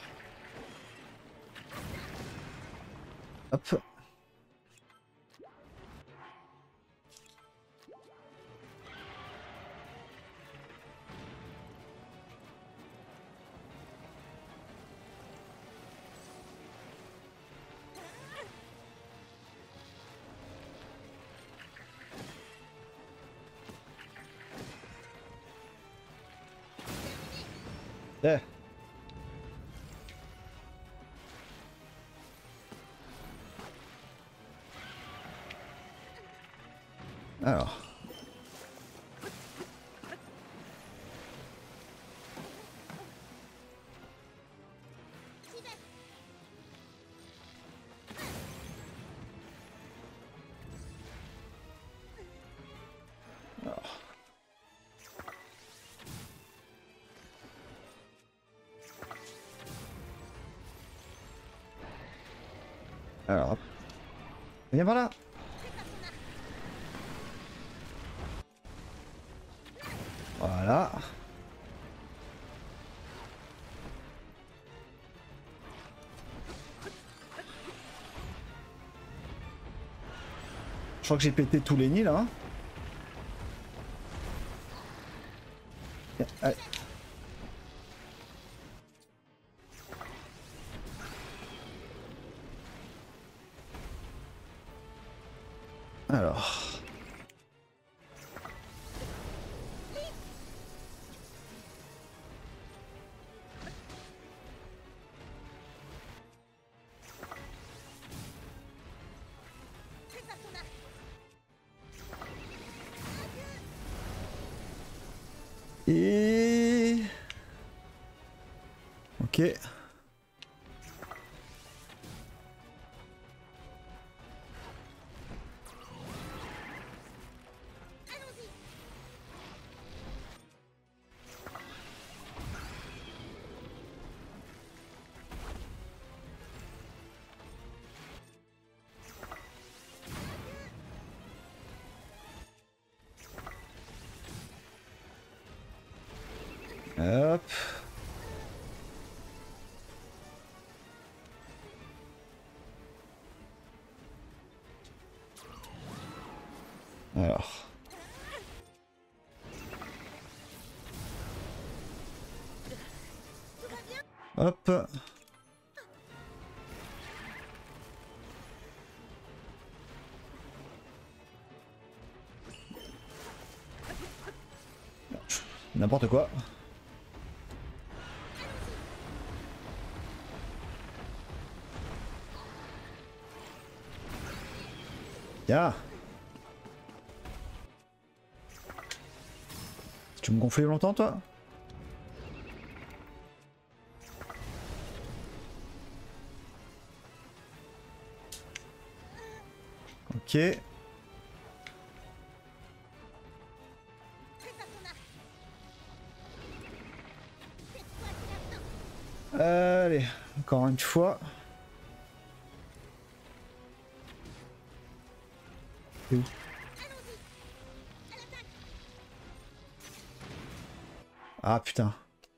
Hop. Eh. Alors. Alors. Alors, hop. Viens par là. Voilà. Je crois que j'ai pété tous les nids là. Hein. Allez. Alors. Et... Ok. Hop. Alors. Hop. N'importe quoi. Ya. Tu me gonfles longtemps toi? Ok. Allez, encore une fois. C'est où? Ah putain.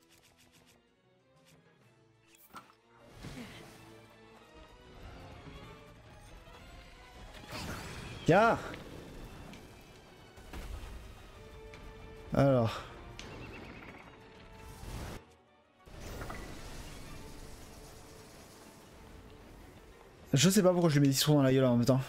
Ya. Alors. Je sais pas pourquoi je lui mets dix trous dans la gueule en même temps.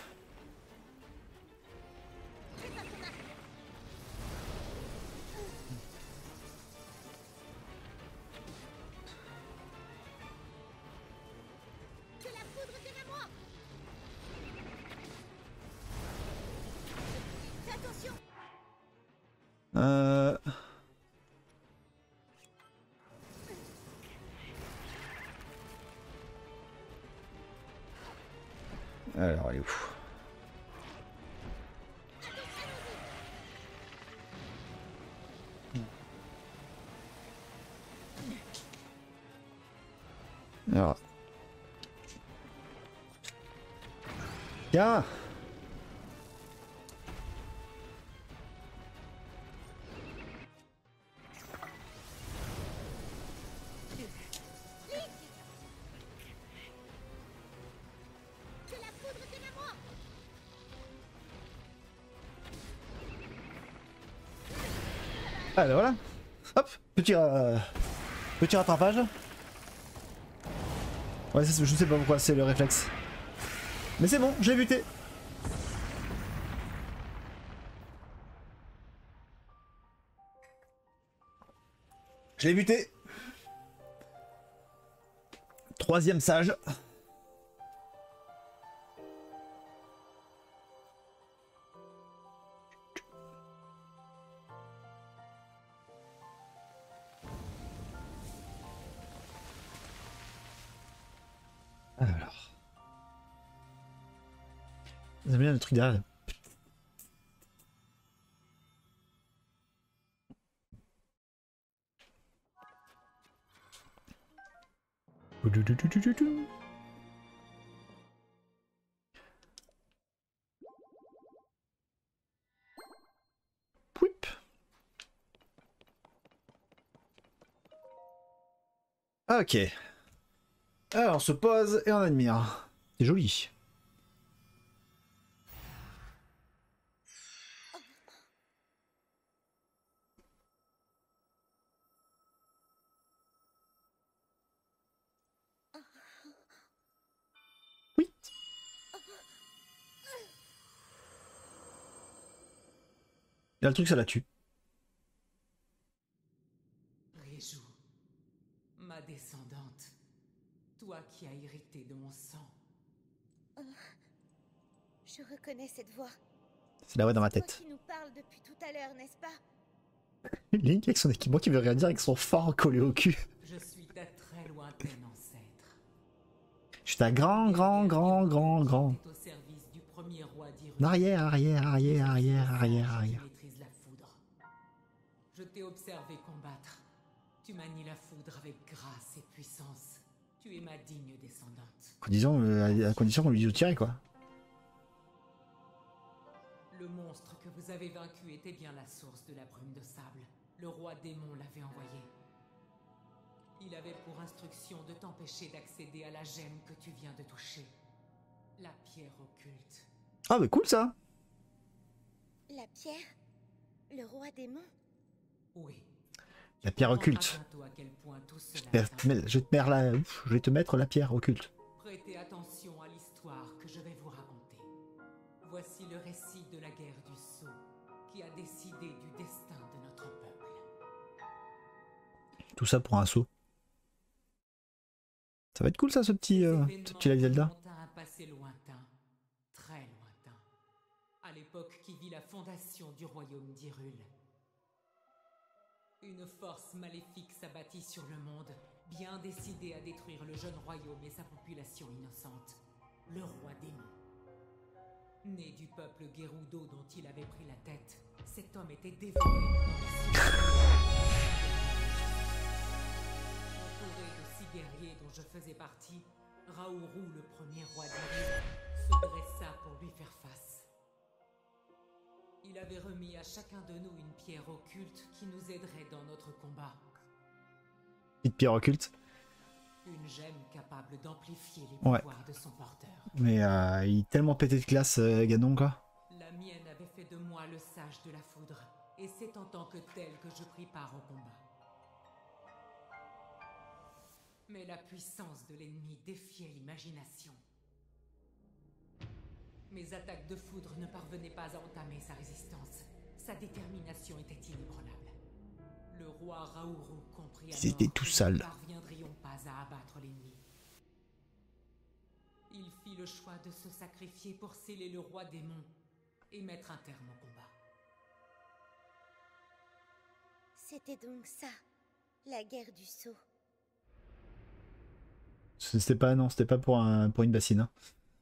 Euh... Alors, elle est où? Alors... Tiens! Allez, voilà. Hop, petit, euh, petit rattrapage. Ouais, je sais pas pourquoi c'est le réflexe. Mais c'est bon, je l'ai buté. Je l'ai buté. Troisième sage. Alors. J'aime bien le truc derrière. Pouip. Ok. Alors on se pose et on admire. C'est joli. Oui. Là le truc ça la tue. Réjou, ma descendante, toi qui as hérité de mon sang. Oh, je reconnais cette voix. C'est la voix dans ma C'est toi tête. qui nous parle depuis tout à l'heure, n'est-ce pas? Link avec son équipement qui veut rien dire avec son phare collé au cul. Je suis ta très lointaine ancêtre. Je suis un grand, grand, grand, grand, grand. Au service du premier roi d'Hyrule. Arrière, arrière, arrière, arrière, arrière, arrière. Tu maîtrises la foudre. Je t'ai observé combattre. Tu manies la foudre avec grâce et puissance. Tu es ma digne descendante. Condition, euh, à condition qu'on lui dise où tirer, quoi. Le monstre que vous avez vaincu était bien la source de la brume de sable. Le roi démon l'avait envoyé. Il avait pour instruction de t'empêcher d'accéder à la gemme que tu viens de toucher. La pierre occulte. Ah, mais cool ça. La pierre? Le roi démon? Oui. La pierre occulte. Je vais te mettre- je vais te mettre la, ouf, je vais te mettre la pierre occulte. Prêtez attention à l'histoire que je vais vous raconter. Voici le récit de la guerre du Sceau, qui a décidé du destin de notre peuple. Tout ça pour un saut. Ça va être cool ça, ce petit, euh, ce petit live Zelda. Remontent à un passé lointain, très lointain, à l'époque qui vit la fondation du royaume d'Hyrule. Une force maléfique s'abattit sur le monde, bien décidé à détruire le jeune royaume et sa population innocente, le roi démon. Né du peuple Gerudo dont il avait pris la tête, cet homme était dévoré Entouré de six guerriers dont je faisais partie, Raouru, le premier roi d'Hyrule, se dressa pour lui faire face. Il avait remis à chacun de nous une pierre occulte qui nous aiderait dans notre combat. Petite pierre occulte. Une gemme capable d'amplifier les Ouais. pouvoirs de son porteur. Mais euh, il est tellement pété de classe, euh, Ganon, quoi. La mienne avait fait de moi le sage de la foudre, et c'est en tant que tel que je pris part au combat. Mais la puissance de l'ennemi défiait l'imagination. Mes attaques de foudre ne parvenaient pas à entamer sa résistance. Sa détermination était inébranlable. Le roi Raouru comprit alors Ils étaient tout que sales. nous ne parviendrions pas à abattre l'ennemi. Il fit le choix de se sacrifier pour sceller le roi démon et mettre un terme au combat. C'était donc ça, la guerre du Sceau. C'était pas, non, c'était pas pour, un, pour une bassine. Hein.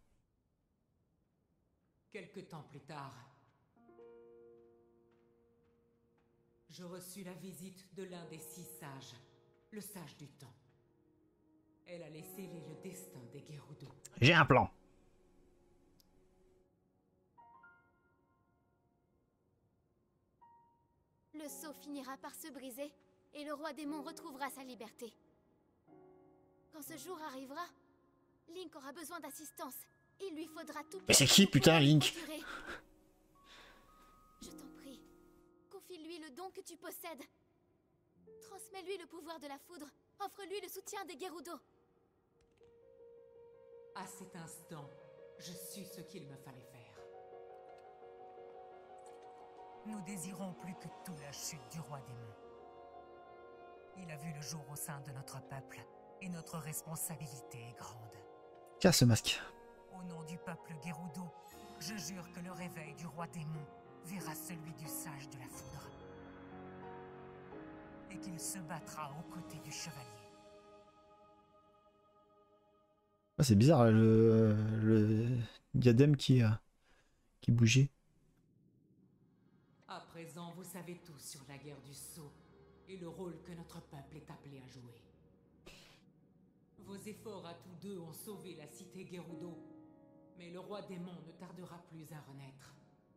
Quelque temps plus tard, je reçus la visite de l'un des six sages, le sage du temps. Elle allait sceller le destin des Gerudo. J'ai un plan. Le sceau finira par se briser et le roi démon retrouvera sa liberté. Quand ce jour arrivera, Link aura besoin d'assistance. Il lui faudra tout. Mais c'est qui, putain, Link? Je t'en prie, confie-lui le don que tu possèdes. Transmets-lui le pouvoir de la foudre. Offre-lui le soutien des Gerudo. À cet instant, je sus ce qu'il me fallait faire. Nous désirons plus que tout la chute du roi démon. Il a vu le jour au sein de notre peuple, et notre responsabilité est grande. Tiens, ce masque. Au nom du peuple Gerudo, je jure que le réveil du roi démon verra celui du sage de la foudre. Et qu'il se battra aux côtés du chevalier. Ah, c'est bizarre le, le diadème qui, euh, qui bougeait. À présent, vous savez tout sur la guerre du Sceau et le rôle que notre peuple est appelé à jouer. Vos efforts à tous deux ont sauvé la cité Gerudo, mais le roi démon ne tardera plus à renaître.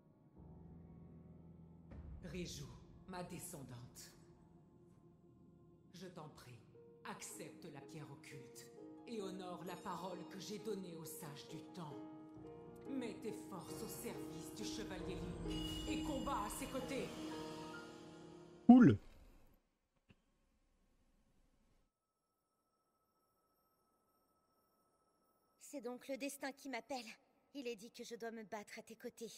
Riju, ma descendante, je t'en prie, accepte la pierre occulte et honore la parole que j'ai donnée aux sages du temps. Mets tes forces au service du chevalier Link et combat à ses côtés. Cool. C'est donc le destin qui m'appelle. Il est dit que je dois me battre à tes côtés.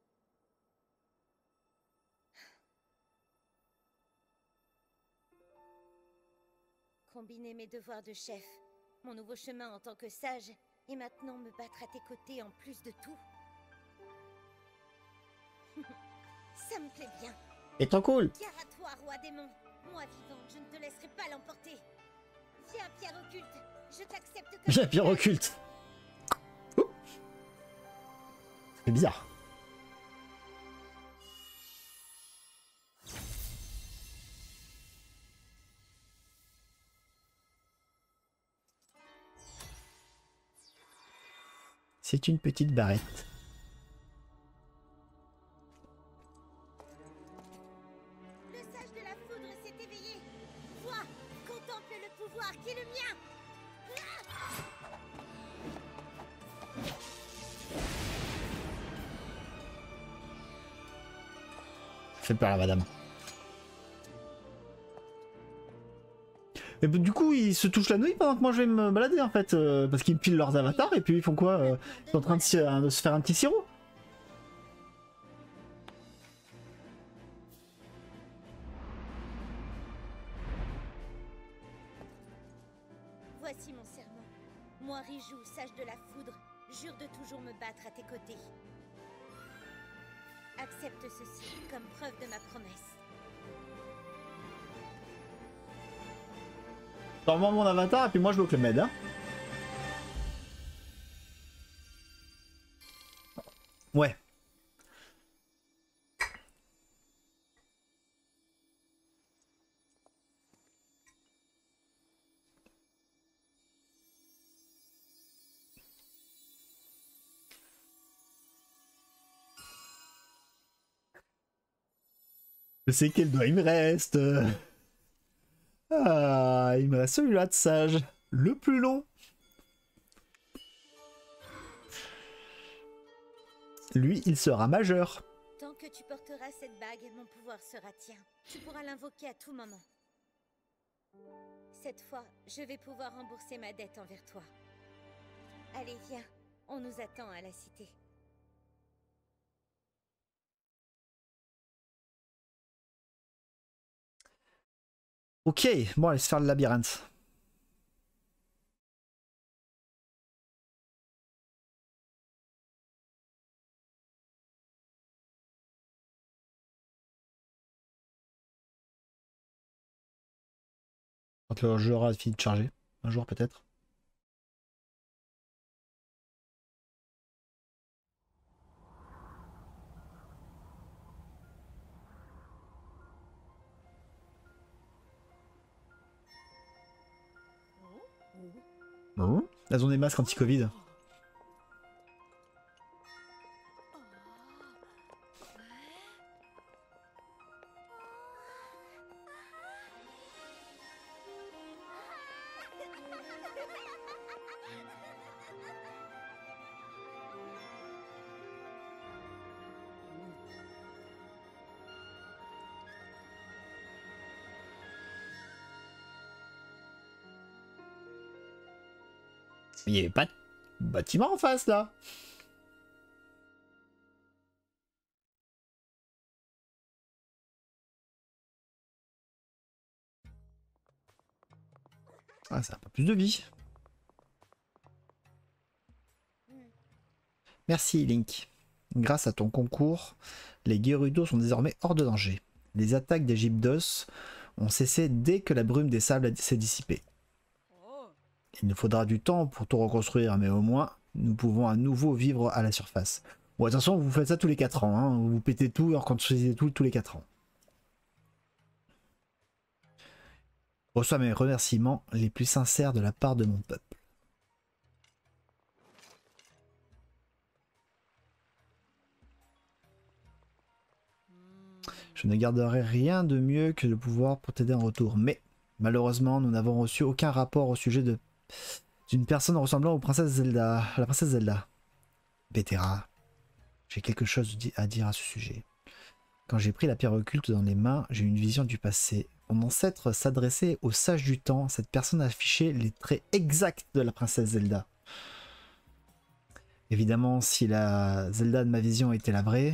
Combiner mes devoirs de chef, mon nouveau chemin en tant que sage, et maintenant me battre à tes côtés en plus de tout. Ça me plaît bien. Et trop cool. Gare à toi, roi démon. Moi vivante, je ne te laisserai pas l'emporter. Viens, pierre occulte. Je t'accepte comme... Viens, pierre occulte. Oh. C'est bizarre. C'est une petite barrette. Le sage de la foudre s'est éveillé. Vois, contemple le pouvoir qui est le mien. Fait peur la madame. Et du coup, ils se touchent la nouille pendant que moi je vais me balader en fait, euh, parce qu'ils pilent leurs avatars et puis ils font quoi euh, ils sont en train de se, de se faire un petit sirop. Voici mon serment. Moi, Riju, sage de la foudre, jure de toujours me battre à tes côtés. Accepte ceci comme preuve de ma promesse. Sors-moi mon avatar et puis moi je bloque le med. Hein. Ouais. Je sais quel doigt il me reste. Ah, il me reste celui-là de sage. Le plus long. Lui, il sera majeur. Tant que tu porteras cette bague, mon pouvoir sera tien. Tu pourras l'invoquer à tout moment. Cette fois, je vais pouvoir rembourser ma dette envers toi. Allez, viens. On nous attend à la cité. Ok, bon, allez se faire le labyrinthe. Quand le jeu aura fini de charger, un jour peut-être. Oh. La zone des masques anti-Covid. Il n'y avait pas de bâtiment en face là. Ah, ça a un peu plus de vie. Merci Link. Grâce à ton concours, les Gerudo sont désormais hors de danger. Les attaques des Gypdos ont cessé dès que la brume des sables s'est dissipée. Il nous faudra du temps pour tout reconstruire, mais au moins, nous pouvons à nouveau vivre à la surface. Bon, attention, vous faites ça tous les quatre ans, hein. Vous pétez tout, alors construisez tout tous les quatre ans. Reçois mes remerciements les plus sincères de la part de mon peuple. Je ne garderai rien de mieux que de pouvoir pour t'aider en retour, mais malheureusement, nous n'avons reçu aucun rapport au sujet de d'une personne ressemblant aux princesses Zelda, à la princesse Zelda. Bétera, j'ai quelque chose à dire à ce sujet. Quand j'ai pris la pierre occulte dans les mains, j'ai eu une vision du passé. Mon ancêtre s'adressait au sage du temps. Cette personne affichait les traits exacts de la princesse Zelda. Évidemment, si la Zelda de ma vision était la vraie,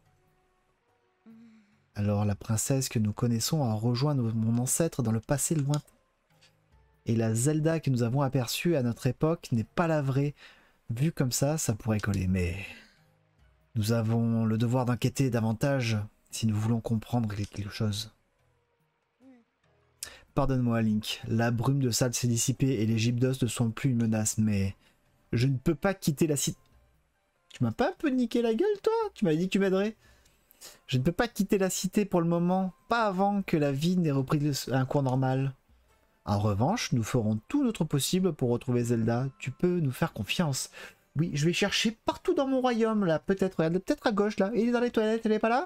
alors la princesse que nous connaissons a rejoint mon ancêtre dans le passé lointain. Et la Zelda que nous avons aperçue à notre époque n'est pas la vraie. Vu comme ça, ça pourrait coller, mais nous avons le devoir d'enquêter davantage si nous voulons comprendre quelque chose. Pardonne-moi, Link, la brume de sable s'est dissipée et les Gypdos ne sont plus une menace, mais je ne peux pas quitter la cité. Tu m'as pas un peu niqué la gueule, toi? Tu m'avais dit que tu m'aiderais. Je ne peux pas quitter la cité pour le moment, pas avant que la vie n'ait repris un cours normal. En revanche, nous ferons tout notre possible pour retrouver Zelda. Tu peux nous faire confiance. Oui, je vais chercher partout dans mon royaume, là. Peut-être, regarde, peut-être à gauche, là. Il est dans les toilettes, elle est pas là?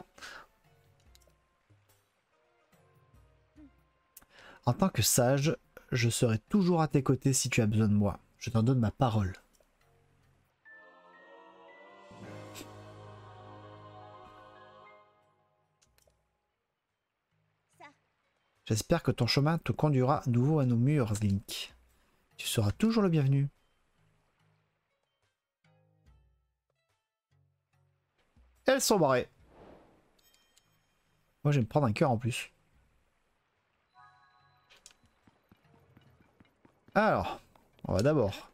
En tant que sage, je serai toujours à tes côtés si tu as besoin de moi. Je t'en donne ma parole. J'espère que ton chemin te conduira à nouveau à nos murs, Link. Tu seras toujours le bienvenu. Elles sont barrées. Moi, je vais me prendre un cœur en plus. Alors, on va d'abord.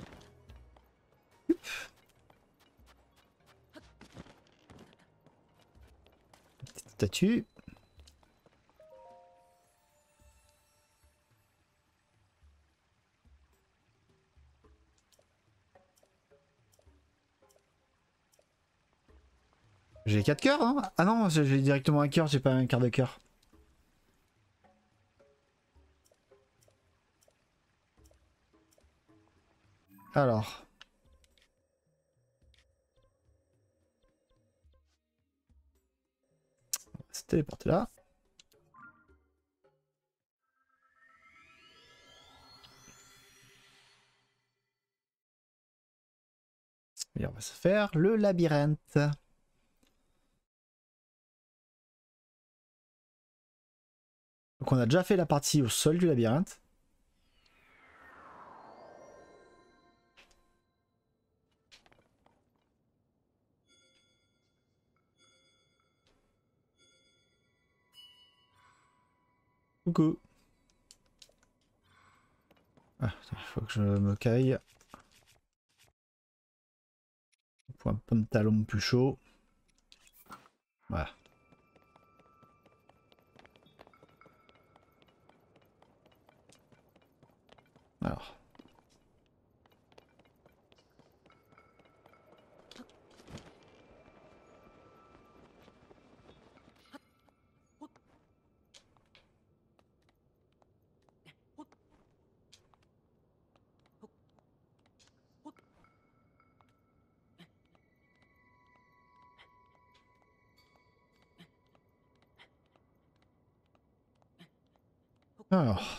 Petite statue. J'ai quatre cœurs, hein? Ah non, j'ai directement un cœur, j'ai pas un quart de cœur. Alors. On va se téléporter là. Et on va se faire le labyrinthe. Donc on a déjà fait la partie au sol du labyrinthe. Coucou. Ah, il faut que je me caille. Pour un pantalon plus chaud. Voilà. Alors. Alors.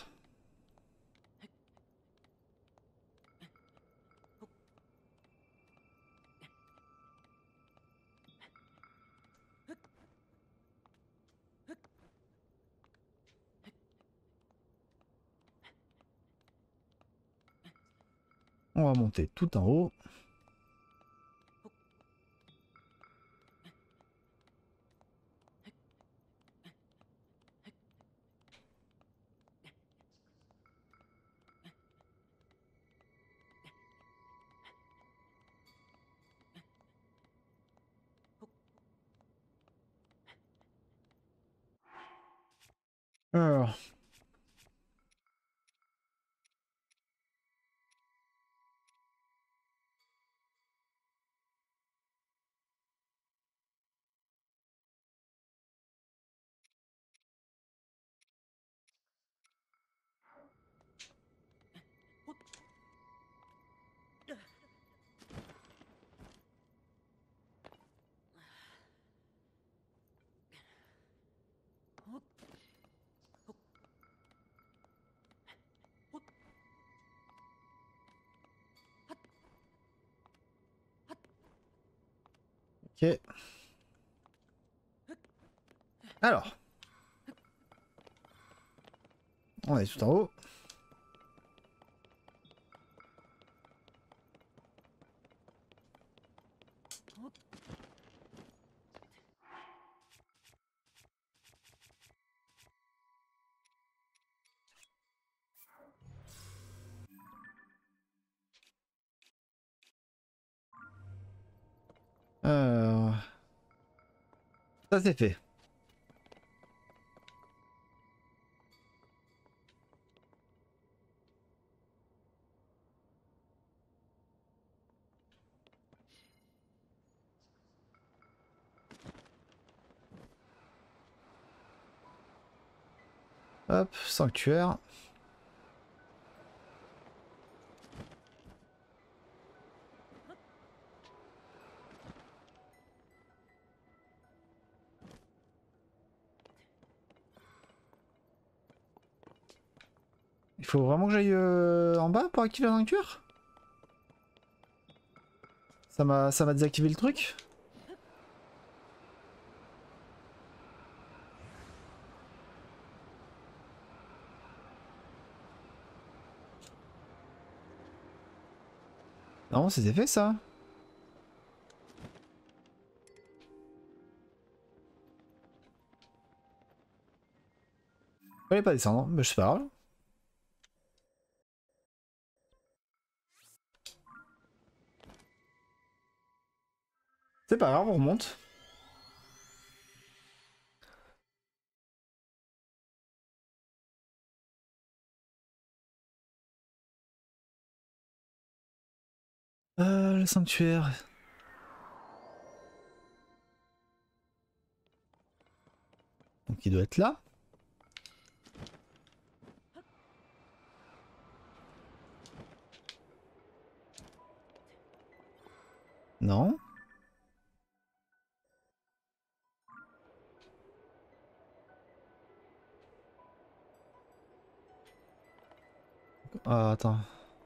On va monter tout en haut. Alors. Ok. Alors. On est tout en haut. Euh... Ça c'est fait. Hop, sanctuaire. Il faut vraiment que j'aille euh, en bas pour activer la sanctuaire? Ça m'a ça m'a désactivé le truc? Non, c'était fait ça. Fallait pas descendre, mais je sais pas grave. C'est pas grave, on remonte. Euh, le sanctuaire. Donc il doit être là. Non. Ah, attends.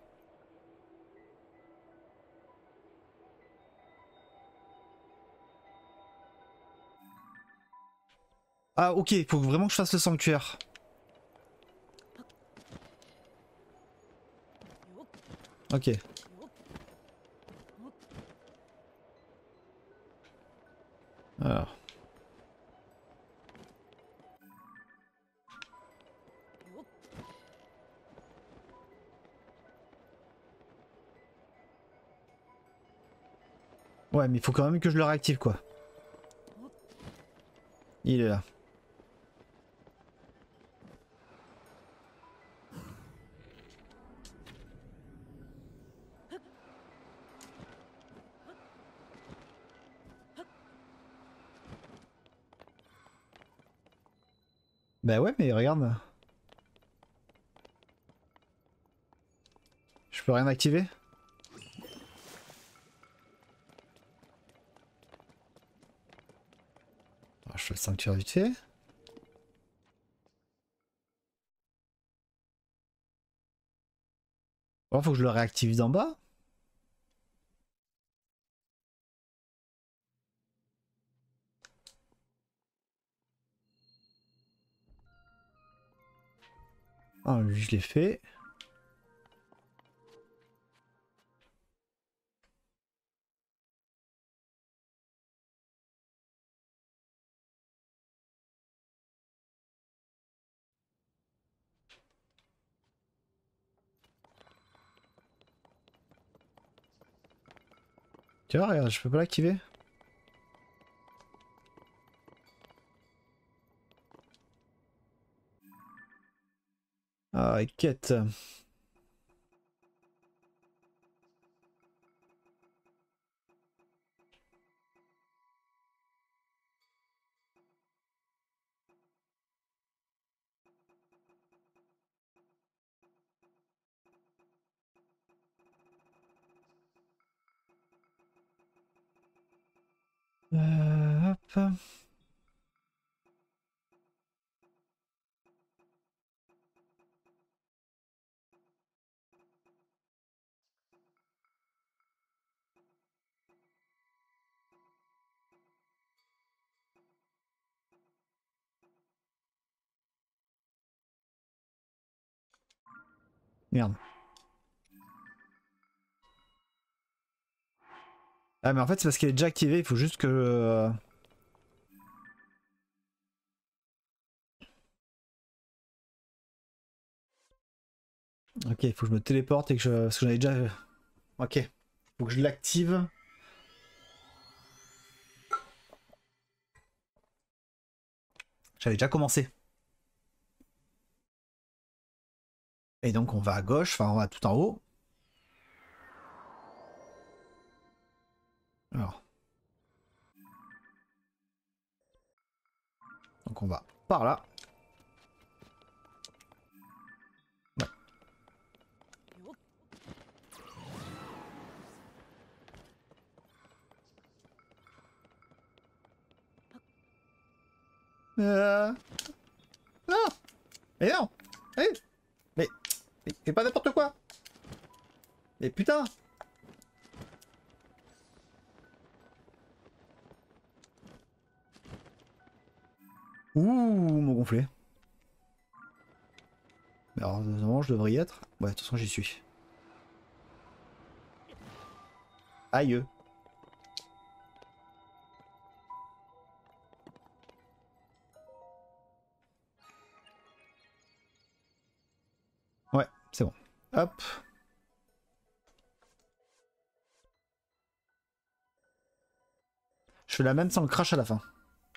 Ah ok, faut vraiment que je fasse le sanctuaire. Ok. Alors. Ouais, mais il faut quand même que je le réactive quoi. Il est là. Bah ouais, mais regarde. Je peux rien activer? Alors, je fais le sanctuaire vite fait. Bon, faut que je le réactive d'en bas. Ah, lui je l'ai fait. Tu vois, regarde, je peux pas l'activer. Ah, quête. Euh, hop. Merde. Ah mais en fait c'est parce qu'elle est déjà activée, il faut juste que... Euh... Ok, il faut que je me téléporte et que je... Parce que j'en ai déjà... Ok. Faut que je l'active. J'avais déjà commencé. Et donc on va à gauche, enfin on va tout en haut. Alors. Donc on va par là. Ouais. Euh... Non. Mais non. Eh mais... mais fais pas n'importe quoi. Mais putain. Ouh, mon gonflé. Alors, normalement, je devrais y être. Ouais, de toute façon, j'y suis. Aïe. Ouais, c'est bon. Hop. Je fais la même sans le crash à la fin.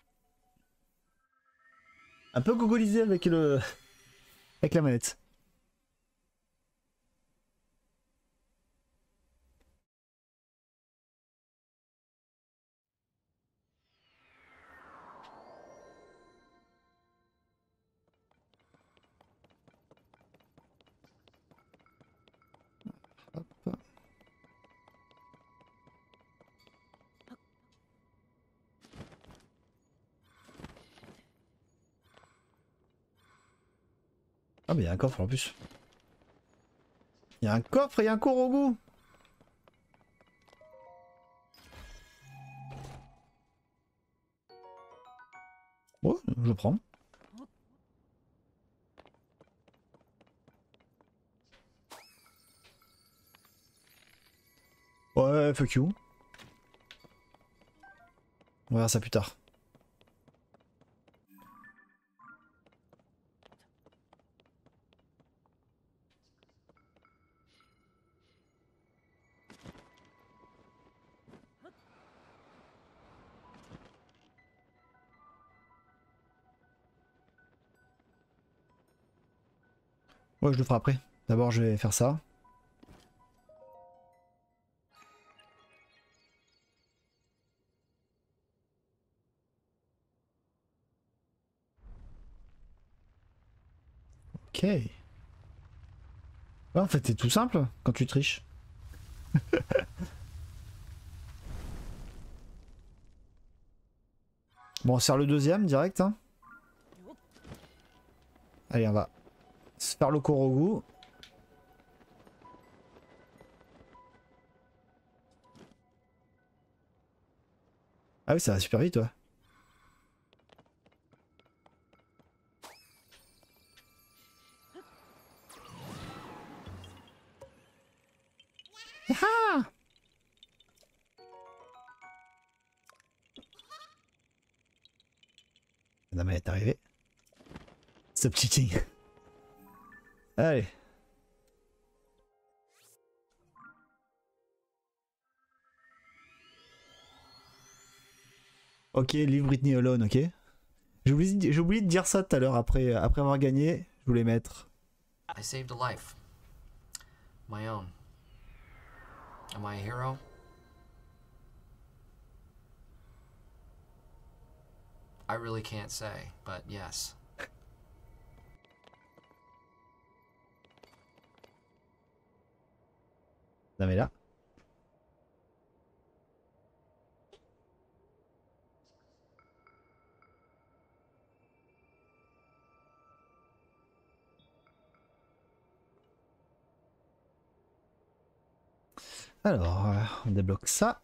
Un peu gogolisé avec le... avec la manette. Hop. Ah mais il y a un coffre en plus. Il y a un coffre et il y a un Korogu. Bon, je prends. Ouais, fuck you. On verra ça plus tard. Ouais, je le ferai après. D'abord, je vais faire ça. Ok. Ouais, en fait, c'est tout simple quand tu triches. Bon, on sert le deuxième direct. Hein. Allez, on va se faire le Korogu. Ah oui, ça va super vite, ouais. Ah, la manette est arrivée. Stop cheating. Allez. Ok, leave Britney alone, ok. J'ai oublié, j'ai oublié de dire ça tout à l'heure après, après avoir gagné. Je voulais mettre. I saved a life. My own. Am I a hero? I really can't say, but yes. Non mais là. Alors, euh, on débloque ça.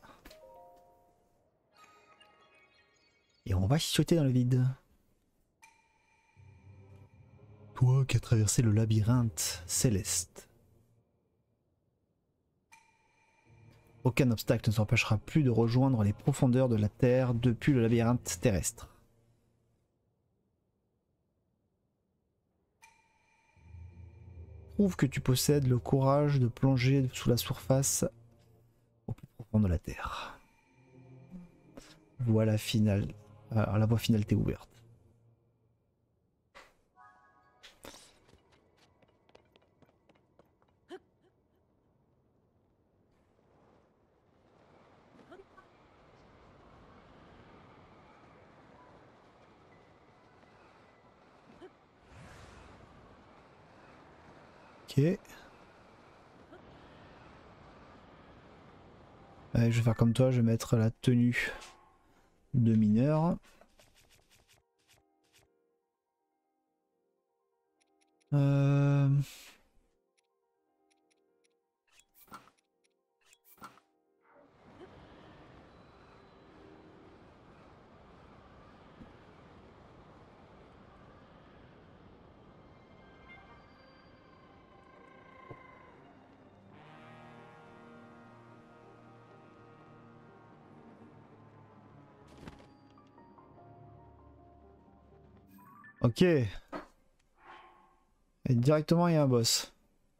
Et on va chuter dans le vide. Toi qui as traversé le labyrinthe céleste, Aucun obstacle ne t'empêchera plus de rejoindre les profondeurs de la Terre depuis le labyrinthe terrestre. Prouve que tu possèdes le courage de plonger sous la surface au plus profond de la Terre. Voilà finale. Alors, la voie finale t'est ouverte. Ok. Allez, je vais faire comme toi, je vais mettre la tenue de mineur. Euh... Ok. Et directement il y a un boss.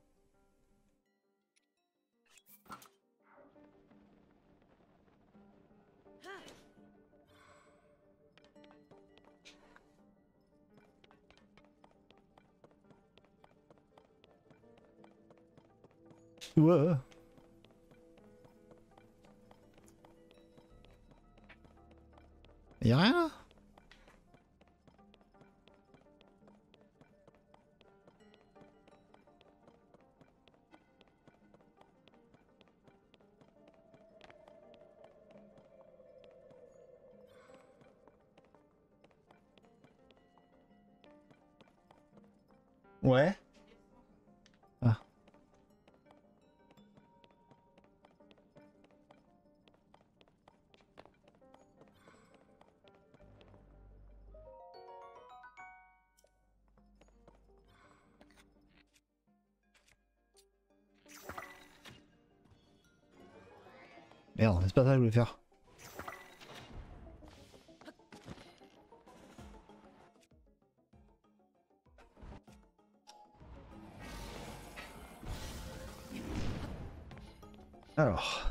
Ouais. Y'a rien là? Ouais. Ah. Merde, c'est pas ça que je voulais faire. Alors.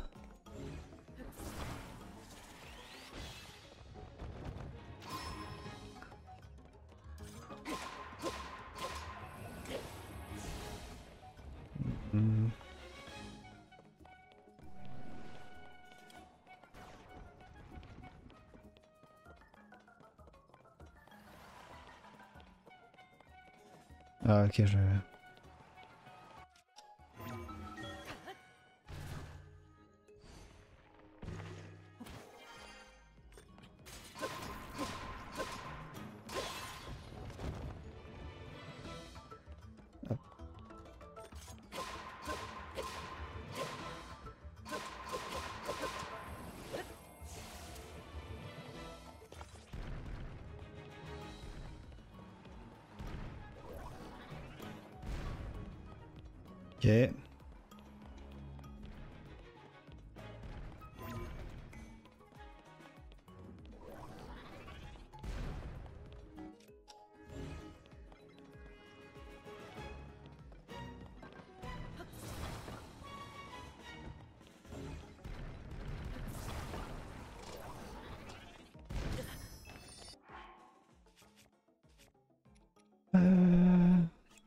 Hmm. Ah ok, je... Ok. Euh...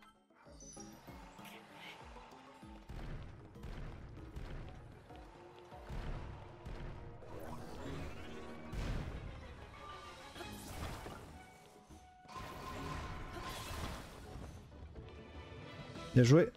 Bien joué.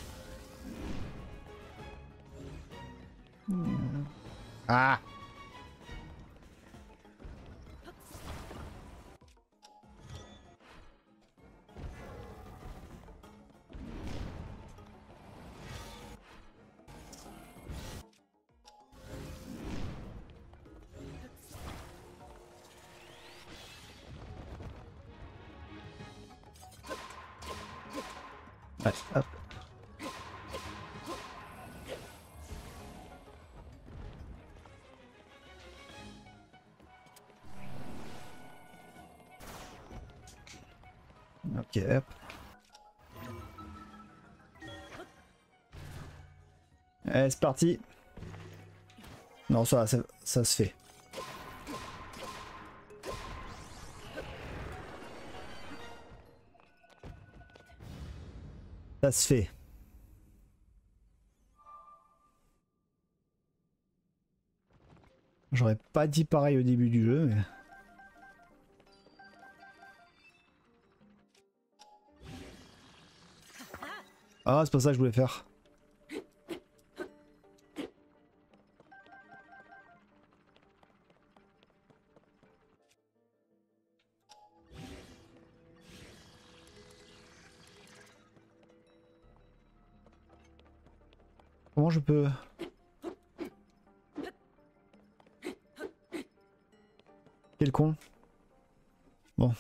Ah! Allez, hop. Ok, hop. Allez, c'est parti. Non, ça, ça, ça se fait. Ça se fait. J'aurais pas dit pareil au début du jeu, mais... Ah, c'est pas ça que je voulais faire. Comment je peux... Quel con. Bon.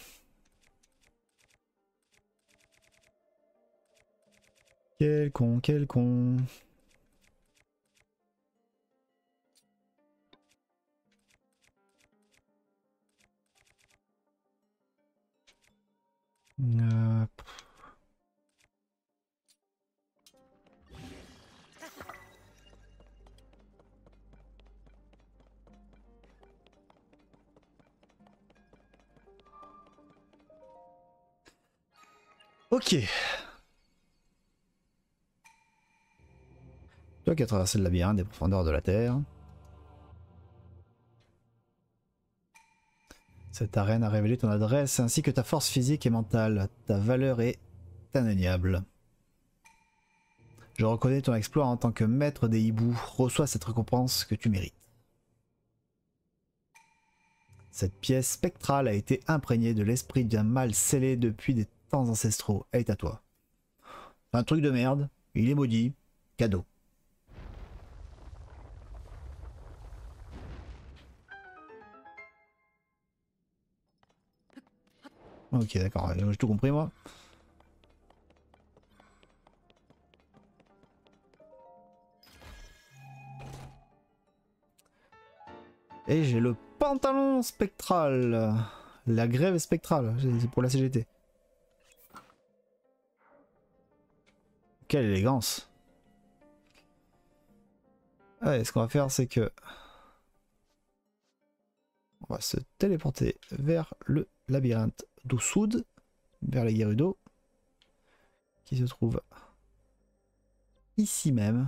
Quel con, quel con. Euh... Ok. Toi qui as traversé le labyrinthe des profondeurs de la Terre. Cette arène a révélé ton adresse ainsi que ta force physique et mentale. Ta valeur est indéniable. Je reconnais ton exploit en tant que maître des hiboux. Reçois cette récompense que tu mérites. Cette pièce spectrale a été imprégnée de l'esprit d'un mal scellé depuis des temps ancestraux. Elle est à toi. Un truc de merde. Il est maudit. Cadeau. Ok, d'accord. J'ai tout compris, moi. Et j'ai le pantalon spectral. La grève spectrale. C'est pour la C G T. Quelle élégance. Allez, ce qu'on va faire, c'est que... On va se téléporter vers le labyrinthe d'Usud, vers les Gerudo, qui se trouve ici même.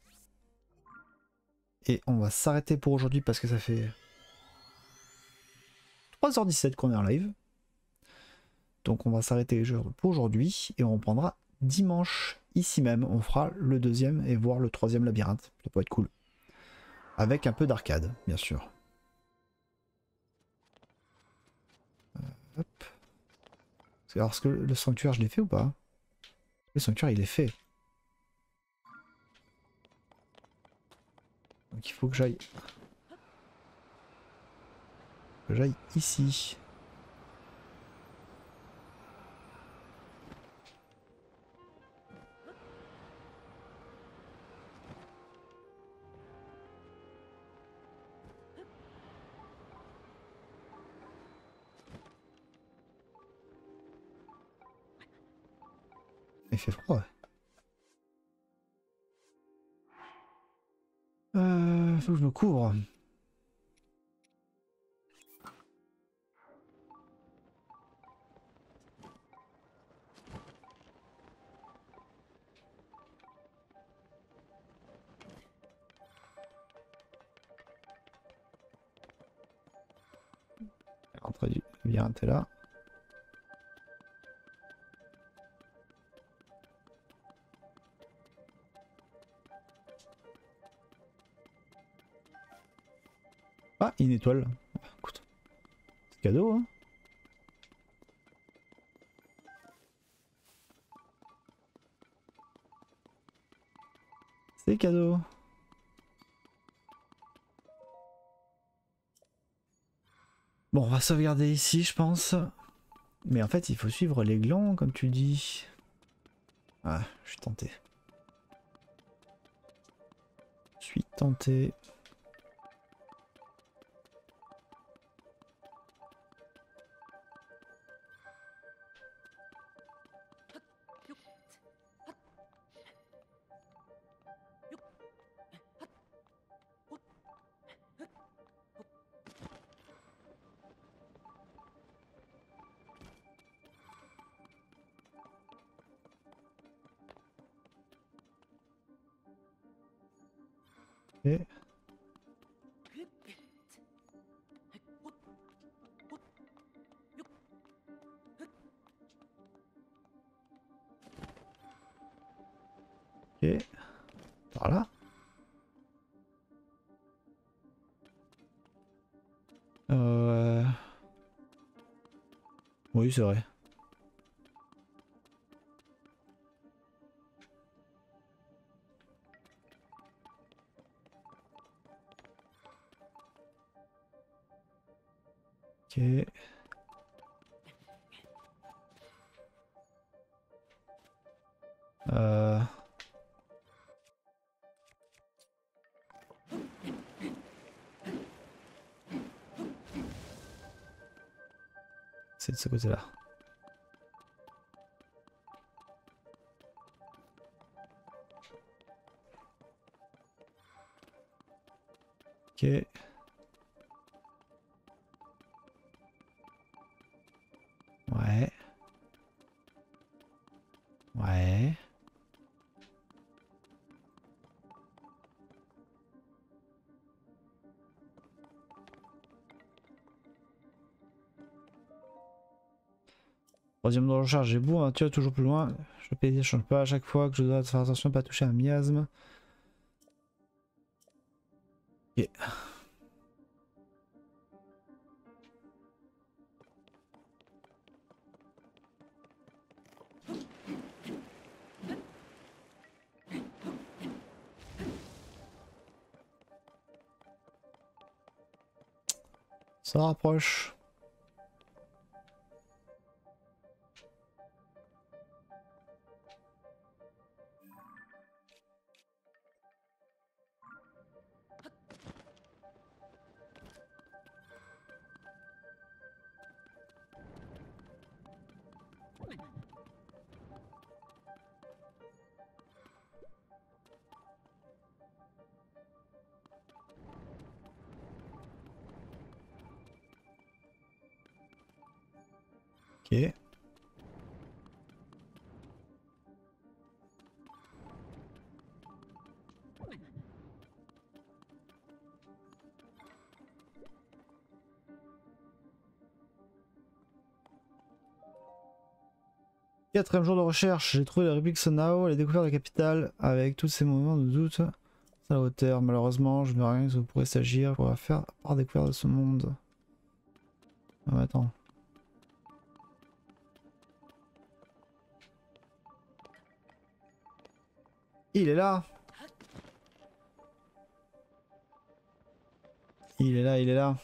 Et on va s'arrêter pour aujourd'hui parce que ça fait trois heures dix-sept qu'on est en live. Donc on va s'arrêter pour aujourd'hui et on reprendra dimanche ici même. On fera le deuxième et voir le troisième labyrinthe. Ça peut être cool. Avec un peu d'arcade, bien sûr. Euh, hop. Alors, est-ce que le sanctuaire, je l'ai fait ou pas? Le sanctuaire, il est fait. Donc il faut que j'aille... que j'aille ici. Il fait froid. Euh, faut que je me couvre. L'entrée du labyrinthe est là. Ah, une étoile. Écoute, c'est cadeau, hein. C'est cadeau. Bon, on va sauvegarder ici, je pense. Mais en fait, il faut suivre les glands, comme tu dis. Ah, je suis tenté. Je suis tenté. Ok. Ok. Par là. Euh... Oui, c'est vrai. Ok. Euh... C'est de ce côté-là. Ok. Ouais. Ouais. Troisième de recharge, j'ai beau, hein, tu vas toujours plus loin. Le paysage ne change pas à chaque fois que je dois faire attention à ne pas toucher un miasme. Ok. Ça rapproche. Ok. Quatrième jour de recherche, j'ai trouvé le Rubik Sonao, les découvertes de la capitale, avec tous ces moments de doute à la hauteur. Malheureusement, je ne vois rien que vous pourrez s'agir pour faire par découverte de ce monde. Ah, attends. Il est là. Il est là, il est là.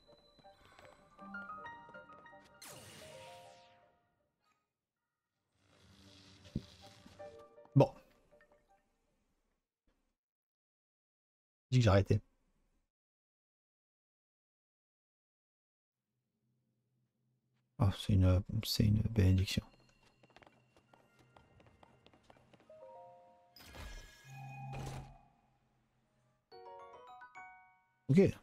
Bon. J'ai dit que j'arrêtais. Oh, c'est une, c'est une bénédiction. Ok.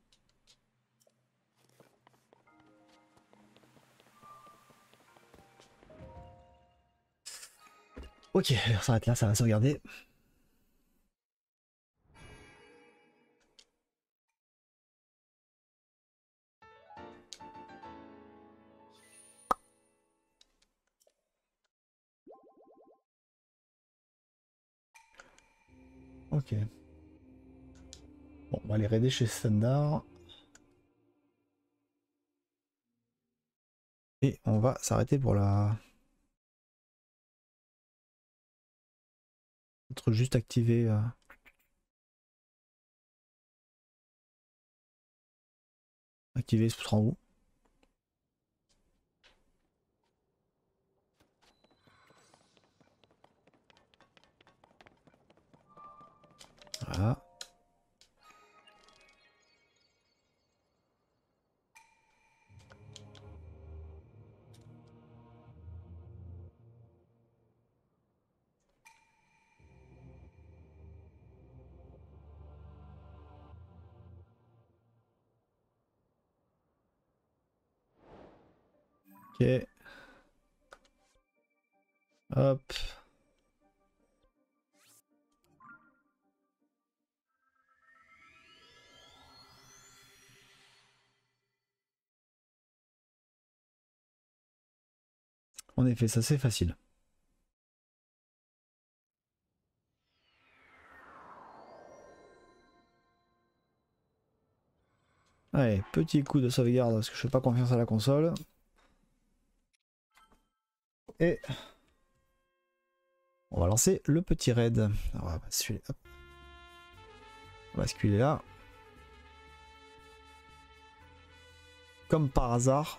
Ok, on s'arrête là, ça va sauvegarder. Ok. Bon, on va aller raider chez Standard. Et on va s'arrêter pour la... Être juste activé. Euh... Activer ce poutre en haut. Ok. Hop. En effet, ça c'est facile. Allez, petit coup de sauvegarde parce que je fais pas confiance à la console. Et on va lancer le petit raid. Alors, on va basculer, hop. On va basculer là. Comme par hasard.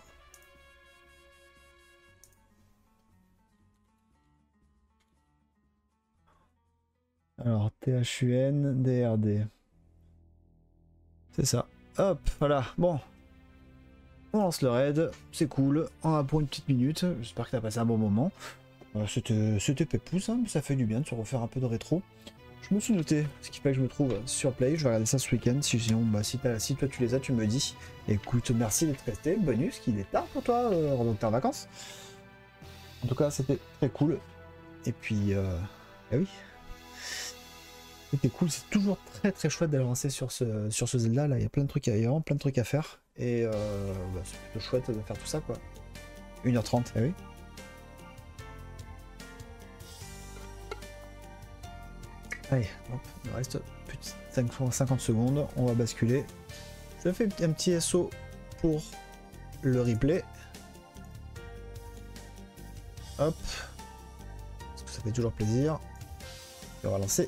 Alors, T H U N, D R D. C'est ça. Hop, voilà. Bon. On lance le raid. C'est cool. On a pour une petite minute. J'espère que tu as passé un bon moment. Euh, C'était pépouze, hein, mais ça fait du bien de se refaire un peu de rétro. Je me suis noté ce qui fait que je me trouve sur Play. Je vais regarder ça ce week-end. Si, sinon, bah, si, si toi tu les as, tu me dis. Écoute, merci d'être resté. Bonus, qu'il est tard pour toi, euh, donc t'es en vacances. En tout cas, c'était très cool. Et puis, euh, eh oui. C'était cool. C'est toujours très très chouette d'avancer sur ce, sur ce Zelda. Là, il y a plein de trucs à, il y a vraiment plein de trucs à faire. Et euh, bah, c'est plutôt chouette de faire tout ça, quoi. une heure trente, eh oui. Allez, hop, il me reste cinquante secondes, on va basculer. Je fais un petit S O pour le replay. Hop. Parce que ça fait toujours plaisir. Et on va lancer.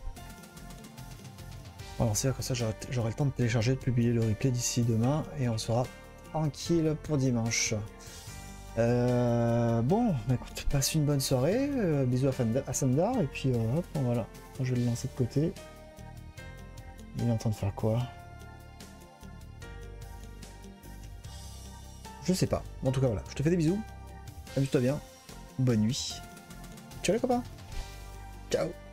On va lancer, comme ça j'aurai le temps de télécharger, de publier le replay d'ici demain. Et on sera tranquille pour dimanche. Euh, bon, écoute, passe une bonne soirée. Euh, bisous à Sandar. Et puis euh, hop, voilà. Je vais le lancer de côté. Il est en train de faire quoi? Je sais pas. En tout cas, voilà. Je te fais des bisous. Amuse-toi bien. Bonne nuit. Ciao les copains. Ciao.